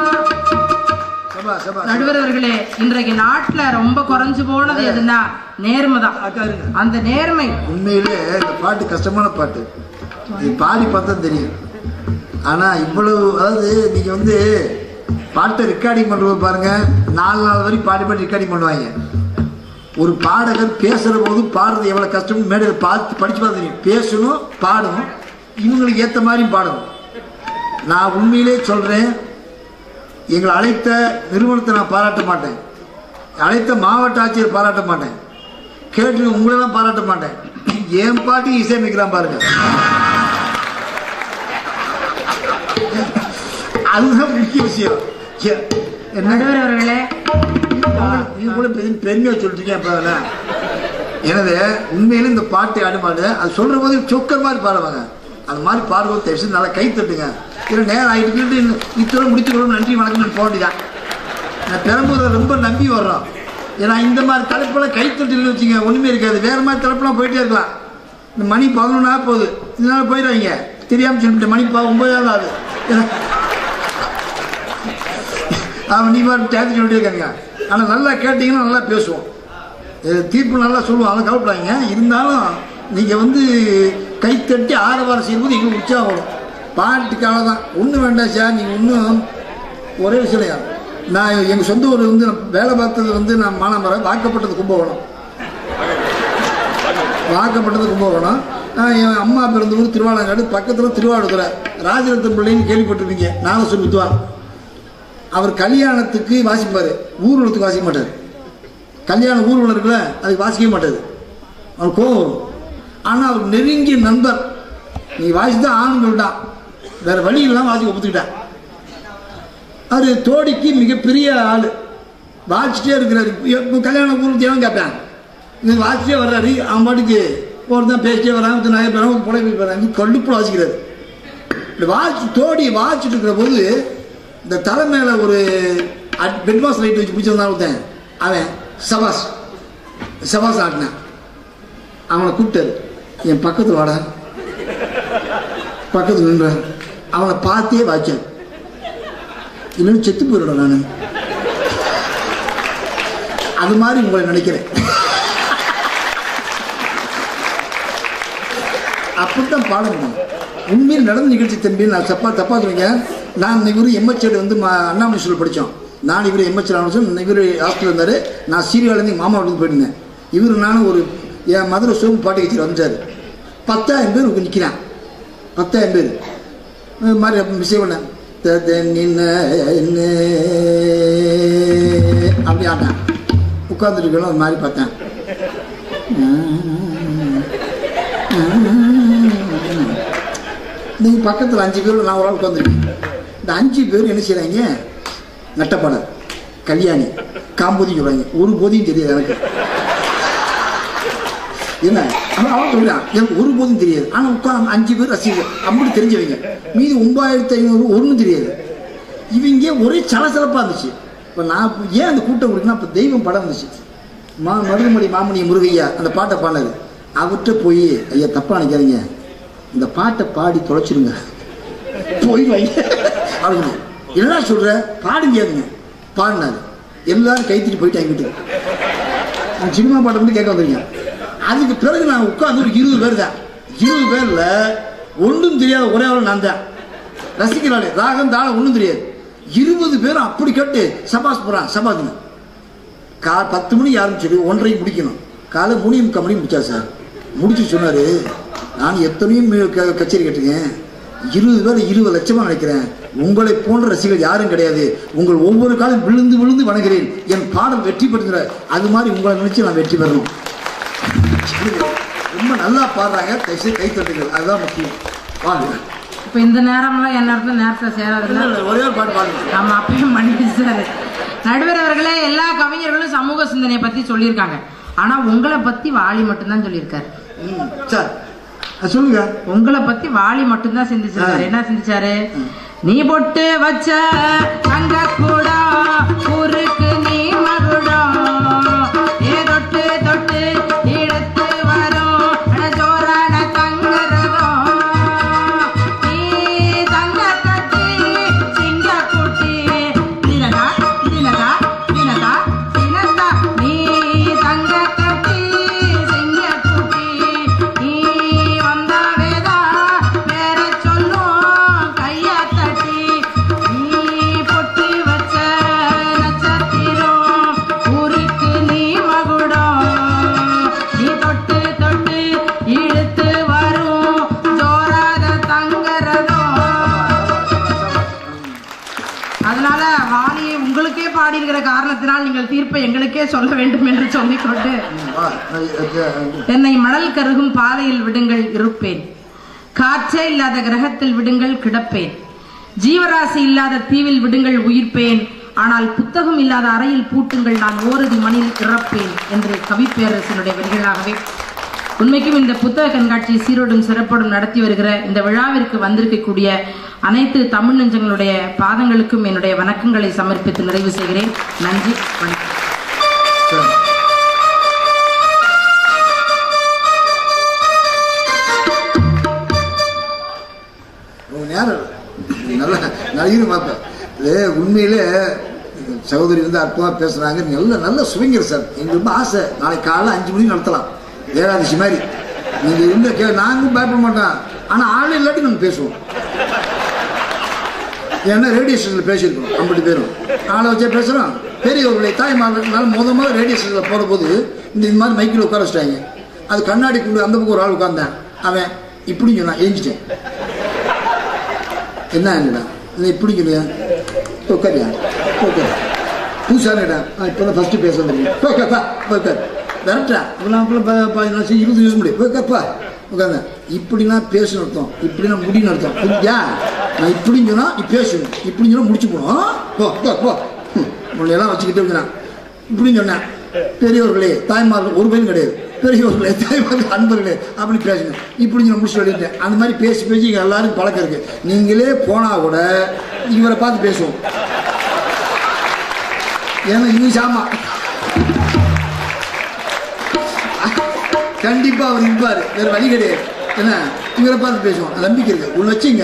S3: நடுவர்களே, இன்றைக்கு நாட்டுல ரொம்ப குறைஞ்சு போனது எதுனா நேர்மை தான். அந்த நேர்மை
S1: உண்மையிலே இந்த பாட்டு கஷ்டமான பாட்டு. இது பாடி பார்த்தா தெரியும். ஆனால் இவ்வளவு, அதாவது நீங்கள் வந்து பாட்டை ரெக்கார்டிங் பண்ணுறது பாருங்க, நாலு நாள் வரைக்கும் பாடி பாடி ரெக்கார்டிங் பண்ணுவாங்க. ஒரு பாடகர் பேசுகிற போது பாடுறது எவ்வளோ கஷ்டம் மேடையில் பார்த்து படித்து பார்த்து தெரியும். பேசணும், பாடணும், இவங்களுக்கு ஏற்ற மாதிரியும் பாடணும். நான் உண்மையிலே சொல்கிறேன், எங்களை அழைத்த நிறுவனத்தை நான் பாராட்ட மாட்டேன், அழைத்த மாவட்ட ஆட்சியர் பாராட்ட மாட்டேன், கேட்டு உங்களெல்லாம் பாராட்ட மாட்டேன். என் பாட்டுக்கு இசையமைக்கிறான் பாருங்க, அதுதான் முக்கிய விஷயம்.
S3: நடுவர்களே
S1: நீங்க கூட பெருமையா சொல்லிட்டீங்க. அப்ப எனது உண்மையில இந்த பாட்டு ஆடுமாடு அது சொல்ற போது சொக்கர் மாதிரி பாடுவாங்க. அது மாதிரி பாடும்போது தெரிஞ்சு நல்லா கை தட்டுங்க. இல்லை நேரம் ஆகிட்டு இத்தோட முடிச்சுக்கணும், நன்றி வணக்கம் போட்டிதான். நான் பெரம்பூரில் ரொம்ப நம்பி வர்றோம். ஏன்னா இந்த மாதிரி தலைப்பெல்லாம் கை தட்டுன்னு வச்சுங்க ஒன்றுமே இருக்காது. வேறு மாதிரி தலைப்பெல்லாம் போயிட்டே இருக்கலாம். இந்த மணி பதினொன்னா போகுது, இதனால போயிடுவாங்க தெரியாமல் சொல்லிட்டு மணி ஒன்பதாவது ஆகுது. அவன் நீ மாதிரி தேர்த்து சொல்லிட்டே இருக்காங்க. ஆனால் நல்லா கேட்டிங்கன்னா நல்லா பேசுவோம், தீர்ப்பு நல்லா சொல்லுவோம், அதெல்லாம் கவலைப்படாங்க. இருந்தாலும் நீங்கள் வந்து கைத்தட்டி ஆரவாரம் செய்யும்போது எங்களுக்கு உற்சாகம் வரும். பாட்டுக்காக தான் ஒன்றும் வேண்டாம் சார். நீங்கள் ஒன்றும் ஒரே விஷயம் இல்லையா, நான் எங்கள் சொந்த ஊர் வந்து வேலை பார்த்தது வந்து நான் மானாமரம் வாக்கப்பட்டது கும்பகோணம், வாக்கப்பட்டது கும்பகோணம். என் அம்மா பிறந்த ஊர் திருவாலங்காடு, பக்கத்தில் திருவாடுதுறை ராஜரத்ன பிள்ளைன்னு கேள்விப்பட்டிருப்பீங்க. நாகசூர் வித்வான். அவர் கல்யாணத்துக்கு வாசிப்பார், ஊர்வலத்துக்கு வாசிக்க மாட்டார். கல்யாணம் ஊர்வலம் இருக்குல்ல அதுக்கு வாசிக்க மாட்டார், அவர் கோவம் வரும். ஆனால் அவர் நெருங்கிய நண்பர், நீ வாசித்தான் ஆணுன்னு சொல்லிட்டான், வேறு வழி இல்லாமல் வாசிக்க ஒப்புத்துக்கிட்டான். அவர் தோடிக்கு மிகப்பெரிய ஆள், வாசிச்சிட்டே இருக்கிறாரு. இப்போ கல்யாண ஊருக்கு தேவன் கேட்பேன், இது வாசிச்சே வர்றாரு. அவன் பாட்டுக்கு ஒருத்தான் பேசிட்டே வராங்க, நிறைய பேரும் புடவை வராங்க, கல்லுப்புல வாசிக்கிறாரு. இப்படி வாசி தோடி வாசிச்சுட்டு இருக்கிற போது இந்த தலை மேலே ஒரு பெட்வாஸ் லைட் வச்சு பிடிச்சிருந்தான் ஒருத்தன், அவன் சபாஸ் சபாஸ் ஆட்டினான். அவனை கூப்பிட்டாரு, என் பக்கத்தில் வாடா, பக்கத்தில் நின்ற. அவனை பார்த்தே வாய்ச்சான், இல்லைன்னு செத்து போயிடும். நான் அது மாதிரி உங்களை நினைக்கிறேன். அப்படித்தான் பாட முடியும். உண்மையில் நடந்த நிகழ்ச்சி தம்பி, நான் தப்பா தப்பா சொல்லுங்க. நான் இவர் எம்எச்ஏடு வந்து அண்ணாமலை ஸ்கூலில் படித்தோம். நான் இவர் எம்எச்ஏ ஆனோம், இவர் ஹாஸ்டலில் இருந்தார். நான் சீரியலேருந்து எங்கள் மாமா வீட்டுக்கு போயிருந்தேன். இவர் நானும் ஒரு என் மதுரை சோம்பு பாட்டு கட்சியில் வந்துட்டார். பத்தாயிரம் பேர் நிற்கிறான், பத்தாயிரம் பேர் மாதிரி விஷயம் பண்ணேன். அப்படி ஆட்டேன், உட்காந்துருக்கணும். அது மாதிரி பார்த்தேன். நீங்கள் பக்கத்தில் அஞ்சு பேர், நான் ஒரு ஆள் உட்காந்துருக்கேன். இந்த அஞ்சு பேர் என்ன செய்கிறாங்க, நட்டப்பாடல், கல்யாணி, காம்போதி சொல்கிறாங்க. ஒரு போதியும் தெரியாது எனக்கு. என்ன ஆனால் அவன் சொல்கிறான், எனக்கு ஒரு போதும் தெரியாது. ஆனால் உட்காந்து அஞ்சு பேர் ரசிகர் அப்படி தெரிஞ்சவங்க. மீது ஒன்பதாயிரத்தி ஐநூறு ஒன்றும் தெரியாது. இவங்க ஒரே சலசலப்பாக இருந்துச்சு. இப்போ நான் ஏன் அந்த கூட்டம் கொடுக்குன்னா, இப்போ தெய்வம் படம் இருந்துச்சு, மா மருதுமொழி மாமணி முருகையா அந்த பாட்டை பாடினது. அவர்கிட்ட போய், ஐயா தப்பா நினைக்காதீங்க, இந்த பாட்டை பாடி தொலைச்சிருங்க போயிடுவாங்க அப்படின்னு. என்ன சொல்ற, பாடுங்க பாடினாரு. எல்லாரும் கைத்திட்டு போயிட்டாங்க வீட்டுக்கு. நான் சினிமா பாட்டை மட்டும் கேட்க வந்துருக்கேன். அதுக்கு பிறகு நான் உட்காந்து ஒரு இருபது பேர் தான். இருபது பேர்ல ஒன்றும் தெரியாத ஒரே ஆள் நான் தான். ரசிக்கிறாள், ராகம் தாளம் ஒன்றும் தெரியாது. இருபது பேரும் அப்படி கேட்டு சபாஸ் போறான். சபாஸ்னு கா பத்து மணிக்கு ஆரம்பிச்சிடு, ஒன்றரைக்கு முடிக்கணும். காலை மூணு முக்கால் மணி முடிச்சா சார். முடிச்சு சொன்னாரு, நான் எத்தனையோ கச்சேரி கேட்டிருக்கேன், இருபது பேர் இருபது லட்சமா நினைக்கிறேன். உங்களை போன்ற ரசிகர்கள் யாரும் கிடையாது. உங்கள் ஒவ்வொரு காலம் விழுந்து விழுந்து வணங்குகிறேன். என் பாடல் வெற்றி பெறுகிற அது மாதிரி உங்களை நினைச்சு நான் வெற்றி பெறணும். ரொம்ப நல்லா பாடுறாங்க, கை தட்டுங்கள், அதுதான் முக்கியம். பாருங்க.
S3: இப்ப இந்த நேரம்லாம் என் நேரத்துல நேரத்துல சேராதுல்ல,
S1: ஒரே ஒரு பாட்டு பாருங்க.
S3: ஆமா, அப்பயும் மன்னிச்சு சார். நடுவர் அவர்களே, எல்லா கவிஞர்களும் சமூக சிந்தனையை பத்தி சொல்லியிருக்காங்க. ஆனா உங்களை பத்தி வாலி மட்டும்தான் சொல்லியிருக்காரு.
S1: சார் சொல்லுங்க.
S3: உங்களை பத்தி வாலி மட்டும்தான் சிந்திச்சிருக்காரு. என்ன சிந்திச்சாரு? நீ பொட்டு வச்ச தங்க கூட ஊருக்கு நீ மகுடம், ஏ தொட்டு தொட்டு இழுத்து வரும் ஜோரான தங்கரதம், நீ தங்க கட்டி சிங்க குட்டி தினதா தினதா தினதா தினதா, நீ தங்க கட்டி சிங்க குட்டி, நீ வந்தாவேதா பாடியிருக்கிற காரணத்தினால் நீங்கள் தீர்ப்பை எங்களுக்கே சொல்ல வேண்டும் என்று சொல்லிக்கொண்டு, என்னை மணல் கருகும் பாதையில் விடுங்கள் இருப்பேன், காற்றே இல்லாத கிரகத்தில் விடுங்கள் கிடப்பேன், ஜீவராசி இல்லாத தீவில் விடுங்கள் உயிர்ப்பேன், ஆனால் புத்தகம் இல்லாத அறையில் பூட்டுங்கள் நான் ஓரதி மணியில் இறப்பேன் என்று கவிப்பேரரசனுடைய வரிகளாகவே உண்மைக்கும் இந்த புத்தக கண்காட்சியை சீரோடும் சிறப்போடும் நடத்தி வருகிற இந்த விழாவிற்கு வந்திருக்கக்கூடிய அனைத்து தமிழ் நெஞ்சங்களுடைய பாதங்களுக்கும் என்னுடைய வணக்கங்களை சமர்ப்பித்து நிறைவு செய்கிறேன். நன்றி, வணக்கம்.
S1: உண்மையிலே சகோதரி வந்து அற்புதமா பேசுறாங்க. நல்ல நல்ல சுவிங்கர் சார். எங்களுக்கு ரொம்ப ஆசை நாளைக்கு காலைல அஞ்சு மணிக்கு நடத்தலாம், ஏகாதசி மாதிரி. நீங்க இருந்த கே நாங்களும் பயப்பட மாட்டோம், ஆனா ஆள் இல்லாட்டி நம்ம பேசுவோம். ஏன்னா ரேடியோ ஸ்டேஷன்ல பேசியிருக்கோம், ஐம்பது பேரும் ஆளை வச்சா பேசுறோம். பெரியவர்களை தாய்மார்கள்னால முத முதல் ரேடியோ ஸ்டேஷன்ல போற போது இந்த இந்த மாதிரி மைக்கில் உட்கார வச்சிட்டாங்க. அது கண்ணாடி கொண்டு அந்த பக்கம் ஒரு ஆள் உட்கார்ந்தேன். அவன் இப்படி சொன்னான், எழுஞ்சிட்டேன். என்ன என்னடா இப்படி சொல்லியா உட்காரியா உட்காரு பூசானடா இப்பதான் ஃபர்ஸ்ட் பேச வந்துருக்கேன் கரெக்டா இருபது நிமிஷம் முடியும் உட்காப்பா உட்காந்து இப்படின்னா பேசணும் அர்த்தம், இப்படின்னா முடின்னு அர்த்தம். புரிஞ்சா? நான் இப்படின்னு சொன்னா நீ பேசணும், இப்படின்னு சொன்னா முடிச்சு போனோம். போ போ உன்னையெல்லாம் வச்சுக்கிட்டு இருக்கிறான். இப்படின்னு சொன்னேன். பெரியவர்களே தாய்மார்கள் ஒரு பையன் கிடையாது, பெரியவர்களே தாய்மார்கள் அன்பர்களே அப்படி பேசணும். இப்படி நான் முடிச்சு சொல்லிட்டேன். அந்த மாதிரி பேசி பேசி இங்கே எல்லாருக்கும் பழக்கம் இருக்கு. நீங்களே போனா கூட இவரை பார்த்து பேசுவோம். ஏன்னா இது சாமா கண்டிப்பா அவர் இருப்பாரு, வேற வழி கிடையாது. என்ன இவரை பார்த்து பேசுவோம், நம்பிக்கை இருக்கு. உள்ள வச்சுங்க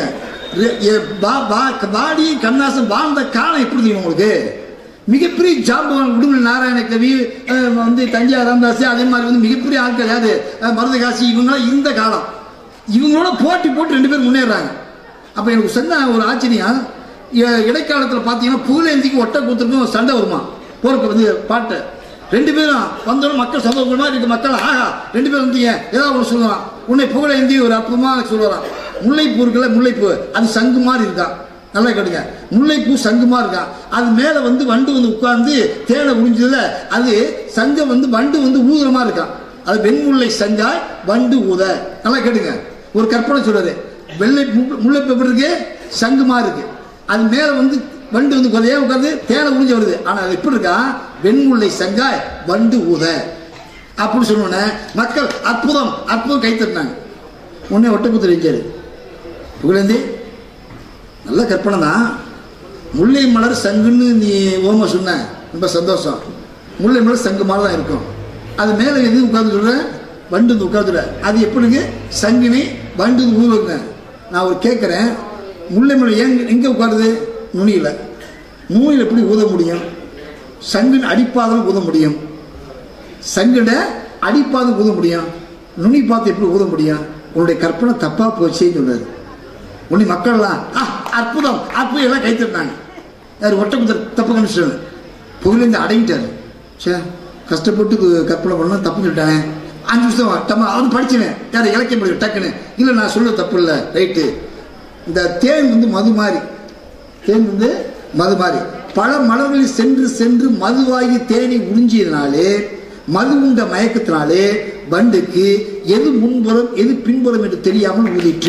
S1: பாடி கண்ணாசன் வாழ்ந்த காலம் எப்படி தெரியும் உங்களுக்கு? மிகப்பெரிய ஜாம்பவான் உடுமலை நாராயண கவி வந்து தஞ்சை ராமதாஸ் அதே மாதிரி வந்து மிகப்பெரிய ஆட்கள் யாரு மருதகாசி இவங்களாம் இந்த காலம். இவங்களோட போட்டி போட்டு ரெண்டு பேரும் முன்னேறாங்க. அப்ப எனக்கு சொன்ன ஒரு ஆச்சரியம், இடைக்காலத்தில் பார்த்தீங்கன்னா புகழேந்திக்கு ஒட்ட கூத்துருக்கும் சண்டை வருமா போருக்கு வந்து பாட்டு. ரெண்டு பேரும் வந்தோம் மக்கள் சந்தோஷமா இருக்கு. மக்கள் ஆகா ரெண்டு பேரும் வந்தீங்க ஏதாவது ஒன்று சொல்லுவான். உன்னை புகழேந்தி ஒரு அற்புதமா சொல்லுவான். முல்லைப்பூ இருக்குல்ல, முல்லைப்பூ அது சங்கு மாதிரி இருக்கா. நல்லா கேட்டுங்க, முல்லைப்பூ சங்குமா இருக்கா. அது மேல வந்து வண்டு வந்து உட்கார்ந்து தேனை உறிஞ்சதுல அது சங்க வந்து வண்டு வந்து ஊதுறமா இருக்கா. அது வெண்முல்லை சங்காய் வண்டு ஊத. நல்லா கேட்டுங்க, ஒரு கற்பனை சொல்றாரு. வெள்ளை முல்லைப்பூ எப்படி இருக்கு? சங்குமா இருக்கு. அது மேல வந்து வண்டு வந்து கொதையா உட்கார்ந்து தேனை உறிஞ்ச வருது. ஆனா அது எப்படி இருக்கா? வெண்முல்லை சங்காய் வண்டு ஊத அப்படின்னு சொன்ன மக்கள் அற்புதம் அற்புதம் கை தட்டினாங்க. உடனே ஒட்டப்புத்தர் வச்சாரு. புகழேந்தி நல்ல கற்பனை தான். முல்லை மலர் சங்குன்னு நீ ஓம சொன்ன, ரொம்ப சந்தோஷம். முல்லை மலர் சங்கு மாதிரி தான் இருக்கும். அது மேலே எது உட்கார்ந்து சொல்ற? வண்டு வந்து உட்கார்ந்துட. அது எப்படிங்க? சங்குனி வண்டு ஊருங்க. நான் ஒரு கேட்குறேன், முல்லை மலர் ஏன் எங்கே உட்காருது? நுனியில். நுனியில் எப்படி ஊத முடியும்? சங்குன்னு அடிப்பாதம் ஊத முடியும். சங்குட அடிப்பாதம் ஊத முடியும். நுனி பார்த்து எப்படி ஊத முடியும்? உன்னுடைய கற்பனை தப்பா போச்சேன்னு சொல்றாரு. உன்னை மக்கள்லாம் அற்புதம் அற்புதம் எல்லாம் கைத்திருந்தாங்க. யார் ஒட்டப்புத்தர் தப்பு கணிச்சிட்டாங்க. புகழேந்தி அடங்கிட்டாரு. சே கஷ்டப்பட்டு கற்பனை பண்ண தப்பு சொல்லிட்டானே. அஞ்சு வருஷம் தம்ம அவன் படிச்சுனேன். யார் இலக்கியம் படிக்க டக்குன்னு இல்லை நான் சொல்ல தப்பு இல்லை ரைட்டு. இந்த தேன் வந்து மது மாதிரி, தேன் வந்து மது மாதிரி பல மலர்களில் சென்று சென்று மதுவாகி தேனை உறிஞ்சியதுனாலே மது உண்ட மயக்கத்தினாலே வண்டுக்கு எது முன்புறம் எது பின்புறம் என்று தெரியாமல் ஊதிற்று.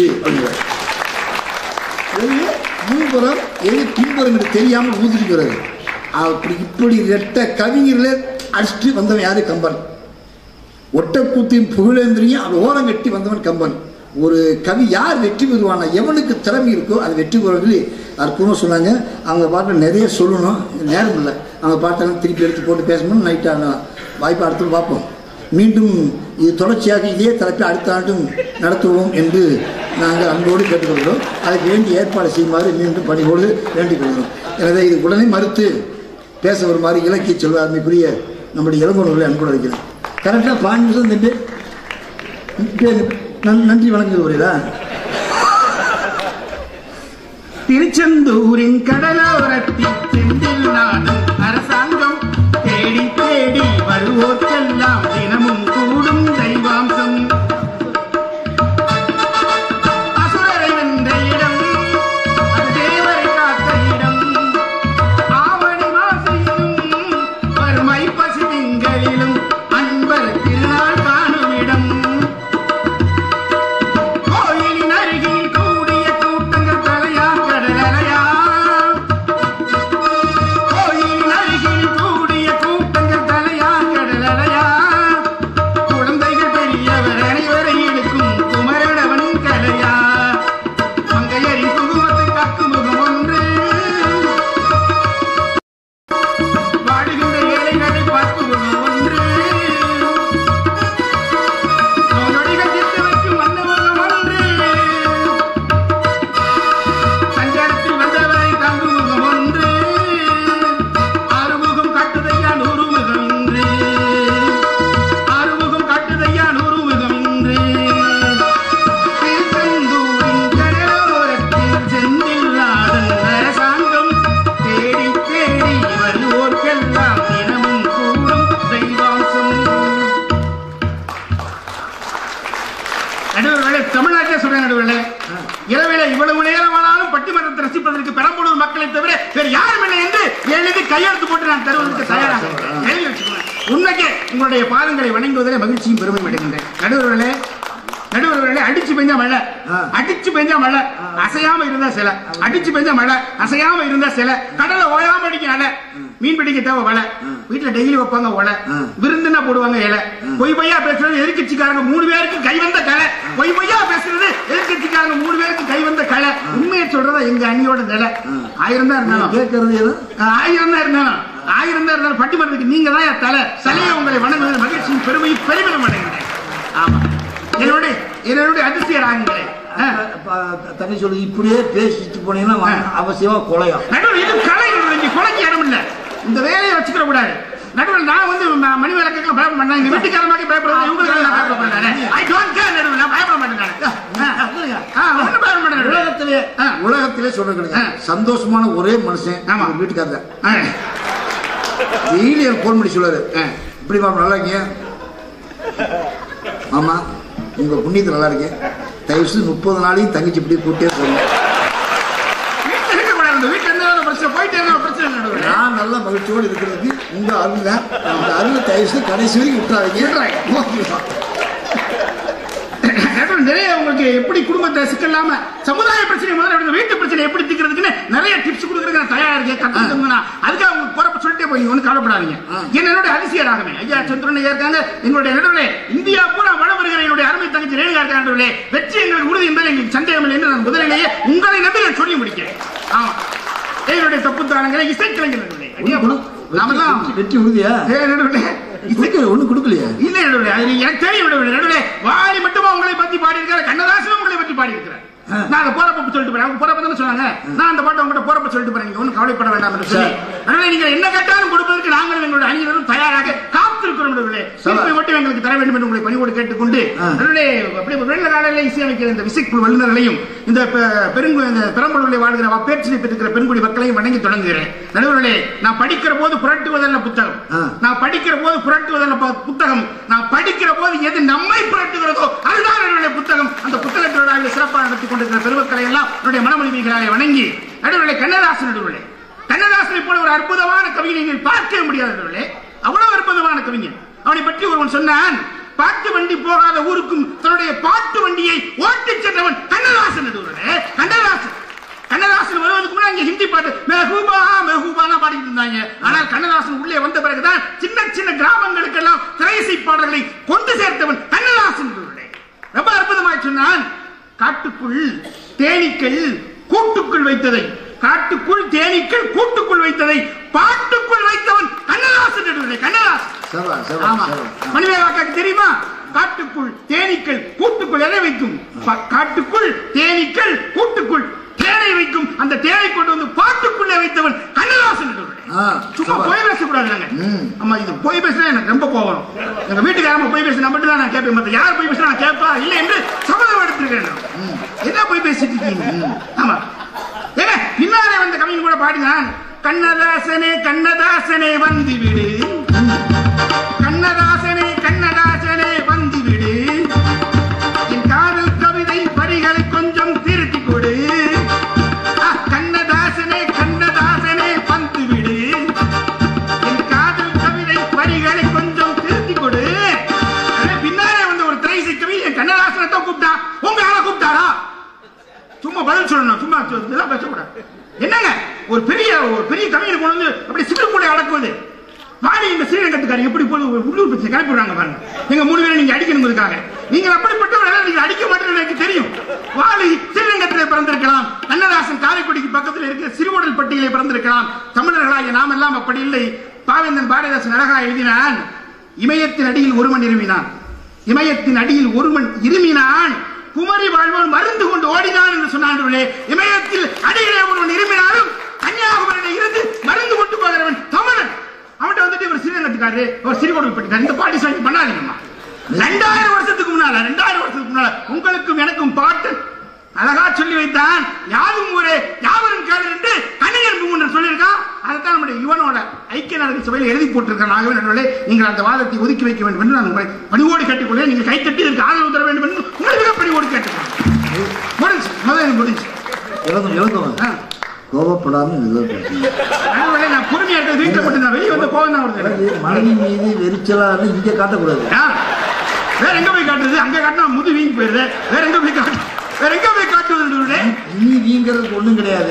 S1: முன்புறம் எது பின்புறம் என்று தெரியாமல் ஊதிருக்கிறது. அப்படி இப்படி ரெட்ட கவிஞர்களே அடிச்சுட்டு வந்தவன் யாரு? கம்பன். ஒட்டக்கூத்தின் புகழேந்திரியும் அவன் ஓரம் வெட்டி வந்தவன் கம்பன். ஒரு கவி யார் வெற்றி பெறுவானா? எவனுக்கு திறமை இருக்கோ அது வெற்றி பெறுவது அற்புதமாக சொன்னாங்க. அவங்க பாட்டில் நிறைய சொல்லணும், நேரம் இல்லை. அவங்க பாட்டெல்லாம் திருப்பி எடுத்து போட்டு பேசணும். நைட்டாக வாய்ப்பு அடுத்து பார்ப்போம். மீண்டும் இது தொடர்ச்சியாக இதே தலைப்பை அடுத்த ஆண்டும் நடத்துவோம் என்று நாங்கள் அன்போடு கேட்டுக்கொள்கிறோம். அதுக்கு வேண்டிய ஏற்பாடு செய்யுமாறு மீண்டும் பணியோடு வேண்டிக் கொள்கிறோம். எனவே இது உடனே மறுத்து பேச வருமாறு இலக்கிய செல்வார்மைக்குரிய நம்முடைய இளங்கோர்களை அன்போடு வைக்கிறேன். கரெக்டாக பாஞ்சு நிமிஷம் தம்பி நன்றி வழங்குது வரீங்களா?
S2: திருச்செந்தூரின் கடலோரத்தில் செந்தில் நாடும் அரசாங்கம் தேடி தேடி வருவோர்க்கெல்லாம் தினமும் கூடும் தெய்வாம்சம். அசுரரை வென்ற இடம், அது தேவரை காத்த இடம். ஆவணி மாசையில்
S4: அவர்களை தவிர வேறு யாரும் இல்லை என்று எழுதி கையெழுத்து போட்டு நான் தருவதற்கு தயாராக எழுதி வச்சுக்கோங்க. உண்மைக்கு உங்களுடைய பாதங்களை வணங்குவதிலே மகிழ்ச்சியும் பெருமையும் அடைகின்றேன். நடுவர்களே நடுவர்களே அடிச்சு பெஞ்சா மழை, அடிச்சு பெஞ்சா மழை, அசையாம இருந்தா சில, அடிச்சு பெஞ்சா மழை அசையாம இருந்தா சில, கடலை ஓயாம அடிக்க அலை, மீன் பிடிக்க தேவை வலை, வீட்டுல டெய்லி வைப்பாங்க ஒலை, விருந்துனா போடுவாங்க இலை, பொய் பொய்யா பேசுறது எதிர்கட்சிக்காரங்க மூணு பேருக்கு கை வந்த கலை, பொய் பொய்யா பேசுறது எதிர்கட்சிக்காரங்க மூணு பேருக்கு கை வந்த கலை, உண்மையை சொல்றதா எங்க அணியோட நிலை. ஆயிரம் தான் இருந்தாலும் கேட்கறது ஆயிரம் தான் இருந்தாலும் ஆயிரம் தான் இருந்தாலும் பட்டிமன்றத்துக்கு நீங்க தான் தலை தலையை உங்களை வணங்குவது மகிழ்ச்சியும் பெருமையும் பெருமிதம் அடைகிறேன். ஆமா என்னுடைய என்னுடைய அதிசயராங்களே
S1: தண்ணி சொல்லி இப்படியே பேசிட்டு போனீங்கன்னா அவசியமா கொலையா
S4: நடுவில் இது கலை கொலைக்கு இடம் இல்லை. இந்த வேலையை வச்சுக்கிற கூடாது. நடுவில் நான் வந்து மணி விளக்குக்கு பயப்பட மாட்டேன். எங்க வீட்டுக்காரமாக பயப்படுறது இவங்களுக்கு நான் பயப்பட மாட்டேன். ஐ டோன்ட் கேர் நடுவில் நான் பயப்பட மாட்டேன். ஒன்றும் பயப்பட மாட்டேன். உலகத்திலே
S1: உலகத்திலே சொல்லுங்க சந்தோஷமான ஒரே மனுஷன் ஆமா வீட்டுக்காரர். டெய்லி எனக்கு போன் பண்ணி சொல்லுவாரு, இப்படி மாமா நல்லா இருக்கீங்க, ஆமா உங்க புண்ணியத்தில் நல்லா இருக்கேன், தயவுசு முப்பது நாளையும் தங்கச்சி இப்படி கூட்டே போகணும். நான் நல்ல மகிழ்ச்சியோடு இருக்கிறதுக்கு உங்க அருள் தான். அந்த அருள் தயவுசு கடைசி வரைக்கும் விட்டுறாங்க.
S4: நிறைய உங்களுக்கு எப்படி குடும்பத்தை சிக்கலாம சமுதாய பிரச்சனை முதல்ல வீட்டு பிரச்சனை எப்படி தீர்க்கிறதுக்கு நிறைய டிப்ஸ் கொடுக்கறதுக்கு நான் தயாரா இருக்கேன். கத்துக்கோங்க. அதுக்காக உங்களுக்கு போறப்ப சொல்லிட்டே போய் ஒன்னும் கவலைப்படாதீங்க. என்னோட அதிசயராகவே ஐயா சந்திரன் இருக்காங்க. எங்களுடைய நடுவிலே இந்தியா பூரா வளம் வருகிற என்னுடைய அருமை தங்கச்சி ரேணுகா இருக்காங்க. வெற்றி எங்களுக்கு உறுதி என்பதில் எங்களுக்கு சந்தேகம் இல்லை என்று நான் முதலிலேயே உங்களை நம்பி நான் சொல்லி முடிக்கிறேன். ஆமா என்னுடைய தப்புத்தானங்களை இசைக்கலைஞர்களே நாமெல்லாம்
S1: வெற்றி உறுதியா ஒண்ணு கொடுக்கலையா
S4: இல்ல எனக்கு தெரியும். வாரி மட்டுமா உங்களை பத்தி பாடி இருக்கிற கண்ணதாசனும் உங்களை பத்தி பாடி இருக்கிறேன். நான் அந்த போறப்ப சொல்லிட்டு போறேன். அவங்க போறப்ப தானே சொன்னாங்க. நான் அந்த பாட்டை உங்கள்கிட்ட போறப்ப சொல்லிட்டு போறேன். நீங்க ஒன்றும் கவலைப்பட வேண்டாம் என்று சொல்லி அதனால நீங்க என்ன கேட்டாலும் கொடுப்பதற்கு நாங்கள் எங்களுடைய அணியினரும் தயாராக காத்திருக்கிறோம். மட்டும் எங்களுக்கு தர வேண்டும் என்று உங்களை பணிவோடு கேட்டுக்கொண்டு வெள்ள நாளில் இசையமைக்கிற இந்த விசைக்குழு வல்லுநர்களையும் இந்த பெருங்கு பெரம்பலூரில் வாழ்கிற பேச்சினை பெற்றிருக்கிற பெருங்குடி மக்களையும் வணங்கி தொடங்குகிறேன். நடுவர்களே நான் படிக்கிற போது புரட்டுவதல்ல புத்தகம், நான் படிக்கிற போது புரட்டுவதல்ல புத்தகம், நான் படிக்கிற போது எது நம்மை புரட்டுகிறதோ அதுதான் என்னுடைய புத்தகம். அந்த புத்தகத்தினுடைய சிறப்பாக நடத்தி கொண்டிருக்கிற பெருமக்களை எல்லாம் என்னுடைய மனமொழிமைகளாலே வணங்கி நடுவர்களே கண்ணதாசன் நடுவர்களே கண்ணதாசனை போல ஒரு அற்புதமான கவிஞனை நீங்கள் பார்க்கவே முடியாது நடுவர்களே. அவ்வளவு அற்புதமான கவிஞன். அவனை பற்றி ஒருவன் சொன்னான், பாட்டு வண்டி போகாத ஊருக்கும் தன்னுடைய பாட்டு வண்டியை ஓட்டி சென்றவன் கண்ணதாசன் நடுவர்களே. கண்ணதாசன் கண்ணதாசன் வருவதற்கு முன்னாடி ஹிந்தி பாட்டு மெஹூபா மெஹூபா பாடிட்டு இருந்தாங்க. ஆனால் கண்ணதாசன் உள்ளே வந்த பிறகுதான் சின்ன சின்ன கிராமங்களுக்கு எல்லாம் திரையிசை பாடல்களை கொண்டு சேர்த்தவன் கண்ணதாசன். ரொம்ப அற்புதமாய் சொன்னான், காட்டுக்குள் தேனீக்கள் கூட்டுக்குள் வைத்ததை காட்டுக்குள் தேனீக்கள் கூட்டுக்குள் வைத்ததை பாட்டுக்குள் வைத்தவன் கண்ணதாசன். கண்ணதாசன் மணிமேகலாக்கு தெரியுமா? காட்டுக்குள் தேனீக்கள் கூட்டுக்குள் எதை வைக்கும்? காட்டுக்குள் தேனீக்கள் கூட்டுக்குள் தேனை வைக்கும். அந்த தேனை கொண்டு வந்து பாட்டுக்குள்ளே வைத்தவன் கண்ணதாசன். சும்மா போய் பேசக்கூடாது. ஆமா இது போய் பேசினா எனக்கு ரொம்ப கோவம். எங்க வீட்டுக்காரங்க போய் பேசினா மட்டும் தான் நான் கேட்பேன். மற்ற யார் போய் பேசினா நான் கேட்பா இல்லை என்று சபதம் எடுத்திருக்கேன். என்ன போய் பேசிட்டு இருக்கீங்க? ஆமா ஏங்க பின்னாலே வந்த கவிஞன் கூட பாடினான், கண்ணதாசனே கண்ணதாசனே வந்து விடு, கண்ணதாசனே கண்ணதாசனே வந்து விடு, என் காதல் கவிதை வரிகளை கொஞ்சம் திருத்தி கொடு, கண்ணதாசனே கண்ணதாசனே வந்து விடு, என் காதல் கவிதை வரிகளை கொஞ்சம் திருத்தி கொடு. பின்னாலே வந்த ஒரு திரைசை கவி என் கண்ணதாசனை தான் கூப்பிட்டா, உங்க ஆளை கூப்பிட்டாரா? சும்மா பதில் சொல்லணும், சும்மா பேசக்கூடாது. என்னங்க ஒரு பெரிய ஒரு பெரிய கவிஞர் கொண்டு வந்து அப்படி சிறு கூட அடக்குவது. வாடி இந்த ஸ்ரீரங்கத்துக்காரங்க எப்படி போய் உள்ளூர் பிரச்சனை கிளப்பிடுறாங்க பாருங்க. எங்க மூணு பேரை நீங்க அடிக்கணுங்கிறதுக்காக. நீங்க அப்படிப்பட்டவர்கள் நீங்க அடிக்க மாட்டேன்னு எனக்கு தெரியும். வாலி ஸ்ரீரங்கத்தில் பிறந்திருக்கலாம், கண்ணதாசன் காரைக்குடிக்கு பக்கத்தில் இருக்கிற சிறுவடல் பட்டியலை பிறந்திருக்கலாம். தமிழர்களாகிய நாம் எல்லாம் அப்படி இல்லை. பாவேந்தன் பாரதிதாசன் அழகா எழுதினான், இமயத்தின் அடியில் ஒருவன் இருமினான், இமயத்தின் அடியில் ஒருவன் இருமினான், குமரி வாழ்வோன் மருந்து கொண்டு ஓடினான் என்று சொன்னார்களே. இமயத்தில் அடியிலே ஒருவன் இருமினாலும் கன்னியாகுமரியில் இருந்து மருந்து கொண்டு போகிறவன் தமிழன். அவன்கிட்ட வந்துட்டு இவர் ஸ்ரீரங்கத்துக்காரு, ஒரு சிறுகோடு பட்டிக்காரு. இந்த பாட்டி சொல்லி பண்ணாதீங்கம்மா. ரெண்டாயிரம் வருஷத்துக்கு முன்னால ரெண்டாயிரம் வருஷத்துக்கு முன்னால உங்களுக்கும் எனக்கும் பாட்டு அழகா சொல்லி வைத்தான். யாரும் ஊரே யாவரும் கேளு என்று கணிகன் பூமன் சொல்லியிருக்கான். அதைத்தான் நம்முடைய யுவனோட ஐக்கிய நாடுகள் சபையில் எழுதி போட்டிருக்கான். ஆகவே நடுவர்களே நீங்கள் அந்த வாதத்தை ஒதுக்கி வைக்க வேண்டும் என்று நான் உங்களை பணிவோடு கேட்டுக்கொள்ள, நீங்கள் கைத்தட்டி இதற்கு ஆதரவு தர வேண்டும் என்று உங்களை மிக பணிவோடு கேட்டுக்கொள்ள. முடிஞ்சு முதல் முடிஞ்சு
S1: கோபப்படாம
S4: அதனால நான் பொறுமையா இருக்க வீட்டுல மட்டும் தான் வெளியே வந்து கோவம் தான் வருது.
S1: மனைவி மீது வெறிச்சலா இங்க காட்டக்கூடாது.
S4: வேற எங்க போய் காட்டுறது? அங்க காட்டினா முது வீங்கி போயிருது. வேற எங்க போய் காட்டு வேற எங்க போய் காட்டுவது?
S1: நீ வீங்கிறதுக்கு ஒண்ணும் கிடையாது.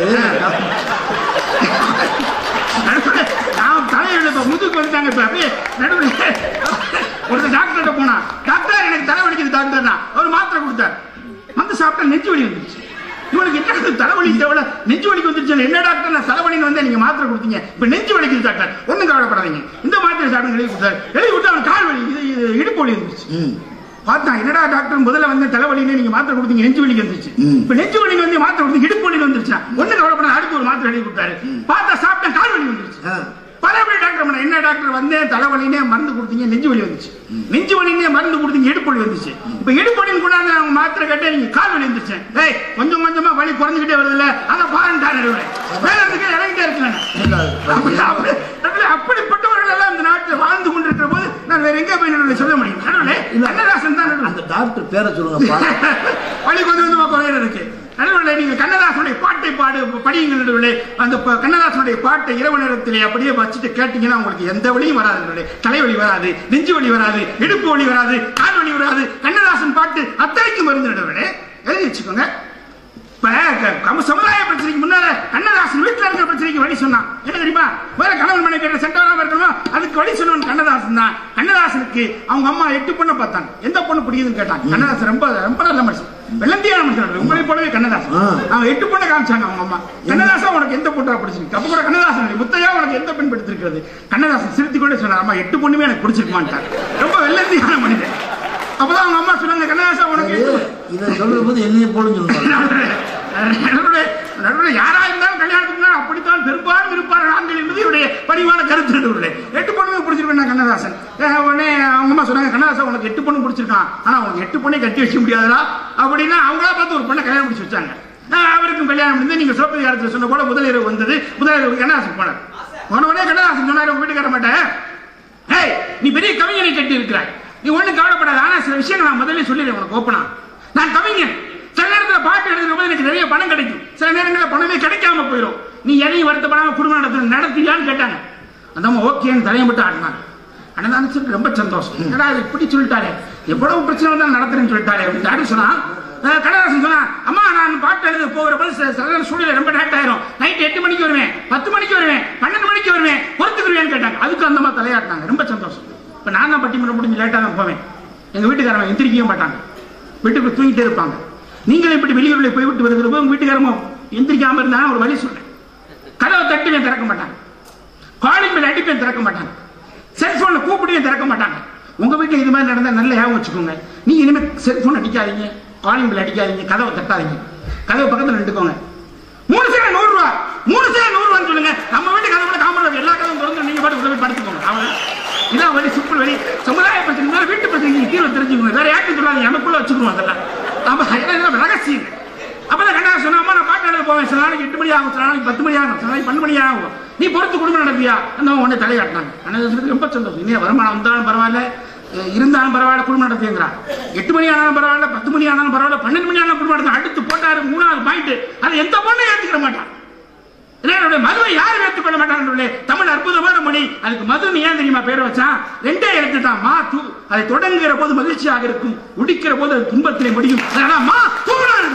S4: நான் தலையில இப்ப முதுக்கு வந்துட்டாங்க. இப்ப அப்படியே நடுவில் ஒரு டாக்டர்கிட்ட போனா, டாக்டர் எனக்கு தலை வலிக்குது டாக்டர்னா ஒரு மாத்திரை கொடுத்தார். வந்து சாப்பிட்டா நெஞ்சு வலி வந்துருச்சு. இவனுக்கு என்ன தலைவலி தேவை? நெஞ்சு வலிக்கு வந்துருச்சு. என்ன டாக்டர் நான் தலைவலின்னு வந்து நீங்க மாத்திரை கொடுத்தீங்க, இப்ப நெஞ்சு வலிக்குது டாக்டர், ஒண்ணும் கவலைப்படாதீங்க, இந்த மாத்திரை சாப்பிட்டு எழுதி கொடுத்தாரு. எழுதி கொடுத்தா அவன் கால் வலி, இது இடுப்பு வலி வந்துருச்சு. பார்த்தா என்னடா டாக்டர் முதல்ல வந்து தலைவலின்னு நீங்க மாத்திரை கொடுத்தீங்க, நெஞ்சு வலிக்கு வந்துருச்சு. இப்ப நெஞ்சு வலிக்கு வந்து மாத்திரை கொடுத்து இடுப்பு வலி வந்துருச்சா, ஒண்ணு கவலைப்படாத, அடுத்து ஒரு மாத்திரை எழுதி கொடுத்தாரு. பார்த்தா சாப்பிட்டா கால் வலி வந்துருச்சு. பலபடி டாக்டர் என்ன டாக்டர் வந்து தலைவலினே மருந்து கொடுத்தீங்க, நெஞ்சு வலி வந்துச்சு. நெஞ்சு வலினே மருந்து கொடுத்தீங்க, இடுப்பு வலி வந்துச்சு. இப்ப இடுப்பு வலின்னு கொண்டாந்து அவங்க மாத்திரை கேட்டு நீங்க கால் வலி வந்துருச்சு. ஏய் கொஞ்சம் கொஞ்சமா வலி குறைஞ்சிக்கிட்டே வருது இல்ல, அதை பாருங்க வேறதுக்கு இறங்கிட்டே இருக்கலாம். அப்படிப்பட்டவர்கள் எல்லாம் இந்த நாட்டில் வாழ்ந்து கொண்டிருக்கிற போது நான் வேற எங்க போய் சொல்ல முடியும்? கண்ணதாசன் தான்
S1: அந்த டாக்டர் பேரை சொல்லுங்க.
S4: வலி கொஞ்சம் கொஞ்சமா குறையில இருக்கு. நடுவில் நீங்க கண்ணதாசனுடைய பாட்டை பாடு படியுங்க. நடுவில் அந்த கண்ணதாசனுடைய பாட்டை இரவு நேரத்திலே அப்படியே வச்சுட்டு கேட்டீங்கன்னா உங்களுக்கு எந்த வழியும் வராது. தலைவலி வராது, நெஞ்சு வலி வராது, இடுப்பு வலி வராது, கால் வலி வராது. கண்ணதாசன் பாட்டு அத்தனைக்கும் மருந்து. நடுவில் எழுதி வச்சுக்கோங்க. இப்ப சமுதாய பிரச்சனைக்கு முன்னால கண்ணதாசன் வீட்டுல இருக்கிற பிரச்சனைக்கு வழி சொன்னான். என்ன தெரியுமா? வேற கணவன் மனைவி கேட்ட சென்டராம இருக்கணுமா, அதுக்கு வழி சொன்னவன் கண்ணதாசன் தான். கண்ணதாசனுக்கு அவங்க அம்மா எட்டு பொண்ணை பார்த்தாங்க. எந்த பொண்ணு பிடிக்குதுன்னு கேட்டாங்க. கண்ணதாசன் ரொம்ப ரொம்ப நல்ல மனுஷன், வெள்ளந்தியான மனுஷன், உங்களை போலவே கண்ணதாசன். அவங்க எட்டு பொண்ணை காமிச்சாங்க அவங்க அம்மா. கண்ணதாசன் உனக்கு எந்த பொண்ணா பிடிச்சிருக்கு? அப்ப கூட கண்ணதாசன் முத்தையா உனக்கு எந்த பெண் பிடித்திருக்கிறது? கண்ணதாசன் சிரித்து கொண்டே சொன்னார், அம்மா எட்டு பொண்ணுமே எனக்கு பிடிச்சிருக்குமான்ட்டார். ரொம்ப வெள்ளந்தியான மனிதன். அப்பதான் அவங்க அம்மா சொன்னாங்க, கண்ணதாசன் உனக்கு
S1: இதை சொல்ற போது என்னைய போல சொல்லுவாங்க.
S4: யாரா இருந்தாலும் கல்யாணத்துக்கு அப்படித்தான் பெரும்பாலும் இருப்பார்கள் ஆண்கள் என்பது இவருடைய பணிவான கருத்து. எட்டு பொண்ணு பிடிச்சிருக்கேன் கண்ணதாசன். உடனே அவங்க அம்மா சொன்னாங்க, கண்ணதாசன் உனக்கு எட்டு பொண்ணு பிடிச்சிருக்கான், ஆனா உனக்கு எட்டு பொண்ணை கட்டி வச்சு முடியாதா அப்படின்னா அவங்களா பார்த்து ஒரு பொண்ணை கல்யாணம் முடிச்சு வச்சாங்க. அவருக்கும் கல்யாணம் முடிந்து நீங்க சிவப்பதிகாரத்தில் சொன்ன போல முதலிரவு வந்தது. முதலிரவு கண்ணதாசன் போனார். போன உடனே கண்ணதாசன் சொன்னாரு, உங்க வீட்டுக்கார மாட்டேன், ஏய் நீ பெரிய கவிஞனை கட்டி இருக்கிறாய், நீ ஒண்ணு கவலைப்படாத, ஆனா சில விஷயங்கள் நான் முதல்ல சொல்லிடுறேன் உனக்கு ஓப்பனா. நான் கவிஞன், சில நேரத்தில் பாட்டு எழுதுற போது எனக்கு நிறைய பணம் கிடைக்கும், சில நேரங்களில் பணமே கிடைக்காம போயிடும். நீ எதையும் வருத்தப்படாம குடும்ப நடத்த நடத்தியான்னு கேட்டாங்க. அந்த அம்மா ஓகேன்னு தலையை மட்டும் ஆடினாங்க. அண்ணன் ரொம்ப சந்தோஷம். ஏன்னா இப்படி சொல்லிட்டாரு, எவ்வளவு பிரச்சனை வந்தாலும் நடத்துறேன்னு சொல்லிட்டாரு அப்படின்னு யாரும் சொன்னா. கண்ணதாசன் சொன்னா, அம்மா நான் பாட்டு எழுத போகிற போது சில சூழ்நிலை ரொம்ப லேட் ஆயிரும், நைட் எட்டு மணிக்கு வருவேன், பத்து மணிக்கு வருவேன், பன்னெண்டு மணிக்கு வருவேன், பொறுத்துக்குருவேன்னு கேட்டாங்க. அதுக்கு அந்த அம்மா தலையாட்டினாங்க. ரொம்ப சந்தோஷம். இப்ப நான் தான் பட்டிமன்றம் முடிஞ்சு லேட்டா தான் போவேன். எங்க வீட்டுக்காரங்க எந்திரிக்கவே மாட்டாங்க, வீட்டுக்கு தூங்கிட்டே இருப்பாங்க. நீங்களும் இப்படி வெளியூர்ல போய்விட்டு வருகிற போது உங்க வீட்டுக்காரமும் எந்திரிக்காம இருந்தா ஒரு வழி சொல்றேன். கதவை தட்டுவேன், திறக்க மாட்டாங்க. காலிங் பெல் அடிப்பேன், திறக்க மாட்டாங்க. செல்போன்ல கூப்பிடுவேன், திறக்க மாட்டாங்க. உங்க வீட்டுல இது மாதிரி நடந்தா நல்ல ஞாபகம் வச்சுக்கோங்க. நீங்க இனிமே செல்போன் அடிக்காதீங்க, காலிங் பெல் அடிக்காதீங்க, கதவை தட்டாதீங்க, கதவை பக்கத்துல நின்றுக்கோங்க. மூணு சேர நூறு ரூபா, மூணு சேர நூறு ரூபான்னு சொல்லுங்க. நம்ம வீட்டு கதவை காமராஜ் எல்லா கதவும் திறந்து நீங்க பாட்டு உள்ள படுத்துக்கோங்க. அவன் இதான் வழி, சிம்பிள் வழி. சமுதாய பிரச்சனை வீட்டு பிரச்சனைக்கு தீர்வு தெரிஞ்சுக்கோங்க. வேற யாருக்கும் சொல்லாதீங்க, நமக்குள்ள வச்சுக்கணும். அதெல்லாம் நம்ம ரகசியம். அப்பதான் கண்ணா சொன்னா, அம்மா நான் பாட்டு எழுத போவேன், சில நாளைக்கு எட்டு மணி ஆகும், சில நாளைக்கு பத்து மணி ஆகும், சில நாளைக்கு பன்னெண்டு மணி ஆகும், நீ பொறுத்து குடும்பம் நடத்தியா? அந்த உடனே தலையாட்டினாங்க. கண்ணதாசனுக்கு ரொம்ப சந்தோஷம். இனிய வருமானம் வந்தாலும் பரவாயில்ல, இருந்தாலும் பரவாயில்ல, குடும்பம் நடத்திங்கிறான். எட்டு மணி ஆனாலும் பரவாயில்ல, பத்து மணி ஆனாலும் பரவாயில்ல, பன்னெண்டு மணி ஆனாலும் குடும்பம் நடத்த. அடுத்து போட்டாரு மூணாவது பாயிண்ட், அதை எந்த பொண்ணும் ஏற்றுக்கிற மாட்டான். மதுவை யாரும் ஏற்றுக்கொள்ள மாட்டாங்க. தமிழ் அற்புதமான மொழி, அதுக்கு மது ஏன் தெரியுமா பேர் வச்சான்? ரெண்டே எழுத்து தான், மா தூ. அதை தொடங்குகிற போது மகிழ்ச்சியாக இருக்கும், முடிக்கிற போது அது துன்பத்திலே முடியும். மா தூண்.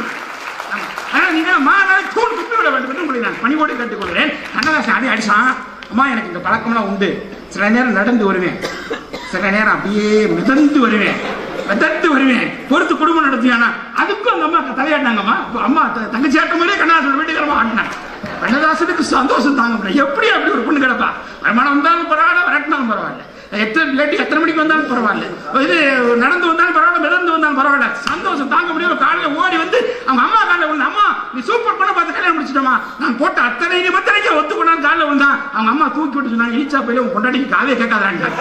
S4: நீங்க மாநாள் தூண் துப்பி விட வேண்டும் என்று உங்களை நான் பணிவோடு கேட்டுக்கொள்கிறேன். கண்ணதாசன் அடி அடிச்சான். அம்மா எனக்கு இந்த பழக்கம்லாம் உண்டு, சில நேரம் நடந்து வருவேன், சில நேரம் அப்படியே மிதந்து வருவேன், மிதந்து வருவேன், பொறுத்து குடும்பம் நடத்தியானா? அதுக்கும் அந்த அம்மா தலையாட்டினாங்கம்மா. அம்மா தங்கச்சி ஆட்ட மாதிரியே கண்ணதாசன் வீட்டுக்காரமா ஆட்டினாங்க. கண்ணதாசனுக்கு சந்தோஷம் தாங்க முடியல. எப்படி அப்படி ஒரு பொண்ணு கிடப்பா? வருமானம் வந்தாலும் பரவாயில்ல, வரட்டினாலும் பரவாயில்ல, எத்தனை லேட்டு எத்தனை மணிக்கு வந்தாலும் பரவாயில்ல, இது நடந்து வந்தாலும் பரவாயில்ல, மிதந்து வந்தாலும் பரவாயில்ல, சந்தோஷம் தாங்க முடியும். காலையில் ஓடி வந்து அவங்க அம்மா காலையில் விழுந்து, அம்மா நீ சூப்பர் பண்ண பார்த்து கல்யாணம் முடிச்சிட்டோமா, நான் போட்ட அத்தனை நிபந்தனைக்கு ஒத்துக்கொண்டாலும் காலையில் விழுந்தான். அவங்க அம்மா தூக்கி விட்டு சொன்னாங்க, இழிச்சா போயில உன் கொண்டாடிக்கு காவே கேட்காதான்ட்டாங்க,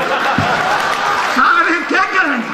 S4: காவே கேட்காதான்ட்டாங்க.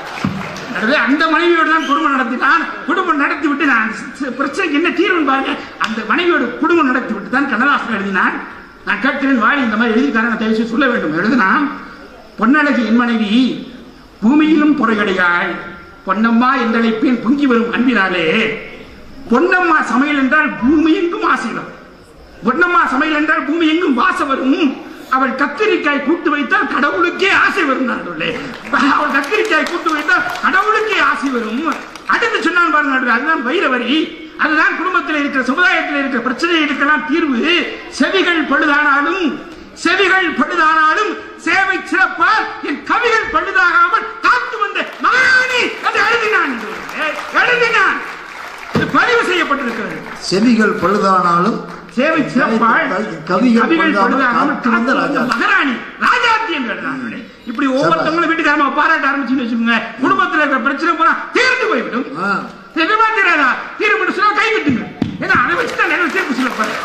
S4: அந்த மனைவியோடு தான் குடும்பம் நடத்தினான். குடும்பம் நடத்தி விட்டு நான் பிரச்சனைக்கு என்ன தீர்வுன்னு பாருங்க. அந்த மனைவியோடு குடும்பம் நடத்தி விட்டு தான் கண்ணதாசன் எழுதினான். நான் கேட்கிறேன், வாழி இந்த மாதிரி எழுதிக்காரன் தயவு சொல்ல வேண்டும். எழுதினான், பொன்னழகி என் மனைவி பூமியிலும் பொறையடையாள், பொன்னம்மா என்றழைப்பேன் பொங்கி வரும் அன்பினாலே. பொன்னம்மா சமையல் என்றால் பூமி எங்கும் ஆசைகள். பொன்னம்மா சமையல் என்றால் பூமி எங்கும் வாசம் வரும். அவள் கத்திரிக்காய் கூட்டு வைத்தால் கடவுளுக்கே ஆசை வரும். அவள் கத்திரிக்காய் கூட்டு வைத்தால் கடவுளுக்கே ஆசை வரும். அடுத்து சொன்னான் பாருங்க, அதுதான் வைர வரி. அதுதான் குடும்பத்தில் இருக்கிற சமுதாயத்தில் இருக்கிற பிரச்சனைகளுக்கெல்லாம் தீர்வு. செவிகள் பழுதானாலும் செவிகள் பழுதானாலும் சேவை சிறப்பால் என் கவிகள் பழுதாகாமல் காத்து வந்த மகாணி அது எழுதினான் எழுதினான் பதிவு செய்யப்பட்டிருக்கிறது.
S1: செவிகள் பழுதானாலும்
S4: சேவை சிறப்பால்
S1: கவிகள்
S4: மகாராணி ராஜாத்தி என்று எழுதினார்கள். இப்படி ஒவ்வொருத்தவங்களும் வீட்டுக்காரமா பாராட்ட ஆரம்பிச்சுன்னு வச்சுக்கோங்க, குடும்பத்தில் இருக்கிற பிரச்சனை போனா தீர்ந்து போய்விடும். தெரியாதா தீர்வு சொல்ல கை விட்டுங்க. ஏன்னா அதை வச்சுதான் நிறைய தீர்ப்பு சொல்லப்பாரு.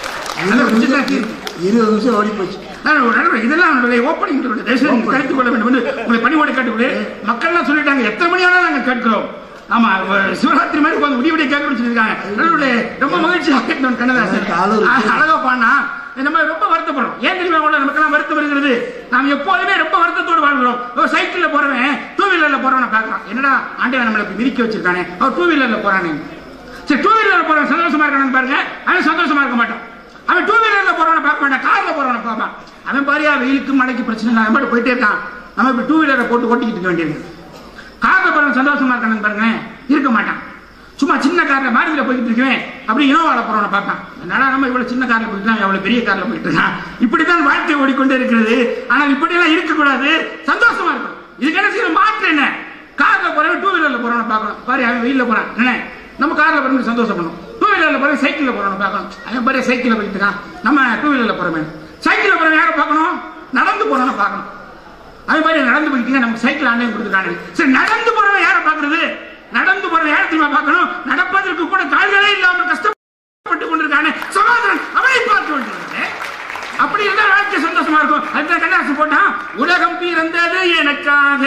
S1: இருபது நிமிஷம் ஓடி போச்சு.
S4: இதெல்லாம் ஓப்பனிங் கருத்து கொள்ள வேண்டும் என்று உங்களை பணிவோட கேட்டுக்கொண்டு மக்கள்லாம் சொல்லிட்டாங்க, எத்தனை மணி ஆனாலும் நாங்கள் கேட்கிறோம். ஆமா, சிவராத்திரி மாதிரி உட்காந்து விடிய விடிய கேட்கணும்னு சொல்லியிருக்காங்க. ரொம்ப மகிழ்ச்சியாக கேட்டோம். கண்ணதாசன் அழகா பாடினா நம்ம ரொம்ப வருத்தப்படுறோம். ஏன் தெரியுமா நமக்கெல்லாம் வருத்தம் வருகிறது? நாம் எப்போதுமே ரொம்ப வருத்தத்தோடு வாழ்கிறோம். சைக்கிள்ல போறவன் டூ வீலர்ல போறவனை பார்க்கலாம், என்னடா ஆண்டவன் நம்மளுக்கு மிதிக்க வச்சிருக்கானே, அவர் டூ வீலர்ல போறானே. சரி, டூ வீலர்ல போறவன் சந்தோஷமா இருக்கானு பாருங்க, அவன் சந்தோஷமா இருக்க மாட்டான். அவன் டூ வீலர்ல போறவனை பார்க்க மாட்டான், கார்ல போறவனை பார்ப்பான். அவன் பாரியா வெயிலுக்கு மழைக்கு பிரச்சனை இல்லை, அவன் போயிட்டே இருக்கான். நம்ம இப்ப டூ வீலரை போட்டு ஓட்டிக்கிட்டு இருக்க வேண்டியது. கார்ல போறவன் சந்தோஷமா இருக்கானு பாருங்க, இருக்க மாட்டான். சும்மா சின்ன கார்ல மாடியில போயிட்டு இருக்கேன், அப்படி இனோவால போறவனை பார்ப்பான். என்னடா நம்ம இவ்வளவு சின்ன கார்ல போயிட்டு எவ்வளவு பெரிய கார்ல போயிட்டு இருக்கான். இப்படித்தான் வாழ்க்கை ஓடிக்கொண்டே இருக்கிறது. ஆனால் இப்படி எல்லாம் இருக்கக்கூடாது, சந்தோஷமா இருக்கணும். இதுக்கு என்ன செய்யணும்? மாற்று என்ன? கார்ல போறவன் டூ வீலர்ல போறவனை பார்க்கணும். பாரு, அவன் வெயில போறான், என்ன நம்ம கார்ல போறவங்க சந்தோஷம் பண்ணணும். டூ வீலர்ல போறவன் சைக்கிள்ல போறவனை பார்க்கணும். அவன் பாரு சைக்கிள்ல போயிட்டு இருக்கான், நம்ம டூ வீலர்ல போறவன். சைக்கிள்ல போறவன் யாரை பார்க்கணும்? நடந்து போறவனை பார்க்கணும். அதே மாதிரி நடந்து போயிட்டீங்க, நமக்கு சைக்கிள் ஆன்லைன் கொடுத்துருக்காங்க. சரி, நடந்து போறவன் யாரை பார்க்கறது? நடந்து போற யாரத்தையுமா பார்க்கணும்? நடப்பதற்கு கூட கால்களே இல்லாமல் கஷ்டப்பட்டு கொண்டிருக்கானே சமாதானம், அவனை பார்த்து கொண்டிருக்கேன். அப்படி இருந்தால் வாழ்க்கை சந்தோஷமா இருக்கும். அதுதான் கண்ணாசு போட்டான், உலகம் பிறந்தது எனக்காக.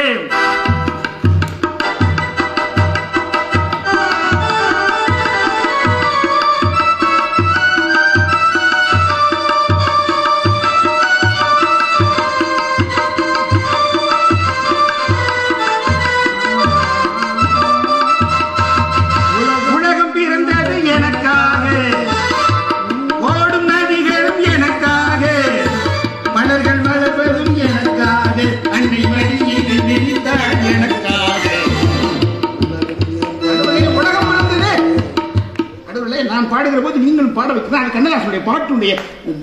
S4: நான் பாடுகிற போது நீங்களும் பாட வைக்கிறேன். கண்ணதாசனுடைய பாட்டுடைய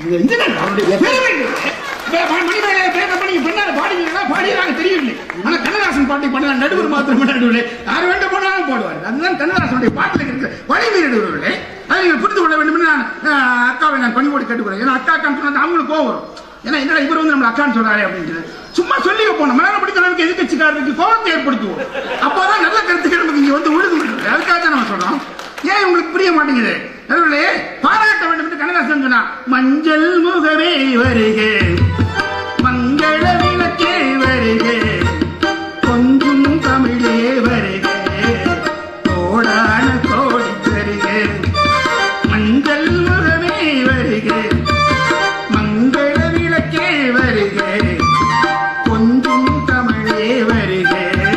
S4: தெரியவில்லை. ஆனா கண்ணதாசன் பாட்டை பண்ணலாம், நடுவர் மாத்திரம் நடுவில் யார் வேண்டும் போனாலும் பாடுவார். அதுதான் கண்ணதாசனுடைய பாட்டில் இருக்கிற வலிமை நடுவர்களே. அதை நீங்கள் புரிந்து கொள்ள வேண்டும் என்று நான் அக்காவை நான் பணிவோடு கேட்டுக்கிறேன். ஏன்னா அக்கா அக்கான்னு சொன்னா அவங்களுக்கு கோவம் வரும். ஏன்னா என்னடா இவர் வந்து நம்ம அக்கான்னு சொல்றாரு அப்படின்னு சும்மா சொல்லி வைப்போம். நம்மளால படித்த அளவுக்கு எதிர்கட்சிக்காரருக்கு கோபத்தை ஏற்படுத்துவோம். அப்போதான் நல்ல கருத்துக்கள் நமக்கு இங்க வந்து உழுது விடுறது. அதுக்காக தான் நம்ம சொல்றோம். ஏன் உங்களுக்கு புரிய மாட்டேங்குது? பாராட்ட வேண்டும் என்று கண்ணதாசன் சொன்னா, மஞ்சள் முகவே வருக, மங்கள விளக்கே வருக, கொஞ்சம் தமிழே வருக, கோடான கோடி தருக. மஞ்சள் முகமே வருக, மங்கள விளக்கே வருக, கொஞ்சம் தமிழே வருக,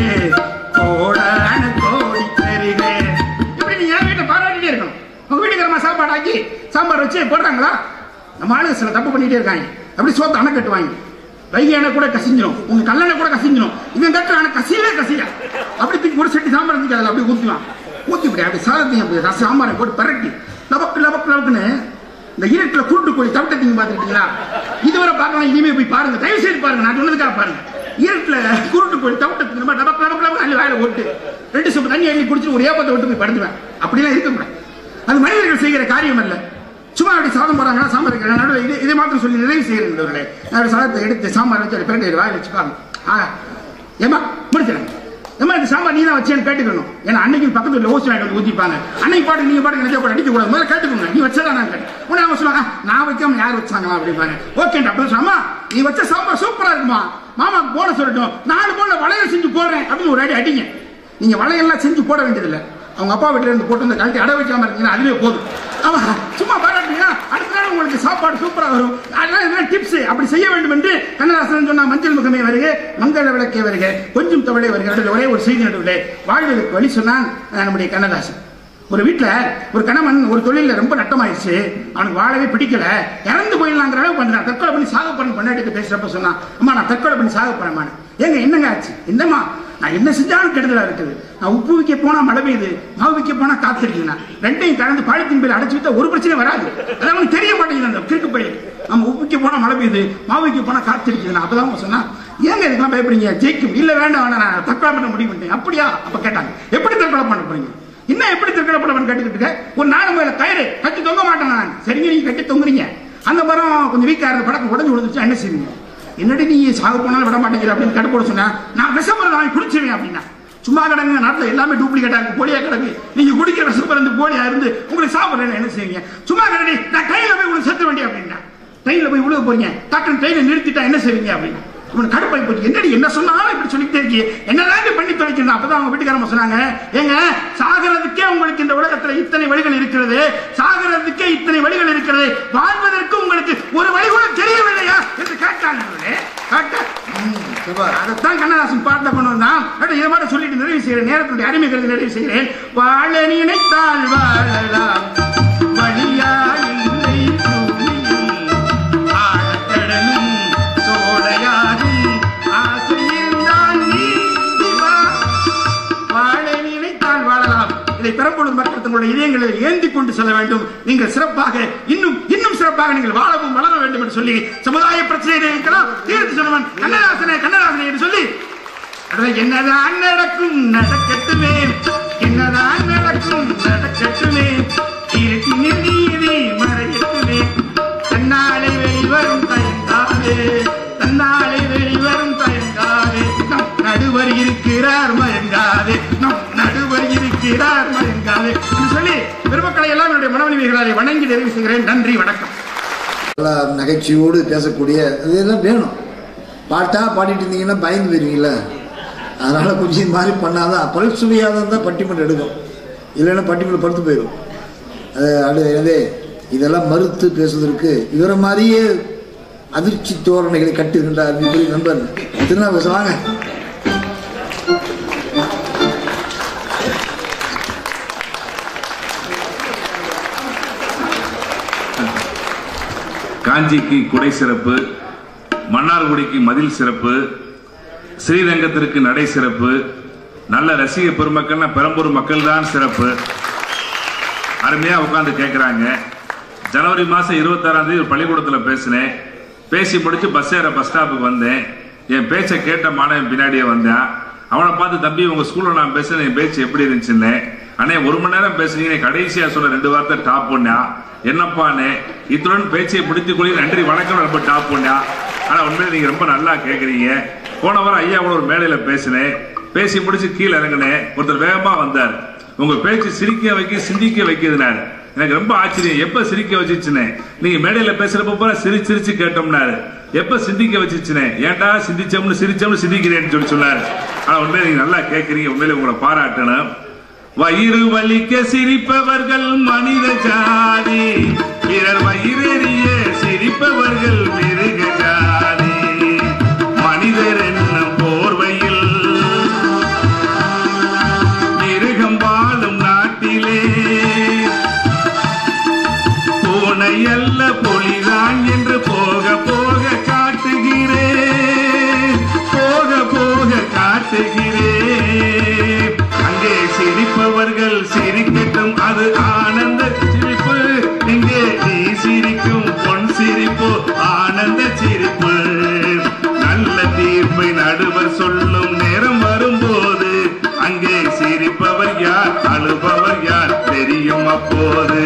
S4: கோடான கோடி தருக. இப்படி நீங்க வீட்டை பாராட்டிட்டே இருக்கணும். உங்க வீட்டுக்காரமா சாப்பாடு ஆக்கி சாம்பார் வச்சு போடுறாங்களா? நம்ம ஆளுங்க சில தப்பு பண்ணிட்டே இருக்காங்க. அப்படி சோத்து அணை கட்டுவாங்க, வைகை அணை கூட கசிஞ்சிடும், உங்க கல்லணை கூட கசிஞ்சிடும். இவன் கட்டுற அணை கசியவே கசியா. அப்படி தூக்கி ஒரு செட்டி சாம்பார் தூக்கி அதில் அப்படி ஊற்றுவான். ஊற்றி விட அப்படி சாதத்தையும் அப்படி சாம்பாரை போட்டு பரட்டி லபக்கு லபக்கு லபக்குன்னு இந்த இருட்டில் கூட்டு போய் தவிட்டீங்க பார்த்துருக்கீங்களா? இதுவரை பார்க்கலாம், இனிமே போய் பாருங்க, தயவு செய்து பாருங்க. நான் சொன்னதுக்காக பாருங்க. இருட்டில் கூட்டு போய் தவிட்டத்துக்கு நம்ம லபக்கு லபக்கு லபக்கு அள்ளி வாயில ஓட்டு ரெண்டு சொப்பு தண்ணி அள்ளி குடிச்சு ஒரு ஏப்பத்தை விட்டு போய் படுத்துவேன். அப்படிலாம் இருக்கக்கூடாது. அது மனிதர்கள் செய்கிற காரியம் அல்ல. சும்மா அப்படி சாதம் போறாங்கன்னா சாம்பார் வைக்கிறேன் நடுவில் இது இதை மாத்திரம் சொல்லி நிறைவு செய்கிறவர்களே. நான் சாதத்தை எடுத்து சாம்பார் வச்சு பிரண்டை வாயில் வச்சுப்பாங்க. ஆ ஏமா முடிச்சிடறேன், ஏமா இந்த சாம்பார் நீ தான் வச்சேன்னு கேட்டுக்கணும். ஏன்னா அன்னைக்கு பக்கத்துல ஓசி வாங்கிட்டு வந்து ஊற்றிப்பாங்க. அன்னைக்கு பாட்டு நீங்க பாட்டு நினைச்சா கூட அடிக்க கூடாது, முதல்ல கேட்டுக்கோங்க. நீ வச்சதா நான் கேட்டேன். உடனே அவங்க சொல்லுவாங்க, நான் வைக்காம யார் வச்சாங்களா அப்படிப்பாங்க. ஓகேண்டா அப்படி சொல்லாமா, நீ வச்ச சாம்பார் சூப்பரா இருக்குமா, மாமாக்கு போட சொல்லட்டும், நாலு போல வளையல் செஞ்சு போடுறேன் அப்படின்னு ஒரு அடி அடிங்க. நீங்க வளையெல்லாம் செஞ்சு போட வேண்டியதில்லை. அவங்க அப்பா வீட்டுல இருந்து போட்டு இந்த கழட்டி அடை வைக்காம இருக்கீங்கன்னா அதுவே போதும். ஆமா, சும்மா பாராட்டுங்க, அடுத்த நாள் உங்களுக்கு சாப்பாடு சூப்பரா வரும். அதனால டிப்ஸ் அப்படி செய்ய வேண்டும் என்று கண்ணதாசன் சொன்னா, மஞ்சள் முகமே வருக, மங்கள விளக்கே வருக, கொஞ்சம் தவளை வருக. ஒரே ஒரு செய்தி நடுவில் வாழ்வதற்கு வழி சொன்னான் நம்முடைய கண்ணதாசன். ஒரு வீட்டுல ஒரு கணவன் ஒரு தொழில ரொம்ப நட்டமாயிடுச்சு, அவனுக்கு வாழவே பிடிக்கல, இறந்து போயிடலாங்கிற அளவுக்கு வந்து நான் தற்கொலை பண்ணி சாக போறேன் பண்ணாட்டி பேசுறப்ப சொன்னான், அம்மா நான் தற்கொலை பண்ணி சாக போறேம்மா. ஏங்க என்னங்க ஆச்சு? என்னம்மா நான் என்ன செஞ்சாலும் கெடுதலா இருக்குது, நான் உப்பு வைக்க போனா மழை பெய்யுது, மாவு வைக்க போனா காத்திருக்கீங்கன்னா ரெண்டையும் கலந்து பாலித்தீன் பேர் அடைச்சு விட்டா ஒரு பிரச்சனை வராது. அதான் அவனுக்கு தெரிய மாட்டேங்குது அந்த கிறுக்கு பையன். நம்ம உப்பு வைக்க போனா மழை பெய்யுது, மாவு வைக்க போனா காத்திருக்குதுன்னா. அப்பதான் சொன்னா ஏங்க இதுக்கெல்லாம் பயப்படுறீங்க, ஜெயிக்கும் இல்ல வேண்டாம் வேணா நான் தற்கொலை பண்ண முடிவு பண்ணிட்டேன். அப்படியா? அப்ப கேட்டாங்க எப்படி தற்கொலை பண்ண போறீங்க? என்ன எப்படி தற்கொலை பண்ண கேட்டுக்கிட்டு ஒரு நாலு மேல கயிறு கட்டி தொங்க மாட்டேன் நான். சரிங்க நீங்க கட்டி தொங்குறீங்க, அந்த மரம் கொஞ்சம் வீக்கா இருந்த படக்கு உடஞ்சு விழுந்துச்சு, என்ன செய்வீங்க? என்னடி நீ சாக போனாலும் விட மாட்டேங்கிற அப்படின்னு கடுப்போட சொன்னா, நான் விஷமரம் வாங்கி குடிச்சுவேன் அப்படின்னா. சும்மா கிடங்க நாட்டில் எல்லாமே டூப்ளிகேட்டா இருக்கு, போலியா கிடக்கு, நீங்க குடிக்கிற விஷமரம் இருந்து போலியா இருந்து உங்களுக்கு சாப்பிடுறேன் என்ன செய்வீங்க? சும்மா கிடடி நான் ட்ரெயின்ல போய் உங்களுக்கு செத்து வேண்டிய அப்படின்னா. ட்ரெயின்ல போய் உழுக போறீங்க, டாக்டர் ட்ரெயினை நிறுத்திட்டா என்ன செய்வீங்க அப்படின்னா. இவன் கடுப்பாய் போச்சு, என்னடி என்ன சொன்னாலும் இப்படி சொல்லிட்டே இருக்கீங்க, என்னதான் பண்ணி தொலைக்கணும். அப்பதான் அவங்க வீட்டுக்காரமா சொன்னாங்க, ஏங்க சாகிறதுக்கே உங்களுக்கு இந்த உலகத்துல இத்தனை வழிகள் இருக்கிறது, சாகிறதுக்கே இத்தனை வழிகள் இருக்கிறது, வாழ்வதற்கு உங்களுக்கு ஒரு வழி கூட தெரியவில்லையா என்று கேட்டாங்க. அதைத்தான் கண்ணதாசன் பாட்டில் கொண்டு வந்தான். இதை மாதிரி சொல்லிட்டு நிறைவு செய்கிறேன், நேரத்துடைய அருமை கருதி நிறைவு செய்கிறேன். வாழ நினைத்தால் வாழலாம், வழியா இல்லை ஆழக்கடலும் சோழையாகும் ஆசை இருந்தால் நீந்திவா. வாழ நினைத்தால் வாழலாம். இதை பெரம்பலூர் மக்கள் தங்களுடைய இதயங்களில் ஏந்தி கொண்டு செல்ல வேண்டும். நீங்கள் சிறப்பாக இன்னும் இன்னும் சிறப்பாக நீங்கள் வாழவும் வளர வேண்டும் என்று சொல்லி சமுதாய பிரச்சனைகளை இருக்கலாம் தீர்த்து சொன்னவன் கண்ணதாசனே கண்ணதாசனே என்று சொல்லி என்னதான் நடக்கும் நடக்கட்டுமே, என்னதான் நடக்கும் நடக்கட்டுமே, இருட்டினில் நீதி மறையட்டுமே, தன்னாலே வெளிவரும் தயங்காது, தன்னாலே வெளிவரும் தயங்காது, நம் நடுவர் இருக்கிறார் மயங்காது, நம் நடுவர் இருக்கிறார் மயங்காது சொல்லி பெருமக்களை எல்லாம் என்னுடைய மனவழிமைகளாலே வணங்கி நிறைவு செய்கிறேன். நன்றி, வணக்கம்.
S1: நகைச்சுவோடு பேசக்கூடிய இதெல்லாம் வேணும். பாட்டா பாடிட்டு இருந்தீங்கன்னா பயந்து போயிருவீங்கள, அதனால கொஞ்சம் மாதிரி பண்ணாதான் பல்சுவையாக இருந்தால் பட்டிமன்றம் எடுக்கும், இல்லைன்னா பட்டிமன்றம் படுத்து போயிடும். அது அடு எனவே இதெல்லாம் மறுத்து பேசுவதற்கு இவரை மாதிரியே அதிர்ச்சி தோரணைகளை கட்டுகின்றார் நண்பர் திருநாவுக்கரசு. வாங்க.
S5: காஞ்சிக்கு குடை சிறப்பு, மன்னார்குடிக்கு மதில் சிறப்பு, ஸ்ரீரங்கத்திற்கு நடை சிறப்பு, நல்ல ரசிக பெருமக்கள்னா பெரம்பூர் மக்கள் தான் சிறப்பு. அருமையா உட்காந்து கேட்கிறாங்க. ஜனவரி மாசம் இருபத்தி ஆறாம் தேதி ஒரு பள்ளிக்கூடத்தில் பேசினேன். பேசி முடிச்சு பஸ் ஏற பஸ் ஸ்டாப்புக்கு வந்தேன். என் பேச்சை கேட்ட மாணவன் பின்னாடியே வந்தான். அவனை பார்த்து, தம்பி உங்க ஸ்கூல்ல நான் பேசுறேன், என் பேச்சு எப்படி இருந்துச்சுன்னு. அண்ணே ஒரு மணி நேரம் பேசுனீங்க, கடைசியா சொன்ன ரெண்டு வார்த்தை டாப் பண்ணா என்னப்பான்னு. இத்துடன் பேச்சை முடித்துக் கொள்ளி நன்றி வணக்கம், ரொம்ப டாப் பண்ணா. ஆனா உண்மையில நீங்க ரொம்ப நல்லா கேட்கறீங்க. போன வாரம் ஐயா கூட ஒரு மேடையில பேசினேன். பேசி முடிச்சு கீழே இறங்கினேன். ஒருத்தர் வேகமா வந்தார். உங்க பேச்சு சிரிக்க வைக்க சிந்திக்க வைக்கிறதுனாரு. எனக்கு ரொம்ப ஆச்சரியம். எப்ப சிரிக்க வச்சுச்சுனே, நீங்க மேடையில பேசுறப்ப போற சிரிச்சு சிரிச்சு கேட்டோம்னாரு. எப்ப சிந்திக்க வச்சுச்சுனே, ஏன்டா சிந்திச்சோம்னு சிரிச்சோம்னு சிந்திக்கிறேன்னு சொல்லி சொன்னாரு. ஆனா உண்மையில நீங்க நல்லா கேட்கறீங்க, உண்மையில உங்களை பாராட்டணும். வயிறு வலிக்க சிரிப்பவர்கள் மனித ஜாதி, பிறர் வயிறெறிய சிரிப்பவர்கள் மிருக ஜாதி. மனிதர் என்னும் போர்வையில் மிருகம் வாழும் நாட்டிலே பூனை அல்ல புலிதான் என்று போக போக காட்டுகிறேன், போக போக காட்டுகிறேன். அங்கே சிரிப்பவர்கள் சிரிக்கட்டும், அது ஆனந்த சிரிப்பு. இங்கே நீ சிரிக்கும் பொன் சிரிப்பு ஆனந்த சிரிப்பு. நல்ல தீர்ப்பை நடுவர் சொல்லும் நேரம் வரும்போது அங்கே சிரிப்பவர் யார் அழுபவர் யார் தெரியும் அப்போது.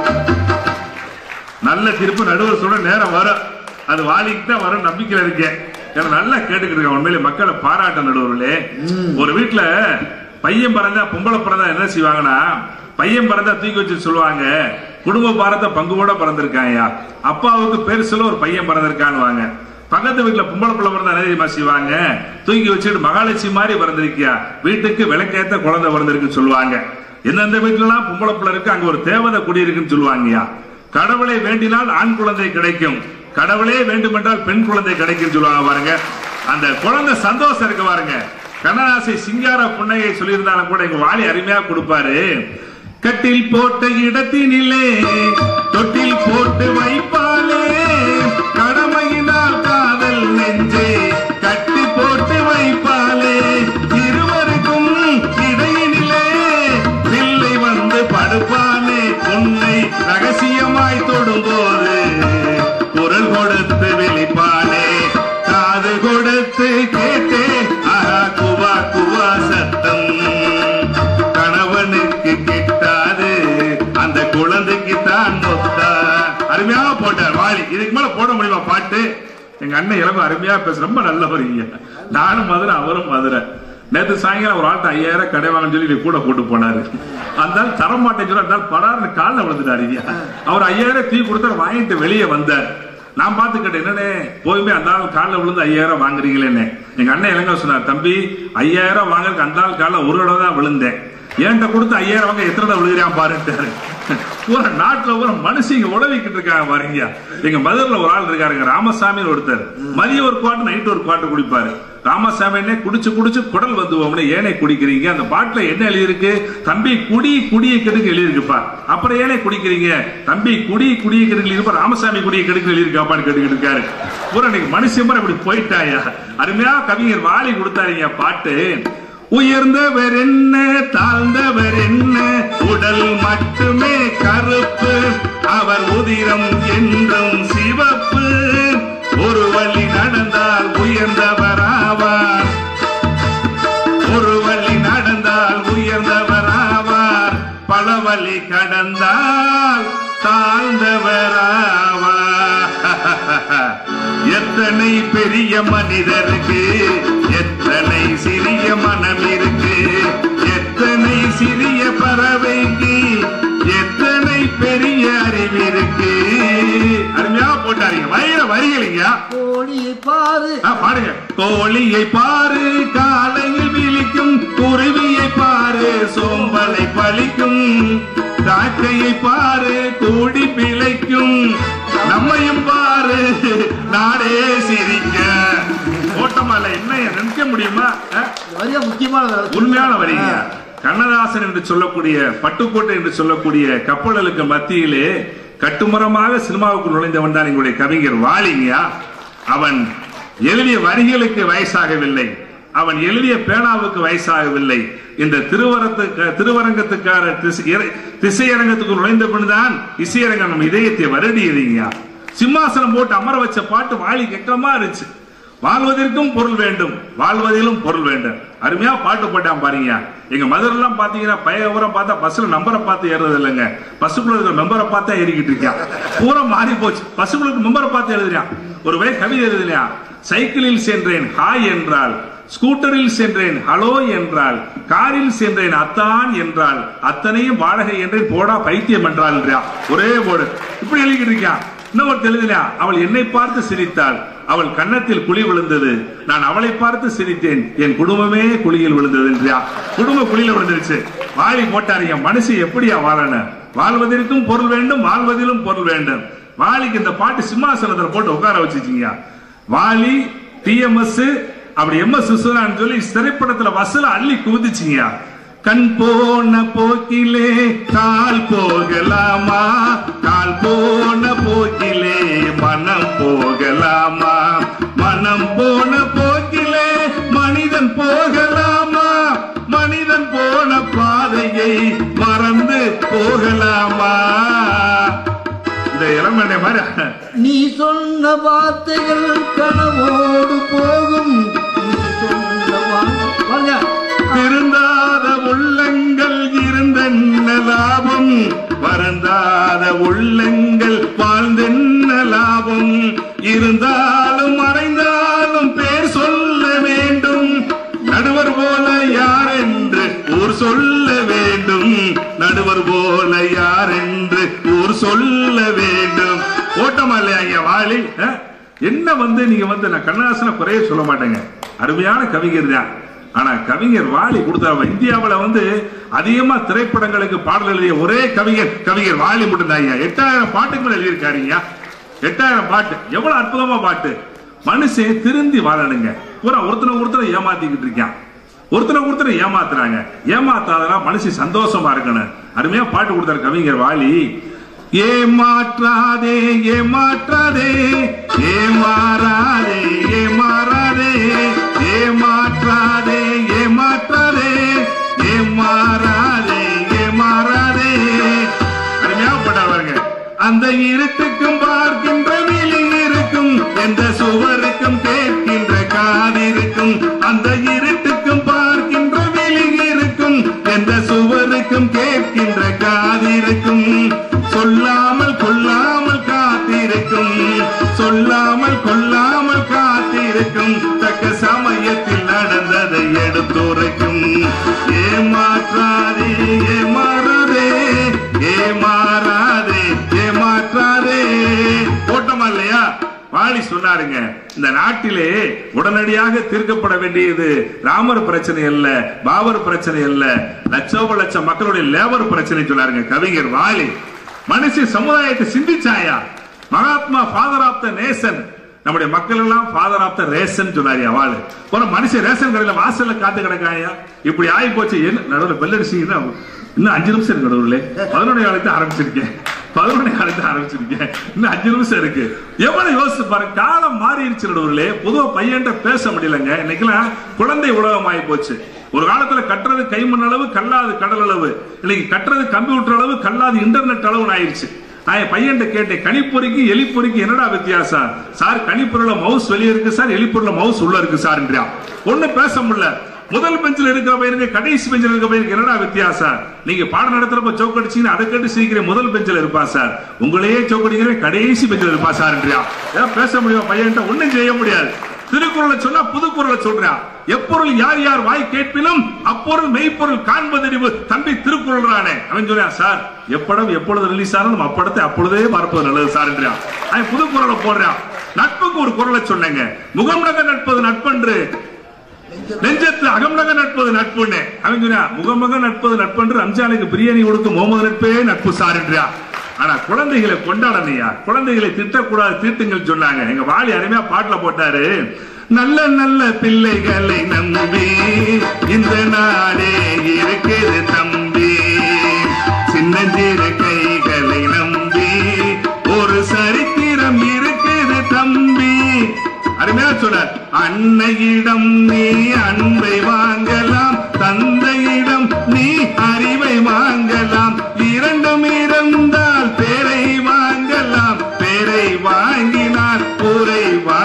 S5: நல்ல தீர்ப்பு நடுவர் சொல்ற நேரம் வரும், அது வாலிக்கு தான் வரும் நம்பிக்கையில இருக்கேன். நல்லா கேட்டுக்கிட்டு இருக்கேன். உண்மையிலே மக்களை பாராட்ட நடுவர்களே. ஒரு வீட்டுல பையன் பிறந்தா பொம்பளை பிறந்தா என்ன செய்வாங்கன்னா, பையன் பிறந்தா தூக்கி வச்சு சொல்லுவாங்க, குடும்ப பாரத்தை பங்கு கூட பிறந்திருக்காங்க, அப்பாவுக்கு பெருசுல ஒரு பையன் பிறந்திருக்கான்னு. பக்கத்து வீட்டுல பொம்பளை பிள்ளை பிறந்தா என்ன தெரியுமா செய்வாங்க, தூக்கி வச்சுட்டு மகாலட்சுமி மாதிரி பிறந்திருக்கியா, வீட்டுக்கு விளக்கேத்த குழந்தை பிறந்திருக்குன்னு சொல்லுவாங்க. எந்தெந்த வீட்டுல எல்லாம் பொம்பளை பிள்ளை இருக்கு அங்க ஒரு தேவதை குடியிருக்குன்னு சொல்லுவாங்கயா. கடவுளை வேண்டினால் ஆண் குழந்தை கிடைக்கும், கடவுளே வேண்டுமென்றால் பெண் குழந்தை கிடைக்கும் சொல்லுவாங்க பாருங்க. அந்த குழந்தை சந்தோஷம் இருக்கு பாருங்க. கண்ணதாசை சிங்கார புன்னகை சொல்லியிருந்தாலும் கூட எங்க வாலி அருமையா கொடுப்பாரு. கட்டில் போட்ட இடத்தினிலே தொட்டில் போட்டு வைப்பாளே கடமையினால் காதல் நெஞ்சே கட்டி போட்டு வைப்பாளே இருவருக்கும் இடையினிலே பிள்ளை வந்து படுப்பானே உன்னை ரகசியமாய் தொடும்போது குரல் கொடுத்து வெளிப்பானே காது கொடுத்து கேட்டே ஆஹா குவா குவா சத்தம் கணவனுக்கு கிட்டாது அந்த குழந்தைக்கு தான் மொத்தா. அருமையா போட்டார் வாலி. இதுக்கு மேல போட முடியுமா பாட்டு? எங்க அண்ணன் இளவு அருமையா பேச ரொம்ப நல்லவர். நானும் மதுரை அவரும் மதுரை. நேற்று சாயங்காலம் ஒரு ஆள்கிட்ட ஐயாயிரம் கடை வாங்கன்னு சொல்லி கூட போட்டு போனாரு. அந்த தரமாட்டேன்னு சொல்லி அந்த படார்னு காலில் விழுந்துட்டாரு. அவர் ஐயாயிரம் தீ கொடுத்தாரு வாங்கிட்டு வெளியே வந்தார். நான் பார்த்து கேட்டேன் என்னன்னே போயுமே அந்த ஆள் காலில் விழுந்து ஐயாயிரம் வாங்குறீங்களேன்னு. எங்க அண்ணன் இளங்க சொன்னார் தம்பி ஐயாயிரம் வாங்குறதுக்கு அந்த ஆள் காலில் ஒரு தடவை தான் விழுந்தேன். ஏன்ட்ட கொடுத்து ஐயாயிரம் வாங்க எத்தனை தடவை விழுகிறான் பாருட்டாரு. பூரா நாட்டுல பூரா மனுஷங்க உழவிக்கிட்டு இருக்காங்க பாருங்க. எங்க மதுரையில ஒரு ஆள் இருக்காருங்க ராமசாமி ஒருத்தர். மதியம் ஒரு குவாட்டு நைட்டு ஒரு குவாட்டு குடிப்பாரு. ராமசாமி குடிச்சு குடிச்சு குடல் வந்து ஏனை குடிக்கிறீங்க அந்த பாட்டுல என்ன எழுதியிருக்கு? தம்பி குடி குடியை கெடுக்க எழுதியிருக்குப்பா. அப்புறம் ஏனை குடிக்கிறீங்க? தம்பி குடி குடியை கெடுக்க எழுதிருப்பா. ராமசாமி குடியை கெடுக்க எழுதியிருக்காப்பான்னு கேட்டுக்கிட்டு இருக்காரு. பூரா இன்னைக்கு மனுஷன் மாதிரி அப்படி போயிட்டாயா. அருமையா கவிஞர் வாலி கொடுத்தாருங்க பாட்டு. உயர்ந்தவர் என்ன தாழ்ந்தவர் என்ன உடல் மட்டுமே கருப்பு அவர் உதிரம் என்றும் சிவப்பு ஒரு வழி நடந்தால் உயர்ந்தவர் ஆவார் ஒரு வழி நடந்தால் உயர்ந்தவர் ஆவார் பல வழி கடந்தால் தாழ்ந்தவர் ஆவார். எத்தனை பெரிய மனிதருக்கு எத்தனை சிறிய மனம் இருக்கு எத்தனை சிறிய பறவைக்கு எத்தனை பெரிய அறிவு இருக்கு. அருமையா போட்டாருங்க வயிற வரிகளைங்க.
S1: கோழியை பாரு
S5: பாடுங்க. கோழியை பாரு காலையில் விழிக்கும் குருவியை பாரு சோம்பலை பழிக்கும் காக்கையை பாரு கூடி பிழைக்கும் நம்மையும் பாரு நாடே சிரிக்க. ஓட்டமால என்ன நினைக்க முடியுமா?
S1: முக்கியமான
S5: உண்மையான வரிங்க. கண்ணதாசன் என்று சொல்லக்கூடிய பட்டுக்கோட்டை என்று சொல்லக்கூடிய கப்பல்களுக்கு மத்தியிலே கட்டுமரமாக சினிமாவுக்கு நுழைந்தவன் தான் எங்களுடைய கவிஞர் வாலிங்கயா. அவன் எழுதிய வரிகளுக்கு வயசாகவில்லை. அவன் எழுதிய பேனாவுக்கு வயசாகவில்லை. இந்த திருவரத்து திருவரங்கத்துக்கார திசையரங்கத்துக்கு நுழைந்த பின்தான் இசையரங்கம் நம்ம இதயத்தை வருடியதுங்க. சிம்மாசனம் போட்டு அமர வச்ச பாட்டு வாலி கெட்டமா இருந்துச்சு. வாழ்வதற்கும் பொருள் வேண்டும் வாழ்வதிலும் பொருள் வேண்டும். அருமையா பாட்டு போட்டான் பாருங்க. எங்க மதுரை எல்லாம் பாத்தீங்கன்னா பைய ஊரம் பார்த்தா பஸ்ல நம்பரை பார்த்து ஏறது இல்லைங்க. பஸ்ஸுக்குள்ள இருக்கிற மெம்பரை பார்த்தா ஏறிக்கிட்டு இருக்கான். பூரா மாறி போச்சு. பஸ்ஸுக்குள்ள மெம்பரை பார்த்து எழுதுறான். ஒரு வகை கவிதை எழுதுலையா? சைக்கிளில் சென்றேன் ஹாய் என்றால் ஸ்கூட்டரில் சென்றேன் ஹலோ என்றால் காரில் சென்றேன் அத்தான் என்றால் அத்தனையும் வாடகை என்றேன் போடா பைத்தியம் என்றால் ஒரே போடு. இப்படி எழுதிக்கிட்டு இருக்கான். இன்னொரு எழுதினா அவள் என்னை பார்த்து சிரித்தாள் அவள் கன்னத்தில் குழி விழுந்தது நான் அவளை பார்த்து சிரித்தேன் என் குடும்பமே குழியில் விழுந்தது என்றா. குடும்ப குழியில விழுந்துருச்சு. வாலி போட்டாருங்க. மனுஷன் எப்படியா வாழணும்? வாழ்வதற்கும் பொருள் வேண்டும் வாழ்வதிலும் பொருள் வேண்டும். வாலிக்கு இந்த பாட்டு சிம்மாசனத்தில் போட்டு உட்கார வச்சுச்சிங்க. வாலி டிஎம்எஸ் அப்படி எம் எஸ் விஸ்வநாதன் சொல்லி திரைப்படத்துல வசூல அள்ளி குதிச்சிங்க. கண் போன போக்கிலே கால் போகலாமா கால் போன போக்கிலே மனம் போகலாமா மனம் போன போக்கிலே மனிதன் போகலாமா மனிதன் போன பாதையை மறந்து போகலாமா. இந்த இளமனை மாதிரி
S1: நீ சொன்ன வார்த்தைகள் கனவோடு போகும்.
S5: திருந்தாத உள்ளங்கள் இருந்தென்ன லாபம் வருந்தாத உள்ளங்கள் வாழ்ந்தென்ன லாபம் இருந்தாலும் மறைந்தாலும் பேர் சொல்ல வேண்டும் நடுவர் போல யார் என்று ஊர் சொல்ல வேண்டும் நடுவர் போல யார் என்று ஊர் சொல்ல வேண்டும். ஓட்டமா இல்லையா வாலி? என்ன வந்து நீங்க வந்து நான் கண்ணதாசனை குறைய சொல்ல மாட்டேங்க. அருமையான கவிஞர் தான். ஆனா கவிஞர் வாலி கொடுத்தாங்க. இந்தியாவில் வந்து அதிகமா திரைப்படங்களுக்கு பாடல் எழுதிய ஒரே கவிஞர் கவிஞர் வாலி மட்டும்தான். எட்டாயிரம் பாட்டுக்கு மேல எழுதியிருக்காருங்க. எட்டாயிரம் பாட்டு எவ்வளவு அற்புதமா பாட்டு. மனுஷன் திருந்தி வாழணுங்க. பூரா ஒருத்தனை ஒருத்தனை ஏமாத்திக்கிட்டு இருக்கான். ஒருத்தனை ஒருத்தர் ஏமாத்துறாங்க. ஏமாத்தாதனா மனுஷன் சந்தோஷமா இருக்கணும். அருமையா பாட்டு கொடுத்தாரு கவிஞர் வாலி. ஏமாற்றாதே ஏமாற்றாதே ஏமாறாதே ஏமாறாதே ஏமாற்றாதே ஏமாற்றாதே ஏமாறாதே ஏமாறாதே. அருமையா பாட்டாருங்க. அந்த இருட்டுக்கும் பார்க்கின்ற விழி இருக்கும், எந்த சுவருக்கும் கேட்கின்ற காதிருக்கும். அந்த இருட்டுக்கும் பார்க்கின்ற விழி இருக்கும், எந்த சுவருக்கும் கேட்கின்ற காதிருக்கும். சொல்லாமல் கொல்லாமல் காத்திருக்கும், சொல்லாமல் கொல்லாமல் காத்திருக்கும். தக்க சமயத்தில் நடந்ததை எடுத்துரைக்கும். ஏமாற்றாதே ஏமாறாதே ஏமாறாதே ஏமாற்றாதே. ஓட்டமா இல்லையா? வாலி சொன்னாருங்க, இந்த நாட்டிலே உடனடியாக தீர்க்கப்பட வேண்டியது ராமர் பிரச்சனை அல்ல, பாபர் பிரச்சனை அல்ல, லட்சோப லட்சம் மக்களுடைய லேபர் பிரச்சனை சொன்னாருங்க கவிஞர் வாலி. மனுஷ சமுதாயத்தை சிந்திச்சாயா? Mahatma father of the nation, நம்முடைய மக்கள் எல்லாம் ஃபாதர் ஆஃப் த ரேஷன் சொன்னாரியா வாலு. ஒரு மனுஷன் ரேஷன் கடையில வாசல்ல காத்து கிடக்காயா? இப்படி ஆகி போச்சு. என்ன நடுவில் பெல்லடிச்சிங்கன்னா இன்னும் அஞ்சு நிமிஷம் இருக்கு. நடுவில் பதினொன்று காலத்தை ஆரம்பிச்சிருக்கேன் பதினொன்று காலத்தை ஆரம்பிச்சிருக்கேன் இன்னும் அஞ்சு நிமிஷம் இருக்கு. எவ்வளவு யோசிச்சு பாருங்க. காலம் மாறிடுச்சு நடுவில். பொதுவா பையன்ட்ட பேச முடியலங்க. இன்னைக்கெல்லாம் குழந்தை உலகம் ஆகி போச்சு. ஒரு காலத்துல கட்டுறது கைமண் அளவு, கல்லாது கடல் அளவு. இன்னைக்கு கட்டுறது கம்ப்யூட்டர் அளவு, கல்லாது இன்டர்நெட் அளவு ஆயிடுச்சு. நான் என் பையன் கேட்டேன், கணிப்பொறிக்கு எலிப்பொறிக்கு என்னடா வித்தியாசம்? சார் கணிப்பொருள மவுஸ் வெளியே இருக்கு சார், எலிப்பொருள மவுஸ் உள்ள இருக்கு சார். ஒண்ணு பேச முடியல. முதல் பெஞ்சில் இருக்கிற பையனுக்கு கடைசி பெஞ்சில் இருக்கிற பையனுக்கு என்னடா வித்தியாசம்? நீங்க பாடம் நடத்துறப்ப சோக்கடிச்சீங்கன்னா அதை கேட்டு சீக்கிரம் முதல் பெஞ்சில் இருப்பா சார், உங்களையே சோக்கடிக்கிற கடைசி பெஞ்சில் இருப்பா சார். பேச முடியும் பையன்? ஒண்ணும் செய்ய முடியாது. திருக்குறளை சொன்னா புதுக்குறளை சொல்றான். எப்பொருள் யார் யார் வாய் கேட்பினும் அப்பொருள் மெய்ப்பொருள் காண்பதறிவு தம்பி திருக்குறள் அவன் சொல்றான். சார் எப்படம் எப்பொழுது ரிலீஸ் ஆனாலும் அப்படத்தை அப்பொழுதே பார்ப்பது நல்லது சார் என்றான். அவன் புதுக்குறளை போடுறான். நட்புக்கு ஒரு குறளை சொன்னேங்க. முகம்நக நட்பது நட்பன்று, நெஞ்சத்து அகம்நக நட்பது நட்புன்னு. அவன் சொன்னா முகமக நட்பது நட்பன்று, ரம்ஜானுக்கு பிரியாணி கொடுக்கும் முகமது நட்பே நட்பு சார் என்றான். ஆனா குழந்தைகளை கொண்டாடணையா, குழந்தைகளை திட்டக்கூடாது, தீட்டுங்கள் சொன்னாங்க. எங்க வாலி அருமையா பாட்டுல போட்டாரு. நல்ல நல்ல பிள்ளைகளை நம்பி இந்த நாடே இருக்குது தம்பி, சின்னஞ்சிறு கைகளை நம்பி ஒரு சரித்திரம் இருக்குது தம்பி. அருமையா சொன்னார். அன்னையிடம் நீ அன்பை வாங்கலாம், தந்தையிடம் நீ அறிவை வாங்கலாம், இரண்டும் இருந்தால் பேரை வாங்கலாம், பேரை வாங்கினால் ஊரை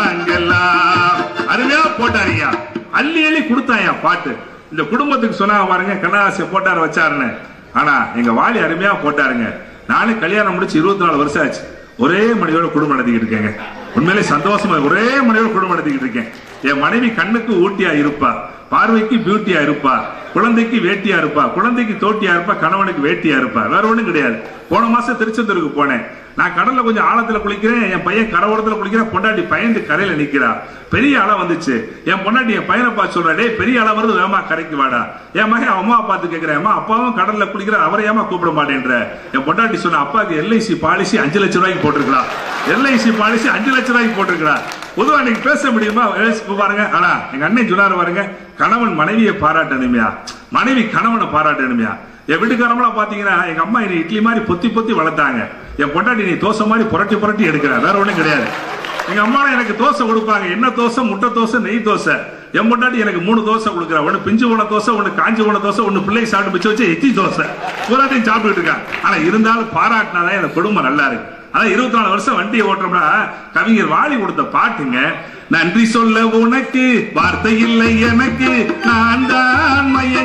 S5: வாங்கலாம். அருமையா போட்டாரியா, அள்ளி அள்ளி கொடுத்தாயா பாட்டு. இந்த குடும்பத்துக்கு சொன்னா பாருங்க, கண்ணதாசை போட்டாரு வச்சாருன்னு. ஆனா எங்க வாலி அருமையா போட்டாருங்க. நானும் கல்யாணம் முடிச்சு இருபத்தி நாலு வருஷம் ஆச்சு. ஒரே மனைவியோட குடும்பம் நடத்திக்கிட்டு இருக்கேங்க. உண்மையிலே சந்தோஷமா ஒரே மனைவியோட குடும்பம் நடத்திக்கிட்டு இருக்கேன். என் மனைவி கண்ணுக்கு ஊட்டியா இருப்பா, பார்வைக்கு பியூட்டியா இருப்பா, குழந்தைக்கு வேட்டியா இருப்பா, குழந்தைக்கு தோட்டியா இருப்பா, கணவனுக்கு வேட்டியா இருப்பா. வேற ஒண்ணும் கிடையாது. போன மாசம் திருச்செந்தூருக்கு போனேன். நான் கடல்ல கொஞ்சம் ஆழத்துல குளிக்கிறேன். என் பையன் கடவுளத்துல குளிக்கிறேன். பொண்டாட்டி பயந்து கரையில நிக்கிறா. பெரிய அலை வந்துச்சு. என் பொண்டாட்டி என் பையனை பார்த்து சொல்றா, டே பெரிய அலை வருது, வேமா கரைக்கு வாடா. என் மகன் அம்மா பார்த்து கேட்கிறேன், அம்மா அப்பாவும் கடல்ல குளிக்கிற, அவரை ஏமா கூப்பிட மாட்டேன்ற. என் பொண்டாட்டி சொன்ன, அப்பாவுக்கு எல்ஐசி பாலிசி அஞ்சு லட்சம் ரூபாய்க்கு போட்டிருக்கா. எல்ஐசி பாலிசி அஞ்சு லட்சம் ரூபாய்க்கு போட்டிருக்கா. பொதுவா நீங்க பேச முடியுமா பாருங்க. ஆனா எங்க அண்ணன் சொன்னாரு பாருங்க, கணவன் மனைவியை பாராட்டணுமையா, மனைவி கணவனை பாராட்டணுமையா. என் வீட்டுக்காரம்லாம் பாத்தீங்கன்னா, எங்க அம்மா என்னை இட்லி மாதிரி பொத்தி பொத்தி வளர்த்தாங்க. என் பொண்டாட்டி நீ தோசை மாதிரி புரட்டி புரட்டி எடுக்கிற, வேற ஒண்ணும் கிடையாது. எங்க அம்மா எனக்கு தோசை கொடுப்பாங்க. என்ன தோசை? முட்டை தோசை, நெய் தோசை. என் பொண்டாட்டி எனக்கு மூணு தோசை கொடுக்குறா. ஒண்ணு பிஞ்சு போன தோசை, ஒண்ணு காஞ்சி போன தோசை, ஒண்ணு பிள்ளை சாப்பிட்டு பிச்சு வச்சு எத்தி தோசை பூராத்தையும் சாப்பிட்டு இருக்கா. ஆனா இருந்தாலும் பாராட்டினாதான் எனக்கு குடும்பம் நல்லா இருக்கு. அதான் இருபத்தி நாலு வருஷம் வண்டியை ஓட்டுறோம்னா கவிஞர் வாலி கொடுத்த பாட்டுங்க. நன்றி சொல்ல உனக்கு வார்த்தை இல்லை எனக்கு, நான் தான்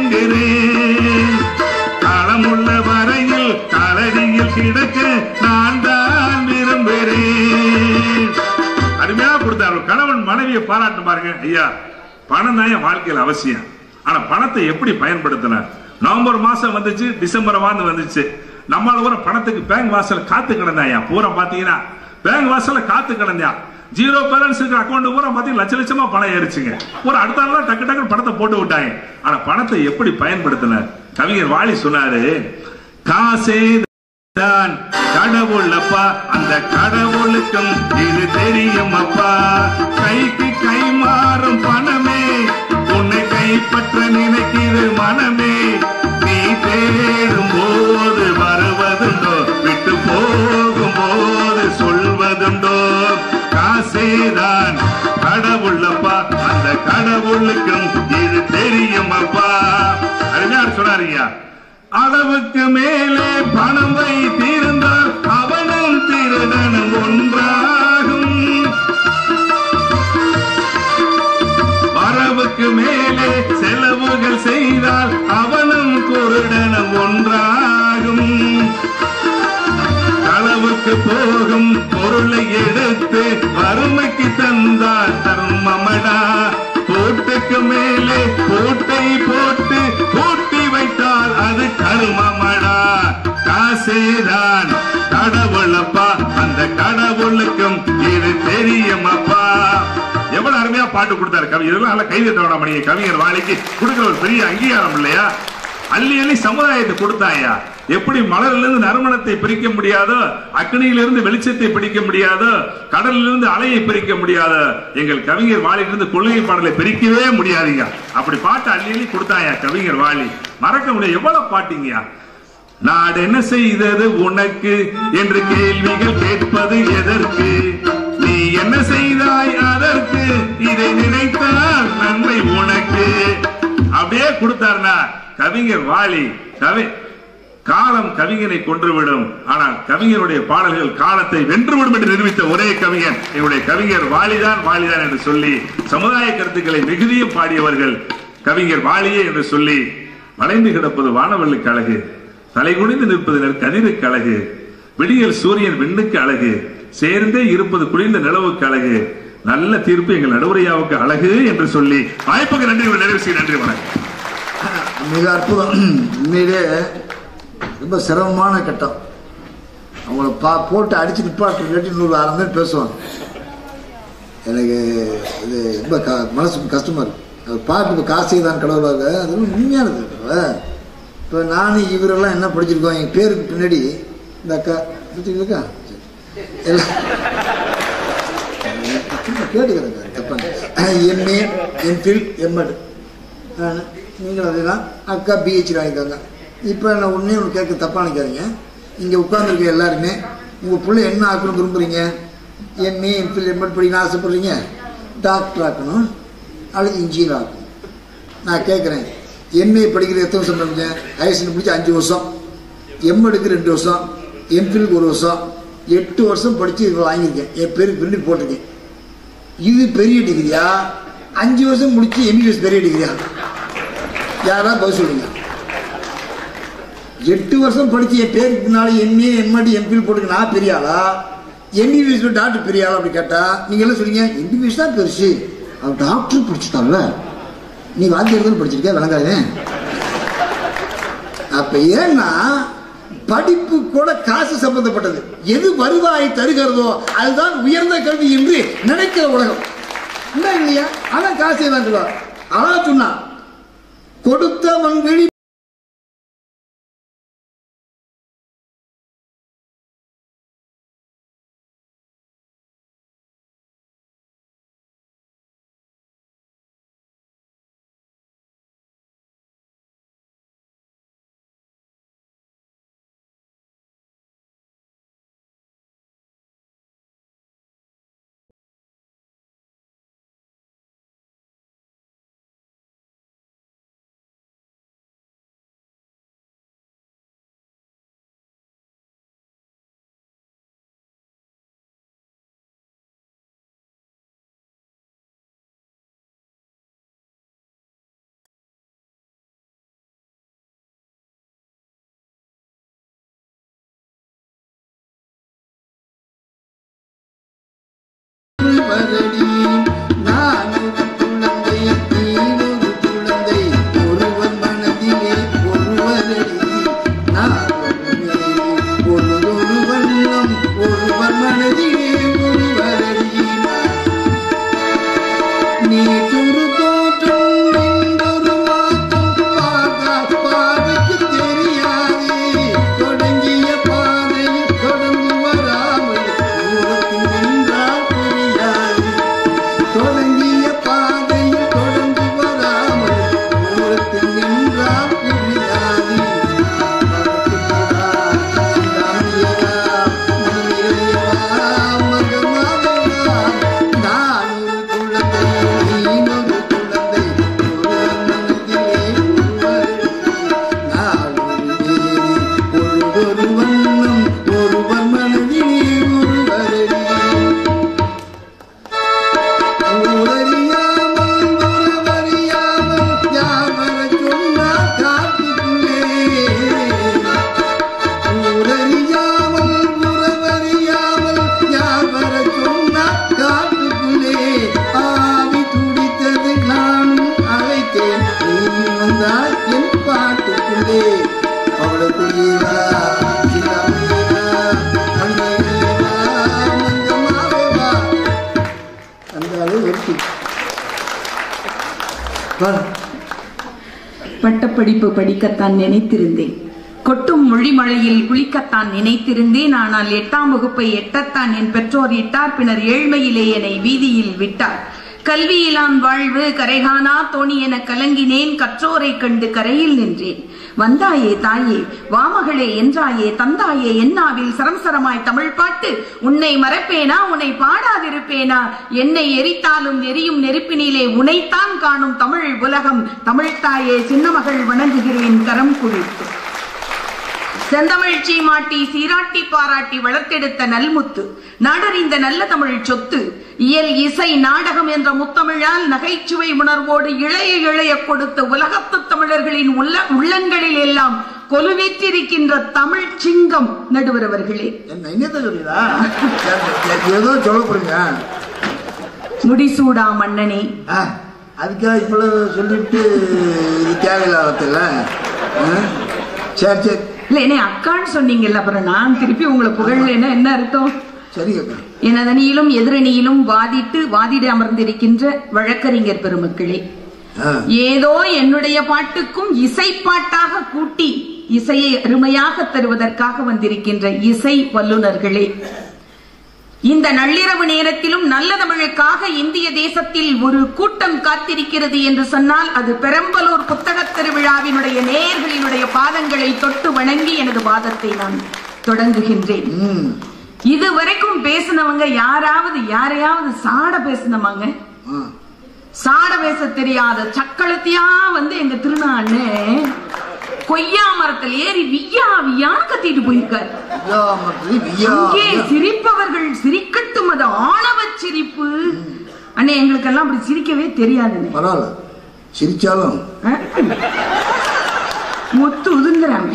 S5: மயங்குறேன், காலமுள்ள வரையில் காலடியில் கிடக்க நான் தான் விரும்புகிறேன். அருமையா கொடுத்தாரு. கணவன் மனைவியை பாராட்டு பாருங்க. ஐயா பணம் தான் என் வாழ்க்கையில் அவசியம். ஆனா பணத்தை எப்படி பயன்படுத்தினார்? நவம்பர் மாசம் வந்துச்சு, டிசம்பர் மாதம் வந்துச்சு. நம்மளால கூட பணத்துக்கு பேங்க் வாசல் காத்து கிடந்தாயா. பூரா பாத்தீங்கன்னா பேங்க் வாசல்ல காத்து கிடந்தா. ஜீரோ பேலன்ஸ் இருக்கிற அக்கௌண்ட் பூரா பாத்தீங்கன்னா லட்ச லட்சமா பணம் ஏறிச்சுங்க. ஒரு அடுத்த நாள் டக்கு டக்கு பணத்தை போட்டு விட்டாங்க. ஆனா பணத்தை எப்படி பயன்படுத்தினார்? கவிஞர் வாலி சொன்னாரு, காசே தான் கடவுள் அப்பா, அந்த கடவுளுக்கும் இது தெரியும் அப்பா, கைக்கு கை மாறும் பணமே உன்னை கைப்பற்ற நினை கடவுளுக்கும் இது தெரியும் அப்பா. அருமையார் சொன்னாருங்க, அளவுக்கு மேலே பணம் வைத்திருந்தால் அவனும் திருடனும் ஒன்றாகும், வரவுக்கு மேலே செலவுகள் செய்தால் அவனும் குருடனும் ஒன்றாகும், களவுக்கு போகும் பொருளை எடுத்து வறுமைக்கு தந்தால் தர்மமடா, போட்டுக்கு மேலே போட்டை போட்டு போட்டி வைத்தால் அது கருமமடா, காசேதான் கடவுளப்பா, அந்த கடவுளுக்கும் இது தெரியும் அப்பா. எவ்வளவு அருமையா பாட்டு கொடுத்தாரு கவி. இதெல்லாம் கைதட்ட மணிய கவிஞர் வாலிக்கு கொடுக்கிற ஒரு பெரிய அங்கீகாரம் இல்லையா? அள்ளி அள்ளி சமுதாயத்தை கொடுத்தாயா. எப்படி மலரிலிருந்து நறுமணத்தை பிரிக்க முடியாதோ, அக்னியிலிருந்து வெளிச்சத்தை பிடிக்க முடியாதோ, கடலிலிருந்து அலையை பிரிக்க முடியாதோ, எங்கள் கவிஞர் வாலிலிருந்து கொள்கை பாடலை பிரிக்கவே முடியாதுங்க. அப்படி பாட்டு அள்ளி அள்ளி கொடுத்தாயா கவிஞர் வாலி. மறக்க முடியாது. எவ்வளவு பாட்டீங்கயா. நாடு என்ன செய்தது உனக்கு என்று கேள்விகள் கேட்பது எதற்கு, நீ என்ன செய்தாய் அதற்கு, இதை நினைத்தால் நன்மை உனக்கு. அப்படியே கொடுத்தாருனா கவிஞர் வாலி. கவி காலம் கவிஞனை கொன்றுவிடும், ஆனால் கவிஞருடைய பாடல்கள் காலத்தை வென்றுவிடும் என்று நிரூபித்த ஒரே கவிஞன் எங்களுடைய கவிஞர் வாலிதான் வாலிதான் என்று சொல்லி சமுதாய கருத்துக்களை மிகுதியும் பாடியவர்கள் கவிஞர் வாலியே என்று சொல்லி, வளைந்து கிடப்பது வானவெல்லுக்கு அழகு, தலை குனிந்து நிற்பது கதிருக்கு அழகு, விடியல் சூரியன் விண்ணுக்கு அழகு, சேர்ந்தே இருப்பது குளிர்ந்த நிலவுக்கு அழகு, நல்ல தீர்ப்பு எங்கள் நடுவரையாவுக்கு அழகு என்று சொல்லி வாய்ப்புக்கு நன்றி. நிறைவு செய்ய நன்றி. வணக்கம்.
S1: மிக அற்புதம். உண்மையிலே ரொம்ப சிரமமான கட்டம். அவங்கள பா போட்டு அடிச்சு நிப்பாட்டு கேட்டு இன்னொரு அரை மணி பேசுவாங்க. எனக்கு இது ரொம்ப க மனசுக்கு கஷ்டமா இருக்கு. அது பாட்டு காசே தான் கடவுளாக, அது உண்மையானது. இப்போ நானும் இவரெல்லாம் என்ன படிச்சிருக்கோம், என் பேருக்கு பின்னாடி இந்த அக்கா படிச்சிருக்கா எல்லாம் கேட்டுக்கிறேங்க. தப்பாங்க. எம்ஏ எம்பில் எம்எட் நீங்களும் அதே தான். அக்கா பிஹெச்டி வாங்கிக்காங்க. இப்போ நான் ஒன்றே ஒன்று கேட்க தப்பாக நினைக்காதீங்க. இங்கே உட்காந்துருக்க எல்லாருமே உங்கள் பிள்ளை என்ன ஆக்கணும் விரும்புகிறீங்க? எம்ஏ எம்பில் எம்எட் படிக்கணும் ஆசைப்படுறீங்க, டாக்டர் ஆக்கணும் அல்லது இன்ஜினியர் ஆக்கணும். நான் கேட்குறேன், எம்ஏ படிக்கிற எத்தனை வருஷம் படிங்க? ஹையர் செகண்டரி படித்து அஞ்சு வருஷம், எம்எடுக்கு ரெண்டு வருஷம், எம்பிலுக்கு ஒரு வருஷம், எட்டு வருஷம் படித்து இதில் வாங்கியிருக்கேன். என் பேருக்கு பிரிண்ட் போட்டிருக்கேன். இது பெரிய டிகிரியா? அஞ்சு வருஷம் முடிச்சு எம்பிபிஎஸ் பெரிய டிகிரியா? யாராவது பதில் சொல்லுங்க. எட்டு வருஷம் படிச்சு என் பேருக்கு பின்னாடி எம்ஏ எம்எட் எம்பில் போட்டுக்க நான் பெரிய ஆளா, எம்பிபிஎஸ் டாக்டர் பெரிய ஆளா? அப்படி கேட்டா நீங்க எல்லாம் சொல்லுங்க எம்பிபிஎஸ் தான் பெருசு, அவர் டாக்டர் படிச்சுட்டாங்கல்ல, நீ வாத்தியார் படிச்சிருக்க விளங்காதே. அப்ப ஏன்னா படிப்பு கூட காசு சம்பந்தப்பட்டது. எது வருவாயை தருகிறதோ அதுதான் உயர்ந்த கல்வி என்று நினைக்கிற உலகம் இல்லையா? ஆனா காசே தான் சொல்லுவா. ஆனா சொன்னா கொடுத்தவன் வெளி வருடி நான் ஒரு குழந்தை, நீ ஒரு குழந்தை, ஒருவர் மனதிலே ஒருவரடி, நான் ஒரு வண்ணம் ஒருவர் மனதிலே ஒருவரடி, நீ துரு தோற்றம் என்றொரு மாற்றம் பார்க்க பார்வைக்கு தெரியாது, தொடங்கிய பாதையில் தொடர்ந்து வராமல் தூரத்தில் நின்றால் புரியாது. அவளுக்குயிரா
S6: பட்டப்படிப்பு படிக்கத்தான் நினைத்திருந்தேன். கொட்டும் மொழிமழையில் குளிக்கத்தான் நினைத்திருந்தேன். ஆனால் எட்டாம் வகுப்பை எட்டத்தான் என் பெற்றோர் இட்டார். பின்னர் ஏழ்மையிலே என்னை வீதியில் விட்டார். கல்வியிலான் வாழ்வு கரைகானா தோணி என கலங்கினேன். கற்றோரை கண்டு கரையில் நின்றேன். வந்தாயே தாயே வாமகளே என்றாயே தந்தாயே என்னாவில் சரம்சரமாய் தமிழ் பாட்டு. உன்னை மறப்பேனா உன்னை பாடாதிருப்பேனா? என்னை எரித்தாலும் எரியும் நெருப்பினிலே உனைத்தான் காணும் தமிழ் உலகம். தமிழ் தாயே சின்ன மகள் வணங்குகிறேன் கரம் குளித்து. செந்தமிழ்ச்சி மாட்டி சீராட்டி பாராட்டி வளர்த்தெடுத்த நல்முத்து நாடறிந்த நல்ல தமிழ் சொத்து. இயல் இசை நாடகம் என்ற முத்தமிழால் நகைச்சுவை உணர்வோடு இளைய இளைய கொடுத்த உலகத்து தமிழர்களின் உள்ள உள்ளங்களில் எல்லாம் கொலுவீற்றிருக்கின்ற தமிழ் சிங்கம் நடுவர் அவர்களே.
S1: ஏதோ சொல்ல போறீங்க
S6: முடிசூடா மன்னனே.
S1: அதுக்காக இவ்வளவு சொல்லிட்டு தேவையில்லாத சரி சரி
S6: இல்ல என்ன அக்கான்னு சொன்னீங்கல்ல, அப்புறம் நான் திருப்பி உங்களை புகழலைன்னா என்ன அர்த்தம்?
S1: சரி.
S6: எனதனியிலும் எதிரணியிலும் வாதிட்டு வாதிட அமர்ந்திருக்கின்ற வழக்கறிஞர் பெருமக்களே, ஏதோ என்னுடைய பாட்டுக்கும் இசைப்பாட்டாக கூட்டி இசையை அருமையாக தருவதற்காக வந்திருக்கின்ற இசை வல்லுநர்களே, இந்த நள்ளிரவு நேரத்திலும் நல்ல தமிழுக்காக இந்திய தேசத்தில் ஒரு கூட்டம் காத்திருக்கிறது என்று சொன்னால் அது பெரம்பலூர் புத்தக திருவிழாவினுடைய நேயர்களினுடைய பாதங்களை தொட்டு வணங்கி எனது வாதத்தை நான் தொடங்குகின்றேன். இதுவரைக்கும் பேசினவங்க யாராவது யாரையாவது சாட பேசினவாங்க? சாட பேச தெரியாத சக்களத்தையா வந்து எங்க திருநாண்ணே கொய்யா மரத்தில் ஏறி விய்யா வியான்னு கத்திட்டு போயிருக்காரு. சிரிப்பவர்கள் சிரிக்கட்டும், அது ஆணவ சிரிப்பு. அண்ணே எங்களுக்கு எல்லாம் அப்படி சிரிக்கவே தெரியாது.
S1: பரவாயில்ல சிரிச்சாலும்
S6: முத்து உதுங்குறாங்க.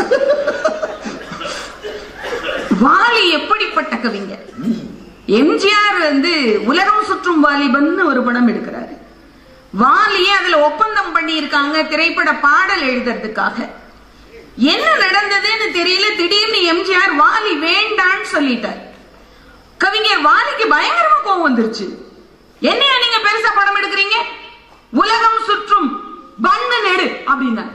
S6: வாலி எப்படிப்பட்ட கவிஞர்? எம்ஜிஆர் வந்து உலகம் சுற்றும் வாலிபன் ஒரு படம் எடுக்கிறாரு. வாலியே அதுல ஒப்பந்தம் பண்ணி இருக்காங்க திரைப்பட பாடல் எழுதுறதுக்காக. என்ன நடந்ததுன்னு தெரியல, திடீர்னு எம்ஜிஆர் வாலி வேண்டான்னு சொல்லிட்டார். கவிஞர் வாலிக்கு பயங்கரமா கோவம் வந்துருச்சு. என்னையா நீங்க பெருசா படம் எடுக்கிறீங்க, உலகம் சுற்றும் பண்ணு நெடு அப்படின்னா.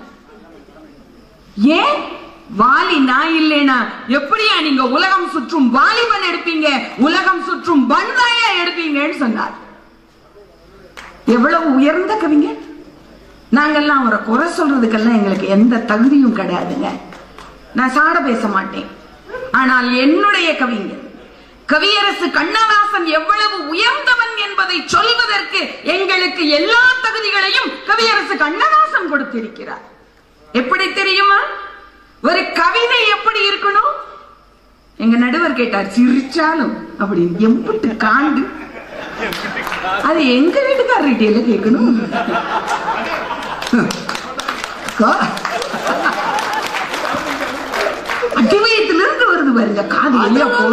S6: ஏன் வாலி நான் இல்லைனா எப்படியா நீங்க உலகம் சுற்றும் வாலிபன் எடுப்பீங்க, உலகம் சுற்றும் பண்தாயா எடுப்பீங்கன்னு சொன்னார். எவ்வளவு உயர்ந்த கவிஞர். நாங்கெல்லாம் அவரை குறை சொல்றதுக்கெல்லாம் எங்களுக்கு எந்த தகுதியும் கிடையாதுங்க. நான் சாட பேச மாட்டேன். ஆனால் என்னுடைய கவிஞர் கவியரசு கண்ணதாசன் எவ்வளவு உயர்ந்தவன் என்பதை சொல்வதற்கு எங்களுக்கு எல்லா தகுதிகளையும் கவியரசு கண்ணதாசன் கொடுத்திருக்கிறார். எப்படி தெரியுமா? ஒரு கவிதை எப்படி இருக்கணும்? எங்க நடுவர் கேட்டார், சிரிச்சாலும் அப்படி எம்பிட்டு காண்டு. அது எங்க வீட்டுக்காரர்கிட்ட கேட்கணும். அடிவயத்திலிருந்து வருது பாருங்க, காது வெளியா போக.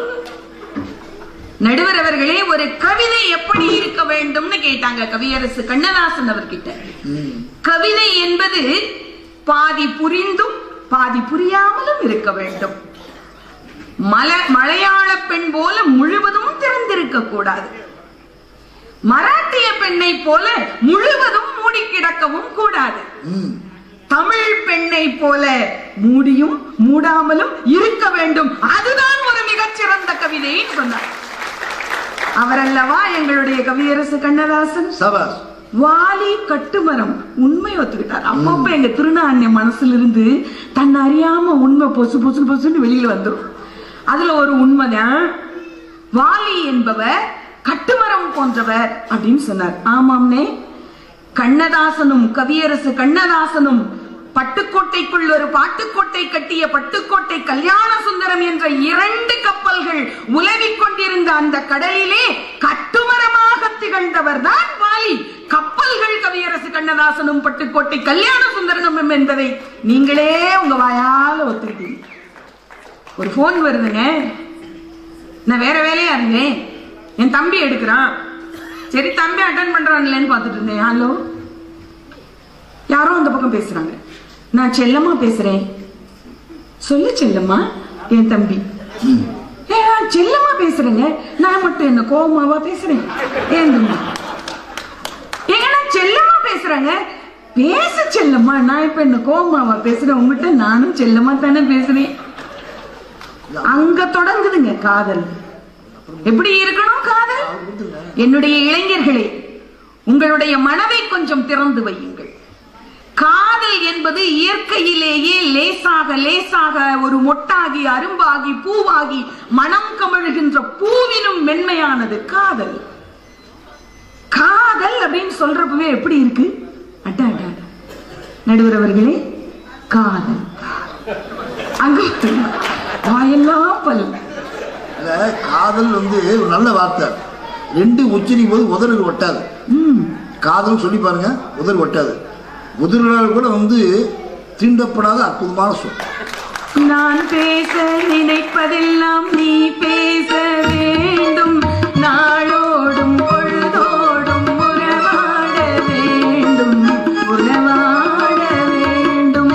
S6: நடுவர் அவர்களே, ஒரு கவிதை எப்படி இருக்க வேண்டும்னு கேட்டாங்க கவியரசு கண்ணதாசன் அவர்கிட்ட. கவிதை என்பது பாதி புரிந்தும் பாதி புரியாமலும் இருக்க வேண்டும். மல மலையாள பெண் போல முழுவதும் திறந்திருக்க கூடாது. மராட்டிய பெண்ணை போல முழுவதும் மூடி கிடக்கவும் கூடாது. தமிழ் பெண்ணை போல மூடியும் மூடாமலும் இருக்க வேண்டும். அதுதான் ஒரு மிகச்சிறந்த கவிதைன்னு சொன்னார். அவரல்லவா எங்களுடைய கவியரசு கண்ணதாசன். வாலி கட்டுமரம் உண்மை ஒத்துக்கிட்டார். அப்பப்ப எங்க திருநாண்ய மனசுல இருந்து தன்னை அறியாம உண்மை பொசு பொசு பொசுன்னு வெளியில வந்துடும். அதுல ஒரு உண்மைதான், வாலி என்பவர் கட்டுமரம் போன்றவர் அப்படின்னு சொன்னார். ஆமாம்னே, கண்ணதாசனும் கவியரசு கண்ணதாசனும் பட்டுக்கோட்டைக்குள் ஒரு பாட்டுக்கோட்டை கட்டிய பட்டுக்கோட்டை கல்யாண சுந்தரம் என்ற இரண்டு கப்பல்கள் உலவிக் கொண்டிருந்த அந்த கடலிலே கட்டுமரமாக திகழ்ந்தவர் தான் வாலி. கப்பல்கள் கவியரசு கண்ணதாசனும் பட்டுக்கோட்டை கல்யாண சுந்தரனும் என்பதை நீங்களே உங்க வாயால ஒத்துக்கிட்டீங்க. ஒரு போன் வருதுங்க, நான் வேற வேலையா இருந்தேன், என் தம்பி எடுக்கிறான். சரி தம்பி அட்டன் பண்றான்லன்னு பாத்துட்டு இருந்தேன். ஹலோ, யாரோ அந்த பக்கம் பேசுறாங்க. நான் செல்லமா பேசுறேன். சொல்லு செல்லம்மா என் தம்பி. நான் செல்லமா பேசுறேங்க. நான் மட்டும் என்ன கோபமாவா பேசுறேன்? ஏன் தம்பி ஏங்க நான் செல்லமா பேசுறேங்க. பேச செல்லம்மா. நான் இப்ப என்ன கோபமாவா பேசுறேன்? உங்ககிட்ட நானும் செல்லமா தானே பேசுறேன். அங்க தொடங்குதுங்க காதல். எப்படி இருக்கணும் காதல்? என்னுடைய இளைஞர்களே, உங்களுடைய மனதை கொஞ்சம் திறந்து வையுங்கள். காதல் என்பது இயற்கையிலேயே லேசாக லேசாக ஒரு மொட்டாகி அரும்பாகி பூவாகி மனம் கமழுகின்ற பூவினும் மென்மையானது காதல். காதல் அப்படின்னு சொல்றப்பவே எப்படி இருக்கு? அட்டா அட்டா நடுவர் அவர்களே, காதல் அங்க வாயெல்லாம் பல்.
S1: காதல் வந்து ஒரு நல்ல வார்த்தை. ரெண்டு உச்சரிக்கும் போது உதறு ஒட்டாது. காதல் சொல்லி பாருங்க, உதறு ஒட்டாது. உதறுகளால் கூட வந்து தீண்டப்படாத அற்புதமான சொல்.
S6: நான் பேச நினைப்பதெல்லாம் நீ பேச வேண்டும். நாளோடும் பொழுதோடும் உறவாட வேண்டும், உறவாட வேண்டும்.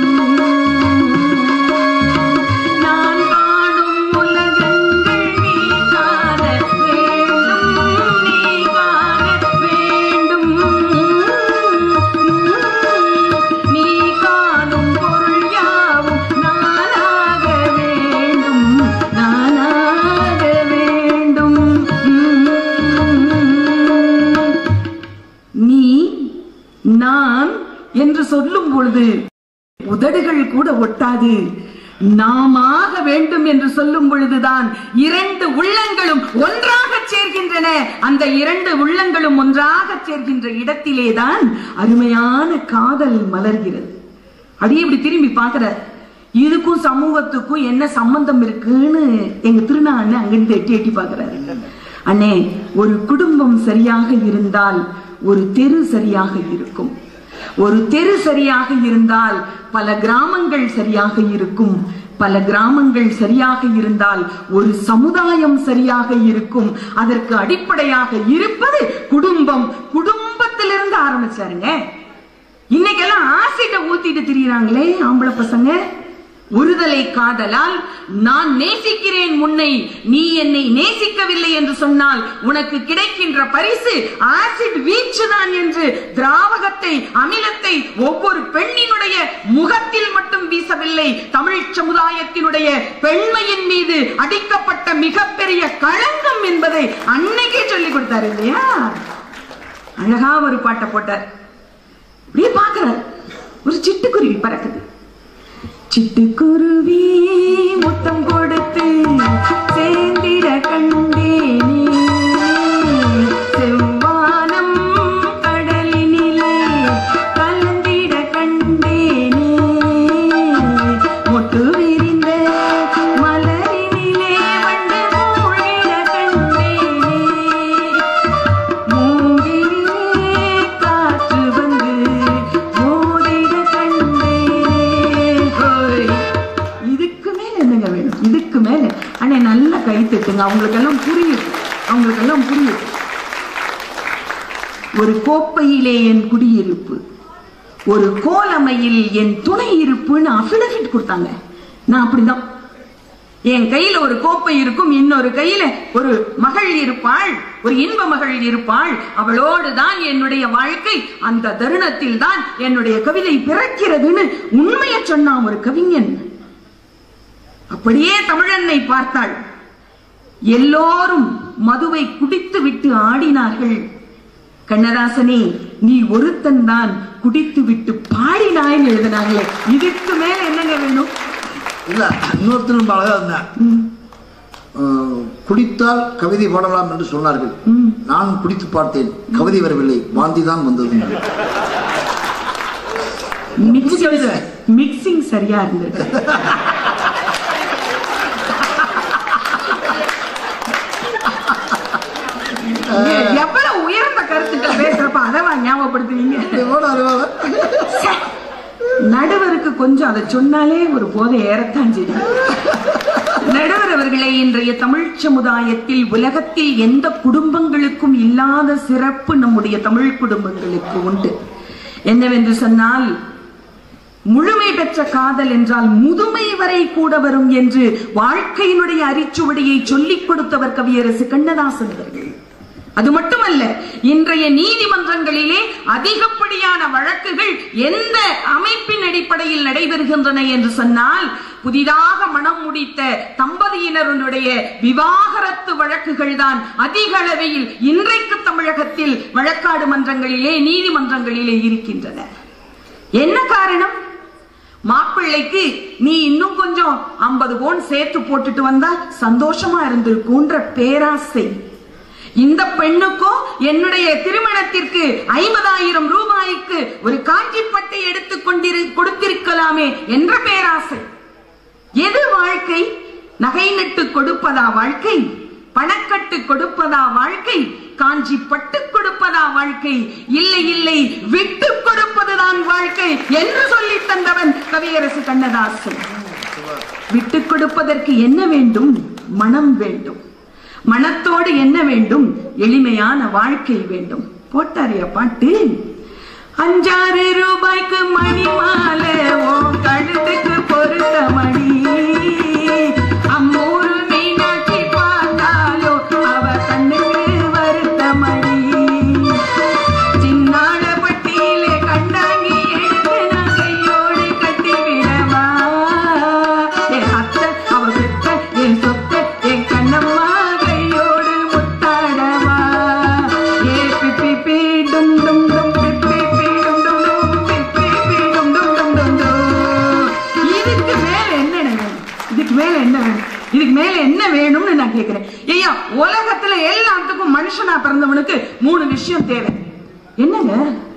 S6: நான் காணும் உலகங்கள் நீ காண வேண்டும், நீ காண வேண்டும். நீ காணும் பொருள் யாவும் நானாக வேண்டும், நானாக வேண்டும். நீ நான் என்று சொல்லும் பொழுது உதடுகள் கூட ஒட்டாது. நாமாக வேண்டும் என்று சொல்லும் பொழுதுதான் இரண்டு உள்ளங்களும் ஒன்றாக சேர்கின்றன. அந்த இரண்டு உள்ளங்களும் ஒன்றாக சேர்கின்ற இடத்திலேதான் அருமையான காதல் மலர்கிறது. அப்படியே இப்படி திரும்பி பார்க்கிற, இதுக்கும் சமூகத்துக்கும் என்ன சம்பந்தம் இருக்குன்னு எங்க திருநா அண்ணன் அங்கிருந்து எட்டி எட்டி பார்க்கிறாரு. அண்ணே, ஒரு குடும்பம் சரியாக இருந்தால் ஒரு தெரு சரியாக இருக்கும். ஒரு தெரு சரியாக இருந்தால் பல கிராமங்கள் சரியாக இருக்கும். பல கிராமங்கள் சரியாக இருந்தால் ஒரு சமுதாயம் சரியாக இருக்கும். அதற்கு அடிப்படையாக இருப்பது குடும்பம். குடும்பத்திலிருந்து ஆரம்பிச்சாருங்க. இன்னைக்கெல்லாம் ஆசிட்ட ஊத்திட்டு திரியிறாங்களே ஆம்பளை பசங்க. ஒருதலை காதலால் நான் நேசிக்கிறேன் உன்னை, நீ என்னை நேசிக்கவில்லை என்று சொன்னால் உனக்கு கிடைக்கின்ற பரிசு ஆசிட் வீச்சுதான் என்று திராவகத்தை அமிலத்தை ஒவ்வொரு பெண்ணினுடைய முகத்தில் மட்டும் வீசவில்லை, தமிழ் சமுதாயத்தினுடைய பெண்மையின் மீது அடிக்கப்பட்ட மிகப்பெரிய களங்கம் என்பதை அன்னைக்கே சொல்லிக் கொடுத்தாரு இல்லையா? அழகா ஒரு பாட்டை போட்டார். அப்படியே பார்க்கிறார், ஒரு சிட்டுக்குருவி பறக்குது. சிட்டுக்குருவி முத்தம் கொடுத்து சேர்ந்திட கண்டேனே, செவ்வானம் கடலினிலே கலந்திட கண்டேனே, மொட்டு விரிந்த மலரினிலே வண்டு மூழ்கிட கண்டேனே, மூங்கிலே காற்று வந்து மூடிட கண்டேனே. இதுக்கு மேல என்னங்க வேணும்? இதுக்கு மேல அண்ணே நல்லா கை தட்டுங்க. அவங்களுக்கு எல்லாம் புரியுது, அவங்களுக்கு எல்லாம் புரியுது. ஒரு கோப்பையிலே என் குடியிருப்பு, ஒரு கோலமையில் என் துணை இருப்புன்னு அபிடவிட் கொடுத்தாங்க. நான் அப்படிதான், என் கையில ஒரு கோப்பை இருக்கும், இன்னொரு கையில ஒரு மகள் இருப்பாள், ஒரு இன்ப மகள் இருப்பாள், அவளோடு தான் என்னுடைய வாழ்க்கை. அந்த தருணத்தில் தான் என்னுடைய கவிதை பிறக்கிறதுன்னு உண்மையை சொன்னான் ஒரு கவிஞன். அப்படியே தமிழன்னை பார்த்தாள். எல்லோரும் மதுவை குடித்து விட்டு ஆடினார்கள். கண்ணதாசனே, நீ ஒருத்தன் தான் குடித்து விட்டு பாடினாய்ன்னு எழுதினாங்களே. இதுக்கு மேல என்னங்க வேணும்?
S1: இல்ல, இன்னொருத்தரும் அழகா இருந்தா, குடித்தால் கவிதை பாடலாம் என்று சொன்னார்கள். நான் குடித்து பார்த்தேன், கவிதை வரவில்லை, வாந்தி தான் வந்தது.
S6: மிக்சிங் சரியா இருந்தது. எவ்வளவு உயர்ந்த கருத்துக்கள் பேசுறப்ப அதவா ஞாபகப்படுத்துவீங்க. நடுவருக்கு கொஞ்சம் அதை சொன்னாலே ஒரு போதை ஏறத்தான் செய்யும். நடுவர் அவர்களை, இன்றைய தமிழ் சமுதாயத்தில் உலகத்தில் எந்த குடும்பங்களுக்கும் இல்லாத சிறப்பு நம்முடைய தமிழ் குடும்பங்களுக்கு உண்டு. என்னவென்று சொன்னால், முழுமை பெற்ற காதல் என்றால் முதுமை வரை கூட வரும் என்று வாழ்க்கையினுடைய அரிச்சுவடியை சொல்லிக் கொடுத்தவர் கவியரசு கண்ணதாசன் அவர்கள். அது மட்டுமல்ல, இன்றைய நீதிமன்றங்களிலே அதிகப்படியான வழக்குகள் எந்த அமைப்பின் அடிப்படையில் நடைபெறுகின்றன என்று சொன்னால், புதிதாக மனம் முடித்த தம்பதியினருடைய விவாகரத்து வழக்குகள் தான் அதிக அளவில் இன்றைக்கு தமிழகத்தில் வழக்காடு மன்றங்களிலே நீதிமன்றங்களிலே இருக்கின்றன. என்ன காரணம்? மாப்பிள்ளைக்கு நீ இன்னும் கொஞ்சம் ஐம்பது பவுன் சேர்த்து போட்டுட்டு வந்தா சந்தோஷமா இருந்திருக்கும்ன்ற பேராசை. இந்த பெண்ணுக்கும் என்னுடைய திருமணத்திற்கு ஐம்பதாயிரம் ரூபாய்க்கு ஒரு காஞ்சிப்பட்டை எடுத்துக் கொண்டிரு கொடுத்திருக்கலாமே என்ற பேராசை. எது வாழ்க்கை? நகை நட்டு கொடுப்பதா வாழ்க்கை? பணக்கட்டு கொடுப்பதா வாழ்க்கை? காஞ்சி பட்டு கொடுப்பதா வாழ்க்கை? இல்லை இல்லை, விட்டு கொடுப்பதுதான் வாழ்க்கை என்று சொல்லி தந்தவன் கவியரசு கண்ணதாசன். விட்டு கொடுப்பதற்கு என்ன வேண்டும்? மனம் வேண்டும். மனத்தோடு என்ன வேண்டும்? எளிமையான வாழ்க்கை வேண்டும். போட்டாரியா பாட்டு? அஞ்சாறு ரூபாய்க்கு மணி மாலை ஓ கழுத்துக்கு பொருத்த மணி, அம்மூரு மீனாட்சி பார்த்தாலோ அவ கண்ணுக்கு வருத்த மணி, சின்னாட பட்டியிலே கண்டாங்கி எடுத்து நான் கையோடு கட்டி விடவா, என் அத்தை அவ பெத்த என் சொத்த என் கண்ணம்மா கையோடு முத்தாடவா, ஏ பிப்பி பி டும் டும் டும் பிப்பி பி டும் டும் டும் பிப்பி பி டும் டும் டும் டும் டும். இதுக்கு மேல என்ன வேணும்? இதுக்கு மேல என்ன வேணும்? இதுக்கு மேல என்ன வேணும்னு நான் கேட்கிறேன். ஐயா, உலகத்துல எல்லாத்துக்கும் மனுஷனா பிறந்தவனுக்கு மூணு விஷயம் தேவை. என்னங்க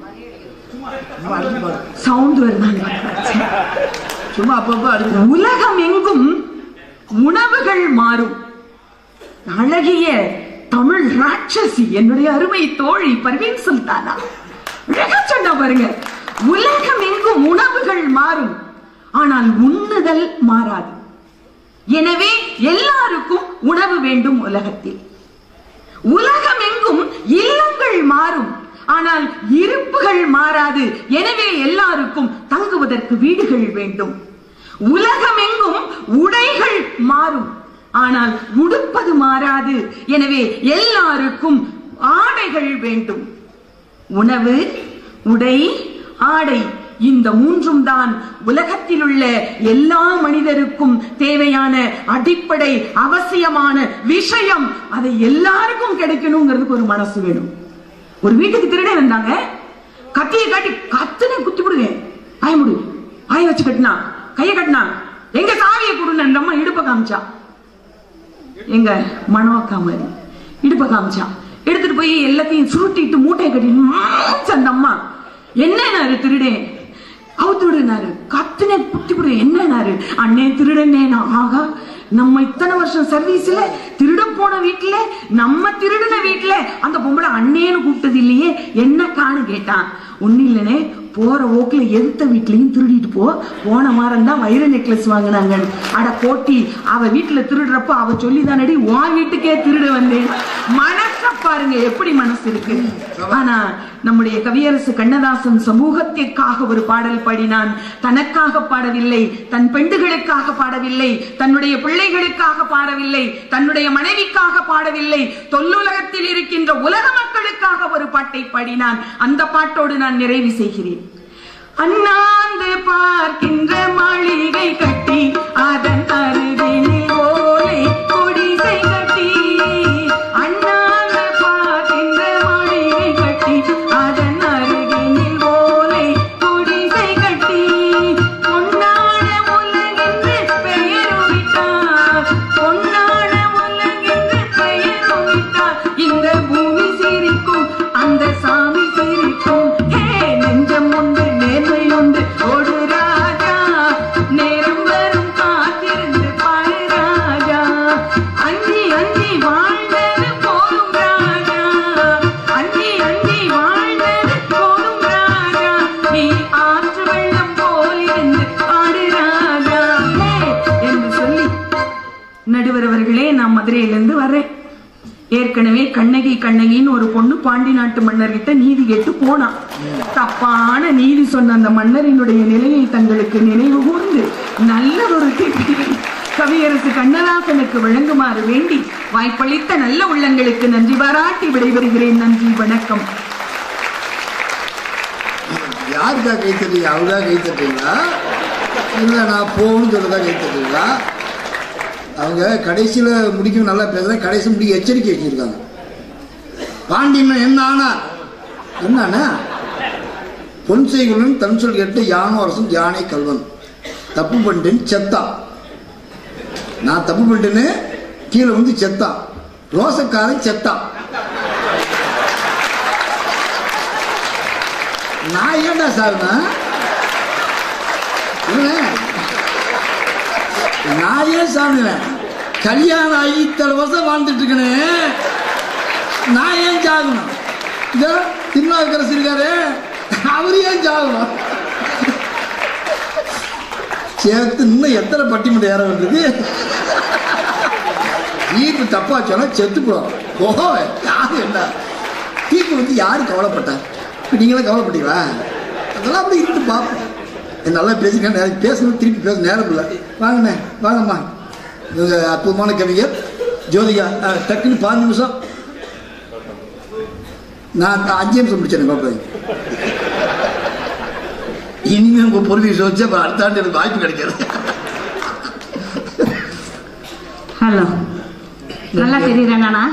S6: சவுண்ட் வருதாங்க?
S1: சும்மா அப்பப்போ அடிச்சு.
S6: உலகம் எங்கும் உணவுகள் மாறும். அழகிய தமிழ் ராட்சசி என்னுடைய அருமை தோழி பர்வீன் சுல்தானா அழகா சொன்னா பாருங்க. உலகம் எங்கும் உணவுகள் மாறும், ஆனால் உண்ணுதல் மாறாது. எனவே எல்லாருக்கும் உணவு வேண்டும் உலகத்தில். உலகம் எங்கும் இல்லங்கள் மாறும், ஆனால் இருப்புகள் மாறாது. எனவே எல்லாருக்கும் தங்குவதற்கு வீடுகள் வேண்டும். உலகம் எங்கும் உடைகள் மாறும், ஆனால் உடுப்பது மாறாது. எனவே எல்லாருக்கும் ஆடைகள் வேண்டும். உணவு, உடை, ஆடை, இந்த மூன்றும் தான் உலகத்தில் உள்ள எல்லா மனிதருக்கும் தேவையான அடிப்படை அவசியமான விஷயம். அதை எல்லாருக்கும் கிடைக்கணுங்கிறதுக்கு ஒரு மனசு வேணும். ஒரு வீட்டுக்கு திருடே வந்தாங்க, கத்தியை காட்டி கத்துனே குத்தி விடுவேன். ஆய முடி ஆய வச்சு கட்டினா, கையை கட்டினா, எங்க சாவியை கொடுன்னு அந்த அம்மா இடுப்ப காமிச்சா. எங்க மனோக்கா மாதிரி இடுப்ப காமிச்சா. எடுத்துட்டு போய் எல்லாத்தையும் சுருட்டிட்டு மூட்டையை கட்டி அந்த அம்மா என்னன்னாரு திருடே அவுத்துடுனாரு. கத்துனே குத்தி விடு. என்னன்னாரு? அண்ணே திருடனே. ஆகா, நம்ம இத்தனை வருஷம் சர்வீஸ்ல திருடம் போன வீட்டுல, நம்ம திருடின வீட்டுல அந்த பொம்பளை அண்ணேன்னு கூப்பிட்டது இல்லையே, என்ன காணு கேட்டான். ஒண்ணு இல்லனே, போற ஓக்குல எதிர்த்த வீட்லயும் திருடிட்டு போ. போன வாரம் தான் வைர நெக்லஸ் வாங்கினாங்க. அட போட்டி, அவ வீட்டுல திருடுறப்ப அவ சொல்லிதானடி உன் வீட்டுக்கே திருட வந்தேன். மனச பாருங்க எப்படி மனசு இருக்கு. ஆனா நம்முடைய கவியரசு கண்ணதாசன் சமூகத்திற்காக ஒரு பாடல் பாடினான். தனக்காக பாடவில்லை, தன் பெண்டுகளுக்காக பாடவில்லை, தன்னுடைய பிள்ளைகளுக்காக பாடவில்லை, தன்னுடைய மனைவிக்காக பாடவில்லை, தொல்லுலகத்தில் இருக்கின்ற உலக மக்களுக்காக ஒரு பாட்டை பாடினான். அந்த பாட்டோடு நான் நிறைவு செய்கிறேன். அண்ணாந்து பார்க்கின்ற மாளிகை கட்டி அதன் அருகினில் ஓலை கொடிசை கட்டி, அண்ணாந்து பார்க்கின்ற மாளிகை கட்டி அதன் அருகினில் ஓலை கொடிசை கட்டி, பொன்னான உலகென்று பெயருமிட்டார், பொன்னான உலகென்று பெயருமிட்டார், இந்த பூமி சிரிக்கும் அந்த சாமி சிரிக்கும். ஹே நெஞ்சம் உண்டு நேர்மை உண்டு ஓடு ராஜா, நேரம் வரும் காத்திருந்து பாரு ராஜா, அஞ்சி அஞ்சி வாழ்ந்தது போதும் ராஜா, அஞ்சி அஞ்சி வாழ்ந்தது போதும் ராஜா, நீ ஆற்று வெள்ளம் போலிருந்து பாடு ராஜா என்று சொல்லி, நடுவர் அவர்களே, நான் மதுரையிலிருந்து வர்றேன். ஏற்கனவே கண்ணகி கண்ணகின்னு ஒரு பொண்ணு பாண்டி நாட்டு மன்னர்கிட்ட நீதி கேட்டு போனான். தப்பான நீதி சொன்ன அந்த மன்னரினுடைய நிலையை தங்களுக்கு நினைவு கூர்ந்து நல்ல ஒரு தீர்ப்பினை கவியரசு கண்ணதாசனுக்கு வழங்குமாறு வேண்டி வாய்ப்பளித்த நல்ல உள்ளங்களுக்கு நன்றி பாராட்டி விடைபெறுகிறேன். நன்றி, வணக்கம்.
S1: யாருக்கா கை தட்டுறீங்க? அவருக்கா கை தட்டுறீங்களா இல்லை நான் போகணும்னு சொல்லதா கை தட்டுறீங்களா? அவங்க கடைசியில் முடிக்கும் நல்லா பேசுகிறேன், கடைசி முடிக்க எச்சரிக்கை வச்சுருக்காங்க. பாண்டியன் என்ன ஆனா என்ன பொன் செய்குலன் தன் சொல் கேட்டு யானோ அரசன் யானை கல்வன் தப்பு பண்ணிட்டேன்னு செத்தான். நான் தப்பு பண்ணிட்டேன்னு கீழே வந்து செத்தான். ரோசக்காரன் செத்தான். நான் ஏன்டா சாருனா நான் ஏன் சாமிவேன்? கல்யாணம் ஆகி இத்தனை வருஷம் வாழ்ந்துட்டு இருக்கேன், நான் ஏன் சாகணும்? இந்த திருநாவுக்கரசு இருக்காரு, அவரு ஏன் சாகணும்? சேர்த்து இன்னும் எத்தனை பட்டிமன்ற ஏற வேண்டியது? தீர்ப்பு தப்பா சொன்னா செத்து போடும். போவேன் யாரு என்ன தீர்ப்பு வந்து யாரு கவலைப்பட்டா? நீங்களும் கவலைப்பட்டீங்களா? அதெல்லாம் அப்படி இருந்து பார்ப்போம். நல்லா பேசிக்க நேரம் பேசணும், திருப்பி பேச நேரம் இல்லை. வாங்கண்ணே, வாங்கம்மா. இவங்க அற்புதமான கவிஞர் ஜோதிகா. டக்குன்னு பாஞ்சு நிமிஷம், நான் அஞ்சு நிமிஷம் முடிச்சேன். பார்ப்பேன் இனிமே உங்க பொருள் வச்சு அப்புறம் அடுத்த ஆண்டு எனக்கு வாய்ப்பு கிடைக்காது.
S3: ஹலோ, நல்லா தெரியுறேனா?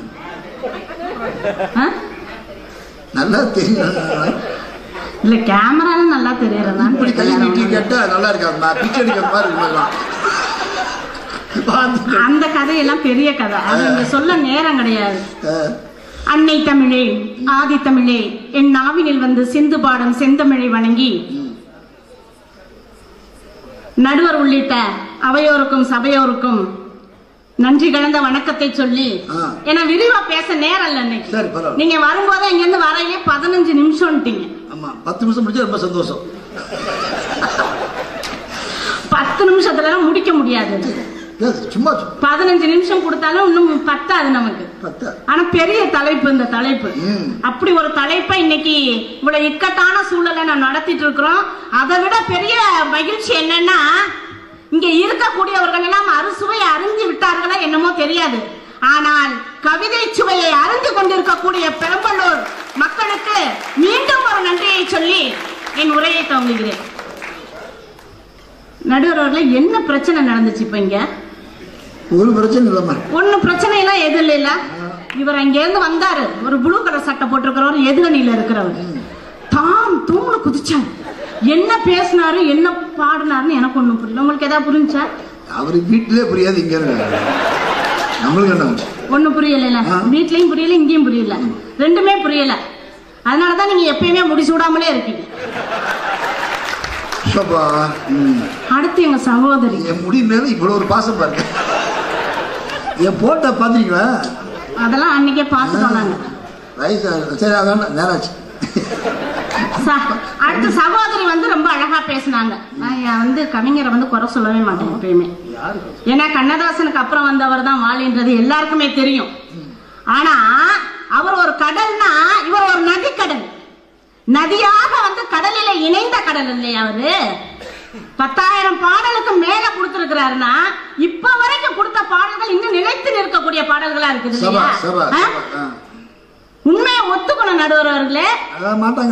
S1: நல்லா தெரியும்.
S3: இல்ல கேமரால நல்லா தெரியறதான்.
S1: இப்படி கை நீட்டி கேட்டா நல்லா இருக்காதுமா, பிச்சை அடிக்கிற மாதிரி இருக்கலாம்.
S3: அந்த கதையெல்லாம் பெரிய கதை, அது இங்க சொல்ல நேரம் கிடையாது. அன்னை தமிழே, ஆதி தமிழே, என் நாவினில் வந்து சிந்து பாடும் செந்தமிழை வணங்கி நடுவர் உள்ளிட்ட அவையோருக்கும் சபையோருக்கும் நன்றி கலந்த வணக்கத்தை சொல்லி, ஏன்னா விரிவா பேச நேரம் இல்ல. நீங்க வரும்போது இங்க இருந்து வரையிலே பதினஞ்சு நிமிஷம்.
S1: ஆமா, பத்து நிமிஷம் முடிச்சா ரொம்ப சந்தோஷம்.
S3: பத்து நிமிஷத்துல எல்லாம் முடிக்க முடியாது.
S1: சும்மா
S3: பதினஞ்சு நிமிஷம் கொடுத்தாலும் இன்னும் பத்தாது நமக்கு. ஆனா பெரிய தலைப்பு இந்த தலைப்பு. அப்படி ஒரு தலைப்பை இன்னைக்கு இவ்வளவு இக்கட்டான சூழலை நான் நடத்திட்டு இருக்கிறோம். அதை விட பெரிய மகிழ்ச்சி என்னன்னா, இங்க இருக்கக்கூடியவர்கள் எல்லாம் அறுசுவையை அறிந்து விட்டார்களா என்னமோ தெரியாது. ஆனால் கவிதை சுவையை அறிந்து கொண்டிருக்கக்கூடிய பெரம்பலூர் மக்களுக்கு மீண்டும் ஒரு நன்றியை சொல்லி என் உரையை துவங்குகிறேன். நடுவர்கள என்ன பிரச்சனை நடந்துச்சு இப்ப இங்க?
S1: ஒரு பிரச்சனை இல்லம்மா.
S3: ஒண்ணு பிரச்சனை எல்லாம் எது இல்ல. இவர் அங்க இருந்து வந்தாரு, ஒரு ப்ளூ கலர் சட்டை போட்டிருக்கிறவர், எதிரணியில இருக்கிறவர் தாம் தூணு குதிச்சார். என்ன பேசினாரு என்ன பாடினாருன்னு எனக்கு ஒண்ணும் புரியல. உங்களுக்கு ஏதாவது புரிஞ்சா?
S1: அவருக்கு வீட்டிலே புரியாது, இங்க நம்மளுக்கு என்ன
S3: ஒண்ணும் புரியல. வீட்லயும் புரியல, இங்கேயும் புரியல, ரெண்டுமே புரியல. அதனாலதான் நீங்க எப்பயுமே முடிசூடாமலே இருக்கீங்க. அடுத்து எங்க சகோதரி,
S1: என் முடி மேல இவ்வளவு ஒரு பாசம் பாருங்க. என் போட்டோ பாத்தீங்களா?
S3: அதெல்லாம் அன்னைக்கே பாத்துட்டோம் நாங்க.
S1: சரி, அதான் நேராச்சு.
S3: அடுத்த சகோதரி வந்து ரொம்ப அழகா பேசினாங்க. நான் வந்து கவிஞரை வந்து குறை சொல்லவே மாட்டேன் எப்பயுமே. ஏன்னா கண்ணதாசனுக்கு அப்புறம் வந்தவர் தான் வாலின்றது எல்லாருக்குமே தெரியும். ஆனா அவர் ஒரு கடல்னா இவர் ஒரு நதி கடல். நதியாக வந்து கடலில இணைந்த கடல் இல்லையா அவரு? பத்தாயிரம் பாடலுக்கு மேல கொடுத்திருக்கிறாருன்னா இப்ப வரைக்கும் கொடுத்த பாடல்கள் இன்னும் நிலைத்து நிற்கக்கூடிய பாடல்களா இருக்குது இல்லையா? உண்மையை ஒத்துக்கணும் நடுவர்களே.
S1: மாட்டாங்க.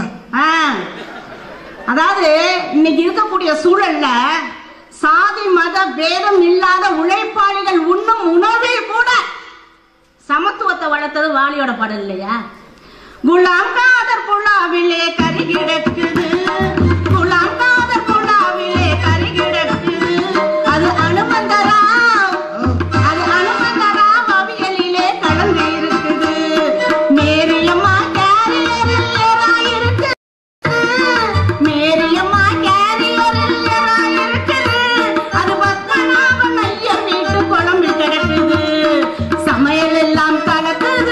S3: அதாவது இன்னைக்கு இருக்கக்கூடிய சூழல்ல சாதி மத பேதம் இல்லாத உழைப்பாளிகள் உண்ணும் உணவில் கூட சமத்துவத்தை வளர்த்தது வாலியோட பாடல் இல்லையா? குலாம் காதர் புலாவிலே கறி கிடக்குது, குலாம் காதர் புலாவிலே கறி கிடக்குது, அது அனுமந்தரா, அது அனுமந்தரா அவியலிலே கலந்து இருக்குது. மேரியம்மா கேரியர் இல்லரா இருக்குது, மேரியம்மா கேரியர் இல்லரா இருக்குது, அது பத்மநாபன் ஐயர் வீட்டு குழம்பு கிடக்குது, சமையல் எல்லாம் கலக்குது,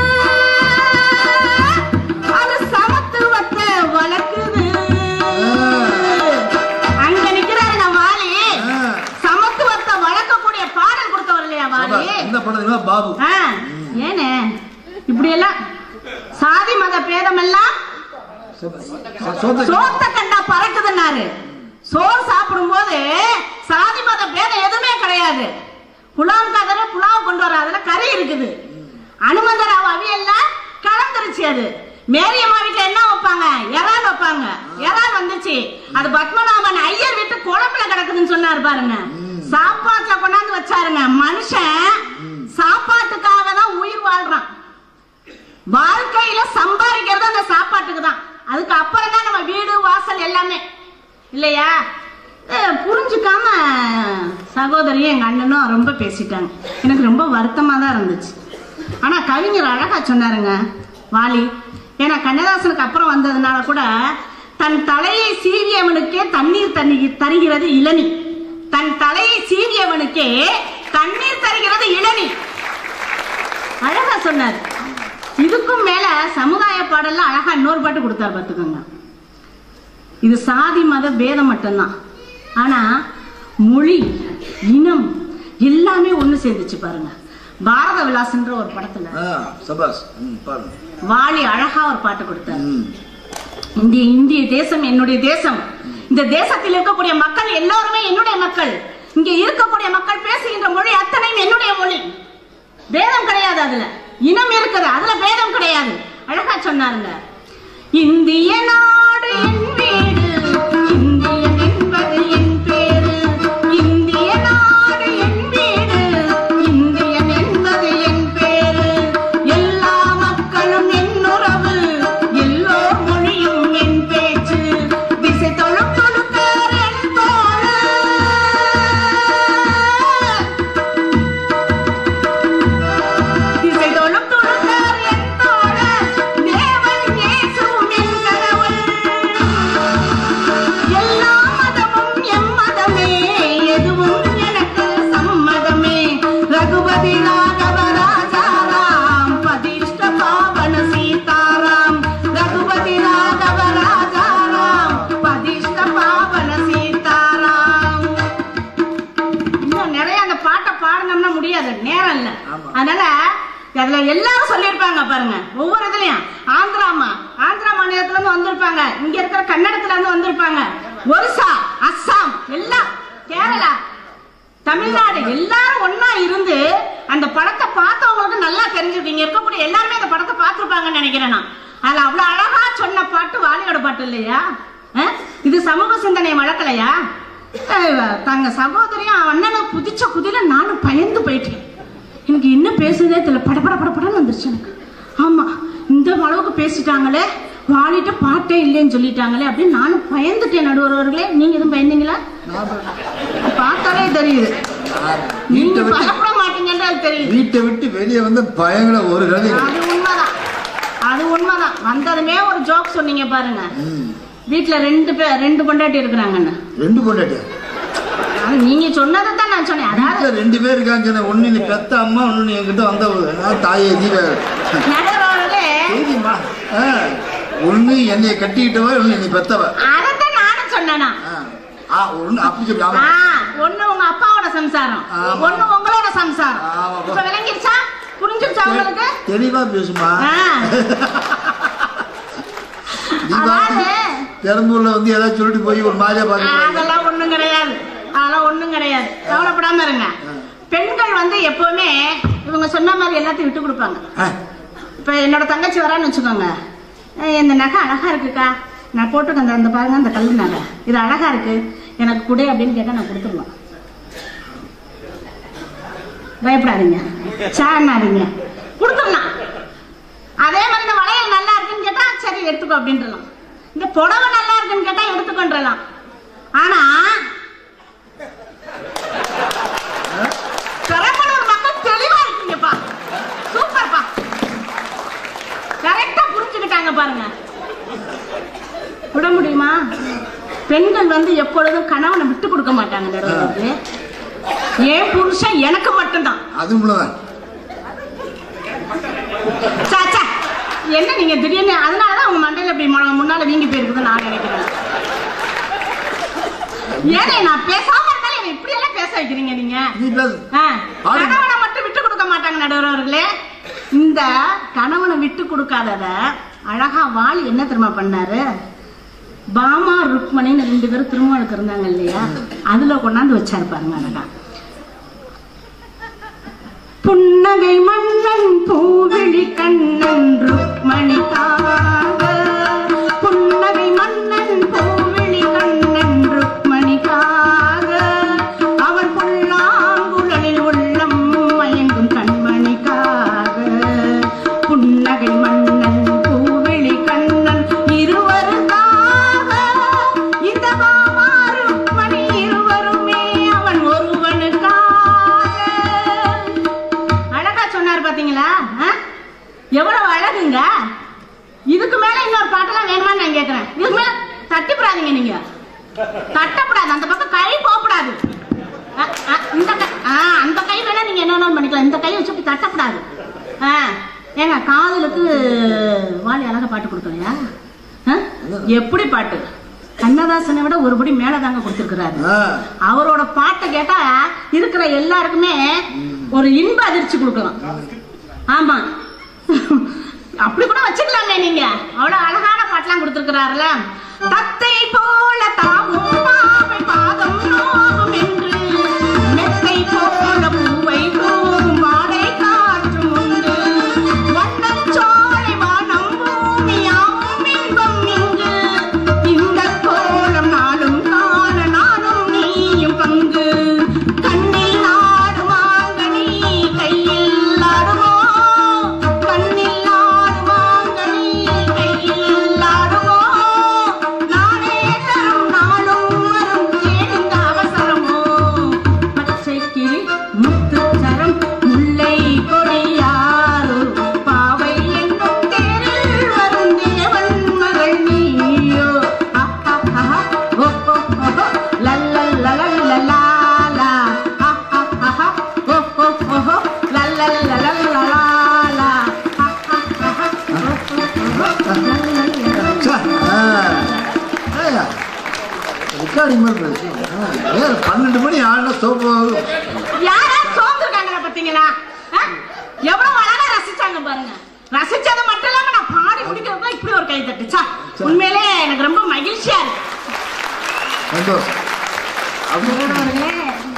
S3: அது சமத்துவத்தை வளர்க்குது. அங்க நிக்கிறாரு நான் வாலி, சமத்துவத்தை வளர்க்கக்கூடிய பாடல் கொடுத்தவர் இல்லையா வாலி?
S1: இந்த பாடல் பாபு.
S3: ஏனே இப்படி எல்லாம் சாதி மத பேதம் எல்லாம் சோத்த கண்டா பறக்குதுன்னாரு. சோறு சாப்பிடும் போது சாதி மத பேதம் எதுவுமே கிடையாது. புலாவ் கதற புலாவ் கொண்டு வர அதுல கறி இருக்குது. அனுமந்தராவ அவியல்ல கலந்துருச்சு. அது மேரியம்மா வீட்டுல என்ன வைப்பாங்க? இறால் வைப்பாங்க. இறால் வந்துச்சு. அது பத்மநாபன் ஐயர் வீட்டு குழம்புல கிடக்குதுன்னு சொன்னாரு பாருங்க. சாப்பாட்டுல கொண்டாந்து வச்சாருங்க. மனுஷன் சாப்பாட்டுக்காக தான் உயிர் வாழ்றான். வாழ்க்கையில சம்பாதிக்கிறது அந்த சாப்பாட்டுக்கு தான். அதுக்கு அப்புறம் தான் நம்ம வீடு வாசல் எல்லாமே இல்லையா? புரிஞ்சுக்காம சகோதரியும் எங்க அண்ணனும் ரொம்ப பேசிட்டாங்க. எனக்கு ரொம்ப வருத்தமா தான் இருந்துச்சு. ஆனா கவிஞர் அழகா சொன்னாருங்க வாலி. ஏன்னா கண்ணதாசனுக்கு அப்புறம் வந்ததுனால கூட தன் தலையை சீவியவனுக்கே தண்ணீர் தண்ணி தருகிறது இளநி. தன் தலையை சீவியவனுக்கே தண்ணீர் தருகிறது இளநி. அழகா சொன்னார். இதுக்கும் மேல சமுதாய பாடல்ல அழகா இன்னொரு பாட்டு கொடுத்தாரு பார்த்துக்கோங்க. இது சாதி மத பேதம் மட்டும்தான். ஆனா மொழி இனம் எல்லாமே ஒண்ணு சேர்ந்துச்சு பாருங்க. பாரத விலாசன்ற ஒரு படத்துல வாலி அழகா ஒரு பாட்டு கொடுத்தாரு. இந்திய இந்திய தேசம் என்னுடைய தேசம். இந்த தேசத்தில் இருக்கக்கூடிய மக்கள் எல்லாருமே என்னுடைய மக்கள். இங்க இருக்கக்கூடிய மக்கள் பேசுகின்ற மொழி அத்தனையும் என்னுடைய மொழி. பேதம் கிடையாது. அதுல இனம் இருக்குது. அதுல பேதம் கிடையாது. அழகா சொன்னாருங்க. இந்திய நாடு என் வீடு, இந்தியன் என்பது என் பேரு. இந்திய நாடு என் வீடு, இந்தியன் என்பது என் பேரு. எல்லா மக்களும் என் உறவு, எல்லோர் மொழியும் என் பேச்சு. திசை தொழும் தொழுக்கார் என் தோழர், திசை தொழும் தொழுக்கார் என் தோழர். தேவன் இயேசுவும் என் கடவுள். எல்லா மதமும் எம் மதமே, எதுவும் எனக்கு சம்மதமே. ரகுபதி ராகவ ராஜாராம், பதிஷ்ட பாவன சீதாராம். ரகுபதி ராகவ ராஜாராம், பதிஷ்ட பாவன சீதாராம். இன்னும் நிறைய அந்த பாட்டை பாடணும்னா முடியாது, நேரம் இல்ல. அதனால அதுல எல்லாரும் சொல்லியிருப்பாங்க பாருங்க. ஒவ்வொரு இதுலயும் ஆந்திராமா ஆந்திரா மாநிலத்துல இருந்து வந்திருப்பாங்க. இங்க இருக்கிற கன்னடத்துல இருந்து வந்திருப்பாங்க. ஒரிசா, அஸ்ஸாம், எல்லாம் கேரளா, தமிழ்நாடு எல்லாரும் ஒன்னா இருந்து அந்த படத்தை பார்த்தவங்களுக்கு நல்லா தெரிஞ்சிருக்கு. இங்க இருக்கக்கூடிய எல்லாருமே அந்த படத்தை பார்த்திருப்பாங்கன்னு நினைக்கிறேன் நான். அதுல அவ்வளவு அழகா சொன்ன பாட்டு வாலியோட பாட்டு இல்லையா? அஹ்? இது சமூக சிந்தனை வளர்க்கலையா? அஹ், தங்க சகோதரியும் அண்ணனும் குதிச்ச குதில நானும் பயந்து போயிட்டேன். எனக்கு என்ன பேசுறதே தெரியல. படப்பட படப்படன்னு வந்துருச்சு எனக்கு. ஆமா, இந்த அளவுக்கு பேசிட்டாங்களே, வாலிட்ட பாட்டே இல்லைன்னு சொல்லிட்டாங்களே அப்படின்னு நானும் பயந்துட்டேன். நடுவர்களே, நீங்க எதுவும் பயந்தீங்களா? பார்த்தாலே தெரியுது நீங்க பயப்பட மாட்டீங்கன்னு அது தெரியுது.
S1: வீட்டை விட்டு வெளியே வந்து பயங்கர ஒரு கதை.
S3: அது உண்மைதான், அது உண்மைதான். வந்ததுமே ஒரு ஜோக் சொன்னீங்க பாருங்க. வீட்டுல ரெண்டு பேர் ரெண்டு பொண்டாட்டி இருக்கிறாங்கன்னு.
S1: ரெண்டு பொண்டாட்டியா?
S3: நீங்க சொன்னதை தான் நான் சொன்னேன். அதாவது
S1: ரெண்டு பேர் இருக்காங்க. ஒண்ணு நீ பெத்த அம்மா, ஒண்ணு என்கிட்ட வந்த தாயே. ஒண்ணு என்னைய கட்டிக்கிட்டவ, ஒண்ணு நீ பெத்தவ.
S3: அதைத்தான் நானும் சொன்னேனா. ஒண்ணு உங்க அப்பாவோட சம்சாரம், ஒண்ணு உங்களோட சம்சாரம். இப்ப விளங்கிருச்சா? புரிஞ்சிருச்சா உங்களுக்கு?
S1: தெளிவா பேசுமா. பெரம்பூர்ல வந்து ஏதாவது சொல்லிட்டு போய் ஒரு மாதிரியா பாக்க.
S3: அதெல்லாம் ஒண்ணும் கிடையாது, அதெல்லாம் ஒண்ணும் கிடையாது. கவலைப்படாம இருங்க. பெண்கள் வந்து எப்பவுமே இவங்க சொன்ன மாதிரி எல்லாத்தையும் விட்டு கொடுப்பாங்க. இப்ப என்னோட தங்கச்சி வரான்னு வச்சுக்கோங்க. இந்த நகை அழகா இருக்குக்கா, நான் போட்டுக்க அந்த அந்த பாருங்க அந்த கல்லு நகை, இது அழகா இருக்கு, எனக்கு கொடு அப்படின்னு கேட்டா நான் கொடுத்துருவேன். பயப்படாதீங்க, சாடினாதீங்க, கொடுத்துடலாம். அதே மாதிரி இந்த வளையல் நல்லா இருக்குன்னு கேட்டா சரி எடுத்துக்கோ அப்படின்றலாம். இந்த புடவை நல்லா இருக்குன்னு கேட்டா எடுத்துக்கொன்றலாம். ஆனா பெரம்பலூர் மக்கள் தெளிவா இருக்கீங்கப்பா, சூப்பர்ப்பா, கரெக்டா புரிஞ்சுக்கிட்டாங்க பாருங்க. விட முடியுமா? பெண்கள் வந்து எப்பொழுதும் கணவனை விட்டு கொடுக்க மாட்டாங்க. ஏன் புருஷன் எனக்கு மட்டும்தான்.
S1: அது உள்ளதான்.
S3: என்ன நீங்க திடீர்னு அதனாலதான் உங்க மண்டையில இப்படி முன்னால வீங்கி போயிருக்குது நான் நினைக்கிறேன். ஏனே நான் பேசாம இருந்தாலும் என்ன இப்படி எல்லாம் பேச வைக்கிறீங்க நீங்க? கணவனை மட்டும் விட்டு கொடுக்க மாட்டாங்க நடுவர்களே.
S7: இந்த கணவனை விட்டு கொடுக்காதத அழகா வாலி என்ன தெரியுமா பண்ணாரு, பாமா ருக்மணின்னு ரெண்டு பேரும் திருமணத்துக்கு இருந்தாங்க இல்லையா, அதுல கொண்டாந்து வச்சாரு பாருங்க அழகா. புன்னகை மன்னன் பூவிழி கண்ணன் ருக்மணிக்காக, புன்னகை மன்னன் பூவிழி கண்ணன் ருக்மணிக்காக, அவன் புல்லாங்குழலில் உள்ளம் மயங்கும் கண்மணிக்காக. புன்னகை மன்னன் பூவிழி கண்ணன் இருவருக்காக, இந்த பாமா ருக்மணி இருவருமே அவன் ஒருவனுக்காக. அழகா சொன்னார் பாத்தீங்களா? எவ்வளவு அழகுங்க. இதுக்கு மேல இன்னொரு பாட்டெல்லாம் வேணுமான்னு நான் கேட்கிறேன். இதுக்கு மேல தட்டிப்படாதீங்க, நீங்க தட்டப்படாது, அந்த பக்கம் கை போகப்படாது. இந்த அந்த கை வேணா நீங்க என்ன பண்ணிக்கலாம், இந்த கையை வச்சு தட்டப்படாது. ஏங்க காதலுக்கு வாலி அழகா பாட்டு கொடுக்கலையா? எப்படி பாட்டு? கண்ணதாசனை விட ஒருபடி மேலதாங்க கொடுத்திருக்கிறாரு. அவரோட பாட்டை கேட்டா இருக்கிற எல்லாருக்குமே ஒரு இன்ப அதிர்ச்சி கொடுக்கலாம். ஆமா, அப்படி கூட வச்சுக்கலாமே நீங்க. அவ்வளவு அழகான பாட்டெல்லாம் கொடுத்திருக்கிறாருல. தத்தை போல தாவும் பாவை பாதம் நோகும் என்று, மெத்தை போல பூவை தூவும் வாடை காற்றும் உண்டு, வண்ணம் சோலை வானம் பூமியாவும் இன்பம் இங்கு, இந்த கோலம் நாளும் காண நானும் நீயும் பங்கு. கண்ணில் ஆடுவாங்க நீ கையில் ஆடுவோ, கண்ணில் ஆடுவாங்க நீ கையில் ஆடுவோ, நானே தரும் நாளும் வரும் தேடுங்க அவசரமோ. பச்சை கிளி முத்து சரம் முல்லை கொடியாரோ, பாவை என்னும் தேரில் வரும் தேவன் மகள் நீயோ. ஆஹா ஆஹா ஓ ஓ ஓ லல்லல்லலல்லலா, ஆஹா ஆஹா ஓ ஓ ஓ லல்லல்லலல்லலா, ஆஹா ஆஹா ஓ ஓ லல்லல்லலலா.
S1: ரெக்கார்டிங் பன்னெண்டு மணி ஆனா சோப்பு
S7: யாரா சோர்ந்துருக்காங்க பாத்தீங்களா? எவ்வளவு அழகா ரசிச்சாங்க பாருங்க. ரசிச்சது மட்டும் இல்லாம நான் பாடி முடிக்கிறதுக்குள்ள இப்படி ஒரு கை தட்டுச்சா, உண்மையிலே எனக்கு ரொம்ப மகிழ்ச்சியா இருக்கு.
S1: சந்தோஷம்.
S7: அவர்களே,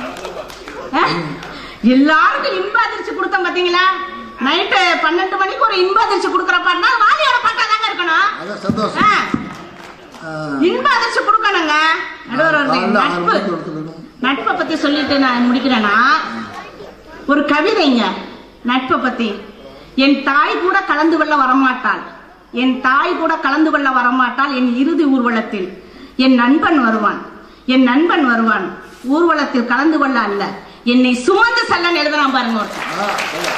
S7: எல்லாருக்கும் இன்ப அதிர்ச்சி கொடுத்தோம் பாத்தீங்களா? நைட்டு பன்னெண்டு மணிக்கு ஒரு இன்ப அதிர்ச்சி கொடுக்கற பாட்டுனா வாலியோட பாட்டா தாங்க இருக்கணும்.
S1: அதான் சந்தோஷம்.
S7: இன்ப அதிர்ச்சி கொடுக்கணுங்க. நட்பு நட்பை பத்தி சொல்லிட்டு நான் முடிக்கிறேன்னா, ஒரு கவிதைங்க நட்பை பத்தி. என் தாய் கூட கலந்து கொள்ள வரமாட்டாள், என் தாய் கூட கலந்து கொள்ள வரமாட்டாள் என் இறுதி ஊர்வலத்தில். என் நண்பன் வருவான், என் நண்பன் வருவான் ஊர்வலத்தில் கலந்து கொள்ள அல்ல, என்னை சுமந்து செல்ல எழுதுறான் பாருங்க ஒருத்தர்.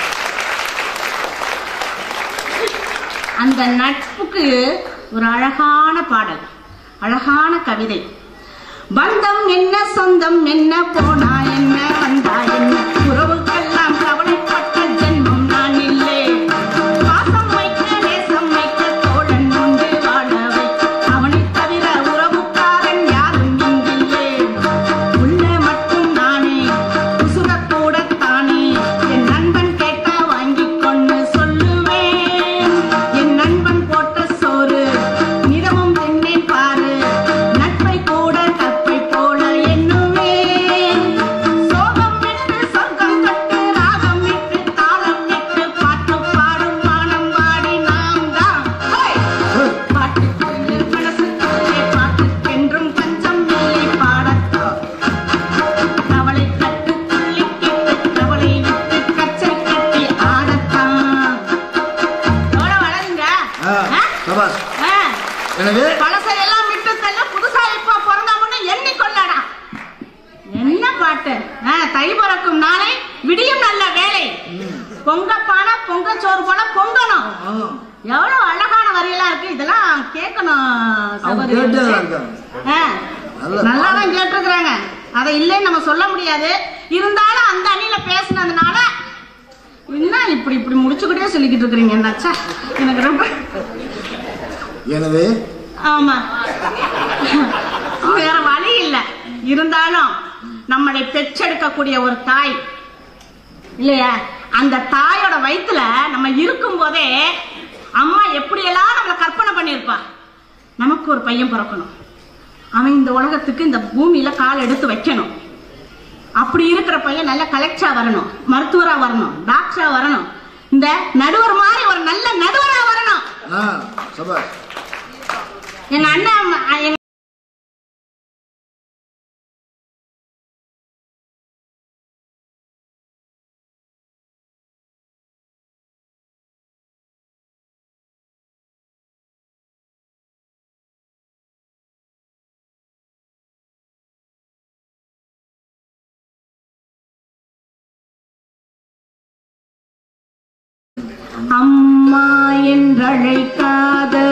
S7: அந்த நட்புக்கு ஒரு அழகான பாடல், அழகான கவிதை. பந்தம் என்ன சொந்தம் என்ன, போனா என்ன வந்தா என்ன, உறவுக்கெல்லாம் கவலைப்பட்ட ஜென்மம் நான் இல்லை. பாசம் வைக்க நேசம் வைக்க தோழன் உண்டு வாழ வைக்க, அவனை தவிர உறவுக்காரன் யாரும் இங்கில்லை. உள்ள மட்டும் நானே உசுரக்கூடத்தானே, என் நண்பன் கேட்டா வாங்கிக் கொண்டு சொல்லுவேன். என் நண்பன் போட்ட சோறு நிறமும் தின்னேன் பாரு, நட்பை கூட கற்பை போல எண்ணுவேன். சோகம் விட்டு சொர்க்கம் கட்டு, ராகம் விட்டு தாளம் விட்டு, பாட்டு பாடும் வானம் பாடி நாம் தான். பாட்டுக்குள்ளே மனசுக்குள்ளே பாட்டுக்கென்றும் பஞ்சம் இல்லை பாடத்தான். கவலை கட்டு துள்ளி கெட்டு கவலை விட்டு கச்சை கட்டி ஆடத்தான். எவ்வளவு வளருங்க.
S1: சபாஷ். எனவே
S7: பழசையெல்லாம் விட்டு தள்ள புதுசா இப்ப பிறந்தவன்னு எண்ணிக்கொள்ளடா. என்ன பாட்டு? தை பிறக்கும் நாளை விடியும் நல்ல வேலை, பொங்க பானை பொங்க சோறு போல பொங்கணும். எவ்வளவு அழகான வரியெல்லாம் இருக்கு. இதெல்லாம் கேட்கணும்
S1: அவங்க கேட்டே தான் இருக்காங்க.
S7: நல்லாதான் கேட்டிருக்கிறாங்க, அதை இல்லைன்னு நம்ம சொல்ல முடியாது. இருந்தாலும் அந்த அணியில பேசினதுனால என்ன இப்படி இப்படி முடிச்சுக்கிட்டே சொல்லிக்கிட்டு இருக்கிறீங்க. என்னாச்சா எனக்கு ரொம்ப.
S1: எனவே
S7: ஆமா, வேற வழி இல்லை. இருந்தாலும் நம்மளை பெற்றெடுக்கக்கூடிய ஒரு தாய் இல்லையா, அந்த தாயோட வயித்துல நம்ம இருக்கும் போதே அம்மா எப்படியெல்லாம் நம்மளை கற்பனை பண்ணியிருப்பா. நமக்கு ஒரு பையன் பிறக்கணும், அவன் இந்த உலகத்துக்கு இந்த பூமியில கால் எடுத்து வைக்கணும். அப்படி இருக்கிற பையன் நல்ல கலெக்டரா வரணும், மருத்துவரா வரணும், டாக்டரா வரணும், இந்த நடுவர் மாதிரி ஒரு நல்ல நடுவரா வரணும். எங்க அண்ணன் அம்மா என்றழைக்காத